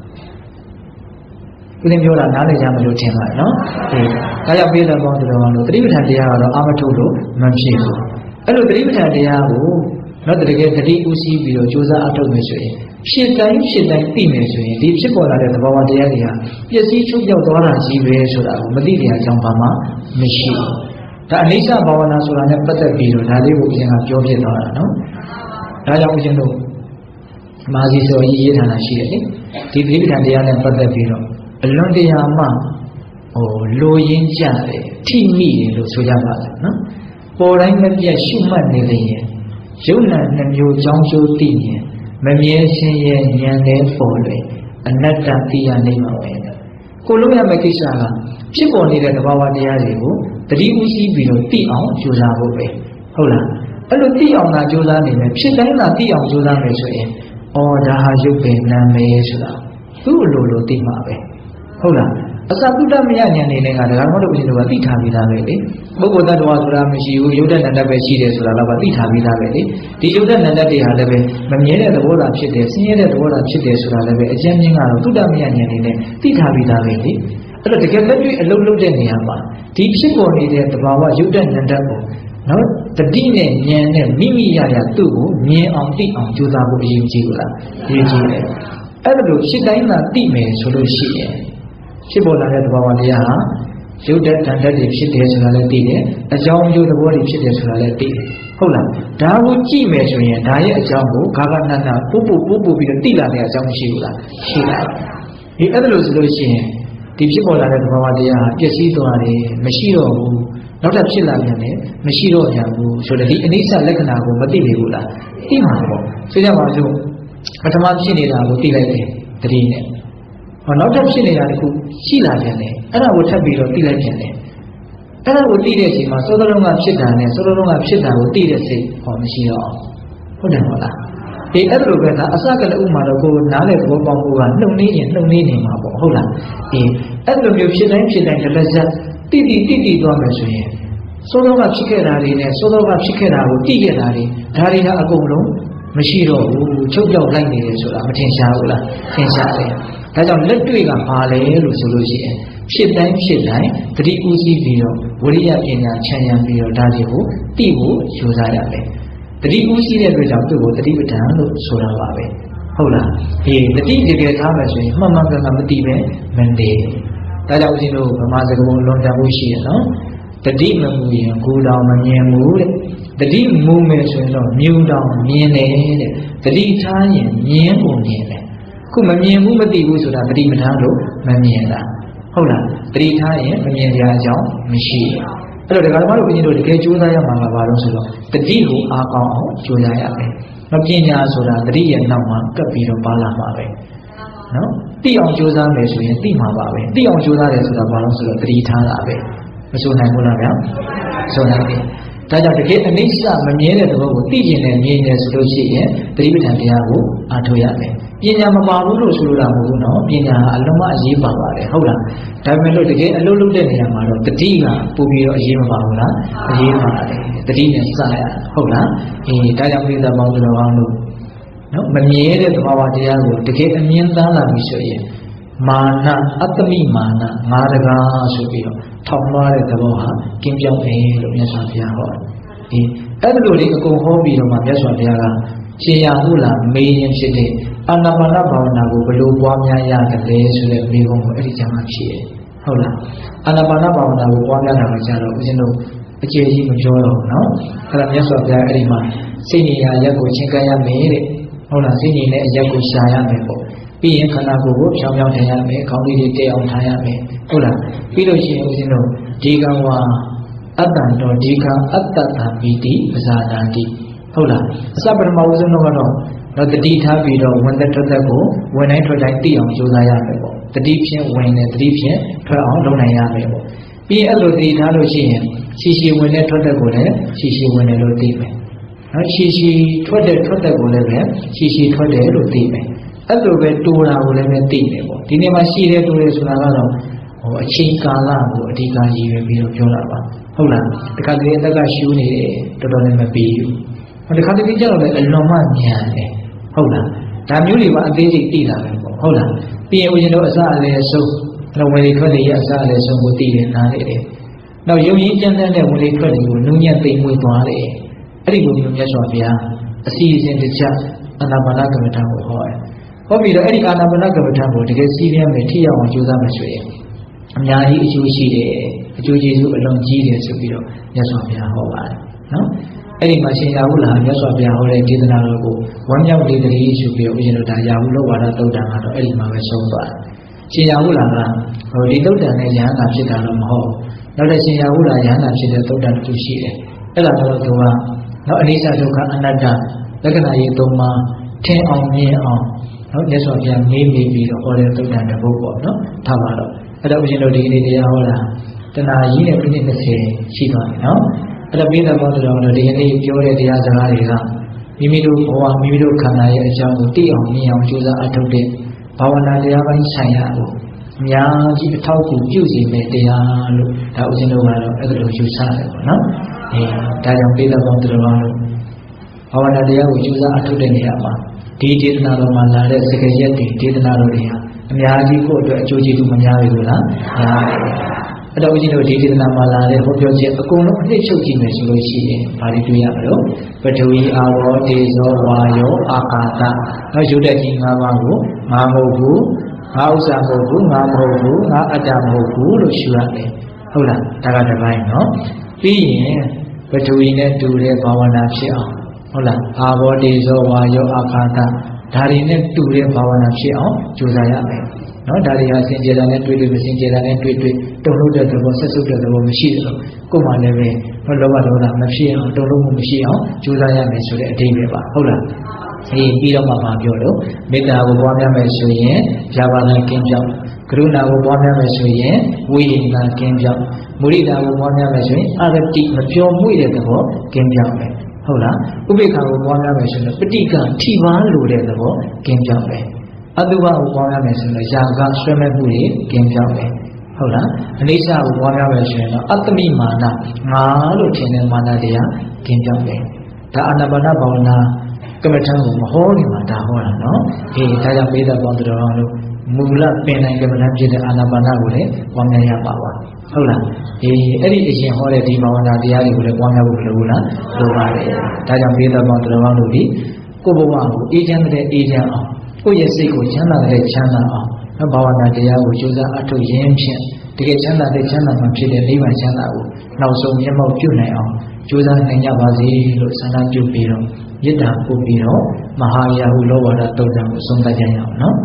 ဒီလိုပြောတာနားလည်ကြမလို့ထင်ပါနော်ဒါကြောင့်ပြေးတော့ကောင်းတယ်လို့သတိပဋ္ဌာန်တရားကတော့အာမထုတ်လို့မဖြစ်ဘူးအဲ့လိုသတိပဋ္ဌာန်တရားကိုတော့တကယ်သတိဥစည်းပြီးတော့ကြိုးစားအထောက်မယ်ဆိုရင်ရှင်းတိုင်းသိမယ်ဆိုရင်ဒီဖြစ်ပေါ်လာတဲ့သဘောတရားတွေကပျက်စီးချုပ်ပြောက်သွားတာကြီးပဲဆိုတာကိုမသိတဲ့အကြောင်းဘာမှမရှိဘူးဒါအနိစ္စဘာဝနာဆိုတာနဲ့ပတ်သက်ပြီးတော့ဒါလေးကိုအရင်ကပြောပြသွားတာနော်ဒါကြောင့်ဦးဇင်းတို့မာဇီဆိုရေးထားတာရှိတယ်လေဒီသတိပဋ္ဌာန်တရားနဲ့ပတ်သက်ပြီးတော့အလွန်တရာမှလိုရင်းကြတယ်ထိမိတယ်လို့ဆိုကြပါစို့နော်ပေါ်တိုင်းမပြတ်ရှုမှတ်နေလျင်ယုံနာနှမျိုးကြောင်းကျိုးသိရင်မမြဲခြင်းရဲ့ဉာဏ်နဲ့ပေါ်လွင်အနတ္တသိရနိုင်မှာပဲကိုလုံးရမယ့်ကိစ္စကဖြစ်ပေါ်နေတဲ့သဘာဝတရားတွေကိုတတိဥစည်းပြီးတော့သိအောင်ကြိုးစားဖို့ပဲဟုတ်လားအဲ့လိုသိအောင်သာကြိုးစားနေမယ်ဖြစ်တိုင်းသာသိအောင်ကြိုးစားမယ်ဆိုရင်ဒါဟာရုပ်ပင်နာမည်ဆိုတာသူ့လိုသိမှာပဲဟုတ်လားအစပုတ္တမယဉာဏ်နေနဲ့ကဒါကမဟုတ်ဘူးလို့သိထားပြီးသားပဲလေပုဂ္ဂိုလ်တ attva ဆိုတာမရှိဘူးယုတ်တဲ့နန္တပဲရှိတယ်ဆိုတာတော့သိထားပြီးသားပဲလေဒီယုတ်တဲ့နန္တတွေဟာလည်းပဲမမြဲတဲ့သဘောသာဖြစ်တယ်ဆင်းရဲတဲ့သဘောသာဖြစ်တယ်ဆိုတာလည်းပဲအကျဉ်းချင်းကတော့သုတ္တမယဉာဏ်နေနဲ့သိထားပြီးသားပဲလေအဲ့တော့တကယ်လက်တွေ့အလုပ်လုပ်တဲ့နေရာမှာဒီဖြစ်ပေါ်နေတဲ့သဘာဝယုတ်တဲ့နန္တကိုနော်တတိနဲ့ဉာဏ်နဲ့မိမိရသူ့ကိုမြင်အောင်သိအောင်ကြိုးစားဖို့အရေးကြီးလို့လားအရေးကြီးတယ်အဲ့ဒါလို့ရှင်းတိုင်းသာသိမယ်ဆိုလို့ရှိရင်ဖြစ်ပေါ်လာတဲ့သဘာဝတရားဟာရုပ်တဲ့တန်တက်တွေဖြစ်တယ်ဆိုတာလည်းသိတယ်အကြောင်းအကျိုးသဘောတွေဖြစ်တယ်ဆိုတာလည်းသိတယ်ဟုတ်လားဒါကိုကြည့်မယ်ဆိုရင်ဒါရဲ့အကြောင်းကိုဂါဂနန္ဒပို့ပြီးတော့သိလာတဲ့အကြောင်းမရှိဘူးလားရှိတာဒီအဲ့ဒါလို့ဆိုလို့ရှိရင်ဒီဖြစ်ပေါ်လာတဲ့သဘာဝတရားဟာပျက်စီးသွားတယ်မရှိတော့ဘူးနောက်ထပ်ဖြစ်လာပြန်တယ်မရှိတော့ကြဘူးဆိုတော့ဒီအနိစ္စလက္ခဏာကိုမသိနေဘူးလားသိမှာပေါ့ဆိုကြပါစို့ပထမဖြစ်နေတာကိုသိလိုက်တယ်တတိနဲ့နောက်ထပ်ဖြစ်နေတာတခုရှိလာပြန်တယ်အဲ့ဒါကိုထပ်ပြီးတော့သိလိုက်ပြန်တယ်အဲ့ဒါကိုသိတဲ့အချိန်မှာစောစောလုံးကဖြစ်တာနဲ့စောစောလုံးကဖြစ်တာကိုသိတဲ့စိတ်မရှိတော့ဟုတ်တယ်မဟုတ်လားဒီအဲ့လိုပဲကအစကလည်းဥမာတော့ကိုနားလေသဘောပေါက်ဖို့ကနှုတ်နေရင်နှုတ်နေနေမှာပေါ့ဟုတ်လားဒီအဲ့လိုမျိုးဖြစ်တိုင်းတစ်လက်ဆက်တိသွားမယ်ဆိုရင်စောစောကဖြစ်ခဲ့တာတွေနဲ့စောစောကဖြစ်ခဲ့တာကိုသိခဲ့တာတွေဒါတွေကအကုန်လုံးမရှိတော့ဘူးချုပ်ပြောက်လိုက်နေတယ်ဆိုတာမထင်ရှားဘူးလားထင်ရှားတယ်ဒါကြောင့်လက်တွေ့ကဘာလဲလို့ဆိုလို့ရှိရင်ဖြစ်တိုင်းတတိဥစည်းပြီးတော့ဝိရိယပညာခြံရံပြီးတော့ဒါတွေကိုသိဖို့ကြိုးစားရမယ်တတိဥစည်းတဲ့အတွက်ကြောင့်သူ့ကိုတတိပဋ္ဌာန်လို့ဆိုတာပါပဲဟုတ်လားဒီတတိတကယ်ထားမယ်ဆိုရင်မှန်ကန်မသိပဲမနေဒါကြောင့်ဦးဇင်းတို့ဗမာစကားပုံလွန်တန်ဖို့ရှိရနော်တတိမမူရင်ကိုယ်တော်မမြင်ဘူးတဲ့တတိမူမယ်ဆိုရင်တော့မြူတော်မြင်တယ်တဲ့တတိထားရင်မြင်ဖို့မြင်တယ်ခုမမြင်ဘူးမသိဘူးဆိုတာတတိမထားလို့မမြင်တာဟုတ်လားတတိထားရင်မမြင်ကြအကြောင်းမရှိအဲ့တော့ဒီကနေ့မှတို့ဦးဇင်းတို့တကယ်ကြိုးစားရမှာကဘာလို့ဆိုတော့တတိကိုအားကောင်းအောင်ကြိုးစားရမယ်မပညာဆိုတာတတိရဲ့နောက်မှာကပ်ပြီးတော့ပါလာမှာပဲနော်သိအောင်ကြိုးစားမယ်ဆိုရင်သိမှာပါပဲသိအောင်ကြိုးစားတယ်ဆိုတာဘာလို့ဆိုတော့တတိထားတာပဲမဆိုနိုင်ဘူးလားဗျာဆိုနိုင်တယ်ဒါကြောင့်တကယ်အနိစ္စမမြဲတဲ့သဘောကိုသိကျင်တယ်မြင်တယ်ဆိုလို့ရှိရင်တတိပဋ္ဌာန်တရားကိုအားထုတ်ရမယ်ပညာမပါဘူးလို့ဆိုလိုတာမဟုတ်ဘူးနော်ပညာအလုံးမအရေးပါပါတယ်ဟုတ်လားဒါပေမဲ့လို့တကယ်အလုပ်လုပ်တဲ့နေရာမှာတော့တတိကပို့ပြီးတော့အရေးမပါဘူးလားအရေးပါတယ်တတိနဲ့စရဟုတ်လားဒါကြောင့်ပြိဿပေါင်းတော်ကောင်းလို့နော်မမြဲတဲ့သဘာဝတရားကိုတကယ်အမြင်သမ်းလာပြီဆိုရင်မာနအတ္တမိမာနငါးတကားဆိုပြီးတော့ထောင်လွှားတဲ့သဘောဟာကင်းပြောင်းတယ်လို့မြတ်စွာဘုရားဟောဒီအဲ့ဒီလိုလေးအကုန်ဟောပြီးတော့မှမြတ်စွာဘုရားကရှင်းရဟုတ်လားမေးရင်ဖြစ်တဲ့အာနာပါနဘာဝနာကိုဘယ်လိုပွားများရတယ်ဆိုတဲ့မေးခွန်းကိုအဲ့ဒီကျမ်းမှာဖြေတယ်ဟုတ်လားအာနာပါနဘာဝနာကိုပွားများတာကကြတော့ဦးဇင်းတို့အခြေကြီးမပြောတော့ဘူးနော်အဲ့ဒါမြတ်စွာဘုရားအဲ့ဒီမှာစိတ်ဉာဏ်ရက်ကိုချင်းကပ်ရမယ်တဲ့ဟုတ်လားစိတ်ဉာဏ်နဲ့အရက်ကိုရှာရမယ်ပေါ့ပြီးရင်ခန္ဓာကိုယ်ကိုဖြောင်းဖြောင်းထည့်ရမယ်ခေါင်းလေးတွေတက်အောင်ထားရမယ်ဟုတ်လားပြီးလို့ရှိရင်ဦးဇင်းတို့ဒီကံဝါအတ္တံတော်ဒီကံအတ္တတာပိတိပဇာနာတိဟုတ်လားအစပထမဦးဆုံးတော့တတိထားပြီးတော့ဝင်သက်ထွက်သက်ကိုဝင်တိုင်းထွက်တိုင်းသိအောင်ကြိုးစားရမယ်ပေါ့တတိဖြင့်ဝင်တယ်တတိဖြင့်ထွက်အောင်လုပ်နိုင်ရမယ်ပေါ့ပြီးအဲ့လိုတတိထားလို့ရှိရင်ရှည်ဝင်တဲ့ထွက်သက်ကိုလည်းရှည်ဝင်တယ်လို့သိမယ်နော်ရှည်ထွက်တဲ့ထွက်သက်ကိုလည်းပဲရှည်ထွက်တယ်လို့သိမယ်အဲ့လိုပဲတိုးတာကိုလည်းပဲသိတယ်ပေါ့ဒီနေ့မှာရှိတဲ့တိုးတယ်ဆိုတာကတော့အချိန်ကာလကိုအဓိကရည်ရွယ်ပြီးတော့ပြောတာပါဟုတ်လားတခါတလေအသက်ကရှူးနေတယ်တော်တော်လည်းမပြီးဘူးဒီခါတလေကျတော့လည်းအလွန်မှညံတယ်ဟုတ်လားဒါမျိုးတွေကအသေးစိတ်သိတာပဲပေါ့ဟုတ်လားပြီးရင်ဦးဇင်းတို့အစအလယ်ဆုံးဝင်လေထွက်လေရဲ့အစအလယ်ဆုံးကိုသိတယ်နားလေတယ်နောက်ယုံကြည်ကြံ့တဲ့ဝင်လေထွက်လေကိုနုညံ့သိမ့်မွေးသွားတယ်အဲ့ဒီလိုမျိုးမြတ်စွာဘုရားအစီအစဉ်တကျအာနာပါနကမ္မဋ္ဌာန်းကိုဟောတယ်ဟောပြီးတော့အဲ့ဒီအာနာပါနကမ္မဋ္ဌာန်းကိုတကယ်စီးပြင်းမယ်ထိရောက်အောင်ကြိုးစားမယ်ဆိုရင်အများကြီးအကျိုးရှိတယ်အကျိုးကျေးဇူးအလွန်ကြီးတယ်ဆိုပြီးတော့မြတ်စွာဘုရားဟောပါတယ်နော်အဲ့ဒီမှာရှင်ရာဟုလာမြတ်စွာဘုရားဟောတဲ့ဒေသနာတော်ကိုဝမ်းမြောက်လေးတည်းဆိုပြီးတော့ဦးဇင်းတို့ဒါရာဟုလောဝါဒသုတ်တံကတော့အဲ့ဒီမှာပဲဆုံးသွားတယ်ရှင်ရာဟုလာကဒီသုတ်တံနဲ့ယဟန္တာဖြစ်တာတော့မဟုတ်နောက်တဲ့ရှင်ရာဟုလာယဟန္တာဖြစ်တဲ့သုတ်တံတစ်ခုရှိတယ်အဲ့ဒါတော့သူကနော်အနိစ္စဒုက္ခအနတ္တလက္ခဏာရေးသုံးပါးထင်အောင်မြင်အောင်နော်မြတ်စွာဘုရားမေးပြီးတော့ဟောတဲ့သုတ်တံတစ်ပုဒ်ပေါ့နော်ထားပါတော့အဲ့တော့ဦးဇင်းတို့ဒီနေ့တရားဟောတာတဏှာကြီးနဲ့ပြည့်20ရှိသွားပြီနော်အဲ့တော့ပိဋကဘောတော်တို့ဒီကနေ့ပြောတဲ့တရားစကားတွေကမိမိတို့ဘဝမိမိတို့ခန္ဓာရဲ့အကြောင်းကိုသိအောင်မြင်အောင်ကြိုးစားအထောက်တဲ့ဘာဝနာတရားပိုင်းဆိုင်ရာကိုအများကြီးအထောက်အကူပြုစေမယ့်တရားလို့ဒါဦးဇင်းတို့ကတော့အဲ့လိုယူဆတယ်ပေါ့နော်ဒါကြောင့်ပိဋကဘောတော်တို့ဘာဝနာတရားကိုကြိုးစားအထောက်တဲ့နေရာမှာဒီဒေသနာတော်မှာလာတဲ့စကားရက်တွေဒေသနာတော်တွေဟာအများကြီးကိုအတွက်အကျိုးကျေးဇူးမများဘူးလားများတယ်အဲ့တော့ဦးဇင်းတို့ဒီဒေသနာမှာလာတဲ့ဟောပြောချက်အကုန်လုံးအနှစ်ချုပ်ကြည့်မယ်ဆိုလို့ရှိရင်ဘာတွေတွေ့ရမလို့ပထဝီအာဘောတေဇောဝါယောအာကာသနောက်ရုပ်တဲ့ကြီး၅ပါးကိုငါမဟုတ်ဘူးငါဥစ္စာမဟုတ်ဘူးငါမဟုတ်ဘူးငါအတ္တမဟုတ်ဘူးလို့ရှုရတယ်ဟုတ်လားဒါကတစ်ပိုင်းနော်ပြီးရင်ပထဝီနဲ့တူတဲ့ဘာဝနာဖြစ်အောင်ဟုတ်လားအာဘောတေဇောဝါယောအာကာသဒါတွေနဲ့တူတဲ့ဘာဝနာဖြစ်အောင်ကြိုးစားရမယ်နော်ဒါတွေဟာစင်ကြယ်တာနဲ့တွေ့မစင်ကြယ်တာနဲ့တွေ့တုံ့လို့တဲ့သဘောဆက်စုပ်တဲ့သဘောမရှိတယ်လို့ကိုယ်မှလည်းပဲလောဘဒေါသမဖြစ်အောင်တုံ့လို့မှုမရှိအောင်ကြိုးစားရမယ်ဆိုတဲ့အဓိပ္ပာယ်ပါဟုတ်လားပြီးတော့မှပြောလို့မေတ္တာကိုပွားများမယ်ဆိုရင်ဇာပါဏကင်းကြောင်းကရုဏာကိုပွားများမယ်ဆိုရင်ဝိရိယကင်းကြောင်းမုရိဒာကိုပွားများမယ်ဆိုရင်အာရတိမပြောမှုတဲ့သဘောကင်းကြောင်းပဲဟုတ်လားဥပိ္ပခာကိုပွားများမယ်ဆိုရင်ပဋိကထိပါလို့တဲ့သဘောကင်းကြောင်းပဲအတုပကိုပွားများမယ်ဆိုရင်ယာကဆွဲမဲ့မှုတွေကင်းကြောင်းပဲဟုတ်လားအနိစ္စကိုပွားများမယ်ဆိုရင်တော့အတ္တမိမာနငါလို့ထင်တဲ့မာနတရားကင်းကြောင်းပဲဒါအာနာပါနဘာဝနာကမ္မထံကိုမဟောနေမှာဒါဟောတာနော်ဒါကြောင့်ပိဋကပေါင်းတော်အောင်လို့မူလပင်နိုင်ကမ္မထံဖြစ်တဲ့အာနာပါနကိုလည်းပွားများရပါပါဟုတ်လားအဲ့ဒီအရင်ဟောတဲ့ဒီဘာဝနာတရားတွေကိုလည်းပွားများဖို့မလိုဘူးလားလိုပါတယ်ဒါကြောင့်ပိဋကပေါင်းတော်အောင်လို့ဒီကိုယ်ဘဝကိုအေးချမ်းတဲ့အေးချမ်းအောင်ကိုယ့်ရဲ့စိတ်ကိုချမ်းသာတဲ့ချမ်းသာအောင်ဘာဝနာတရားကိုကြိုးစားအထောက်ရင်းဖြင့်တကယ်ချမ်းသာတဲ့ချမ်းသာမှဖြစ်တဲ့နိဗ္ဗာန်ချမ်းသာကိုနောက်ဆုံးမျက်မှောက်ပြုနိုင်အောင်ကြိုးစားနိုင်ကြပါစေလို့ဆန္ဒပြုပြီးတော့မေတ္တာပို့ပြီးတော့မဟာယာဟုလောဘသုတ်တံကိုဆုံးသတ်ကြရအောင်နော်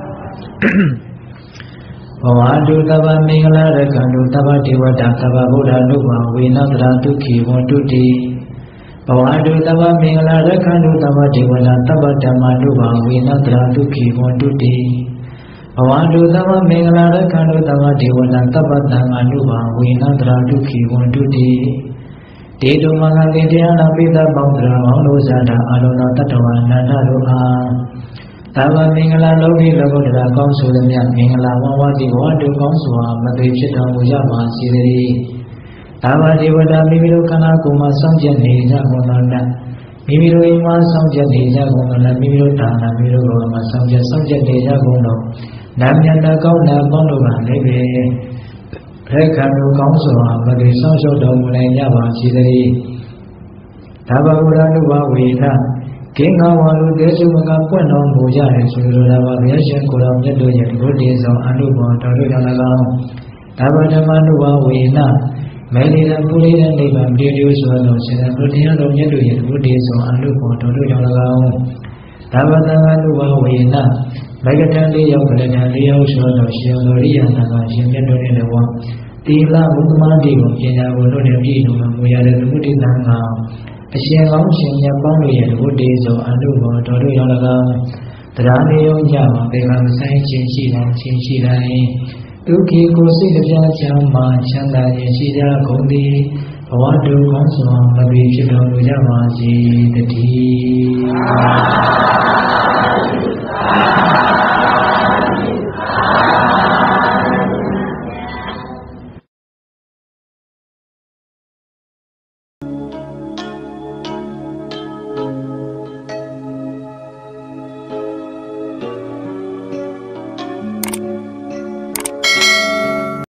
ဘဝတုတဗ္ဗမင်္ဂလာရကံတုတဗ္ဗဒေဝတာတဗ္ဗဗုဒ္ဓနုဘဝေနသရဒုက္ခိဝန္တုတိဘဝတုတဗ္ဗမင်္ဂလာရကံတုတဗ္ဗဒေဝတာတဗ္ဗဓမ္မနုဘဝေနသရဒုက္ခိဝန္တုတိဘဝတုတဗ္ဗမင်္ဂလာရကံတုတဗ္ဗဒေဝတာတဗ္ဗသံဃာနုဘဝေနသရဒုက္ခိဝန္တုတိဒေတုမဂ္ဂတိတရားနာပိသပေါင်းတရားပေါင်းလို့ဇာတာအလုံးတော်တတ္တဝါနန္ဒတို့အားသဗ္ဗမင်္ဂလာလောကီလောကုတ္တရာကောင်းဆိုသည်မြတ်မင်္ဂလာဝဝတိဘဝတုကောင်းစွာမသိဖြစ်တော်မူကြပါစေတည်းသဗ္ဗဒေဝတာမိမိတို့ခန္ဓာကိုယ်မှာစောင့်ကြနေကြကုန်သောနတ်မိမိတို့အိမ်မှာစောင့်ကြနေကြကုန်သောနတ်မိမိတို့ဌာနမိမိတို့ဘဝမှာစောင့်ကြနေကြကုန်သောနတ်မြတ်ကောင်းနာပေါင်းတို့ကလည်းပဲခေခန္ဓာကောင်းစွာမသိဆောင်ရှုပ်တော်မူနိုင်ကြပါစေတည်းသဗ္ဗဗုဒ္ဓနုဘဝေနကင်းငါဝါလူတေစုမကပွင့်တော်မူကြတယ်ဆိုလိုတာပါဘုရားရှင်ကိုယ်တော်မြတ်တို့ရဲ့ဘုဒ္ဓေဆောင်အနုဘောတော်တို့ကြောင့်၎င်းသဗ္ဗဓမ္မနုဘဝေနမေလီရပုရိသနိဗ္ဗာန်ပြည့်ပြည့်စွာသောစေတဘုရားတော်မြတ်တို့ရဲ့ဘုဒ္ဓေဆောင်အနုဘောတော်တို့ကြောင့်၎င်းသဗ္ဗသံဃာနုဘဝေနမဂ္ဂတံလေးရောက်ကြတဲ့လေးရောက်စွာသောရှင်သောရိယသံဃာရှင်မြတ်တို့ရဲ့တော်သီလဘုဒ္ဓမာတိကိုပညာကိုတို့နဲ့ပြည့်စုံမူရတဲ့ဘုဒ္ဓသံဃာအရှင်ကောင်းရှင်မြတ်ပေါင်းတို့ရဲ့ဘုဒ္ဓေဆိုအနုဘောတော်တို့ရောက်၎င်းတရားနေရောညမှာပေကမဆိုင်ခြင်းရှိတိုင်းခြင်းရှိတိုင်းဒုက္ခိကိုစိတ်တရားချမ်းမှချမ်းသာခြင်းရှိကြကုန်သည်ဘဝတုကောင်းစွာမပြီးဖြစ်တော်မူကြပါစေတည်း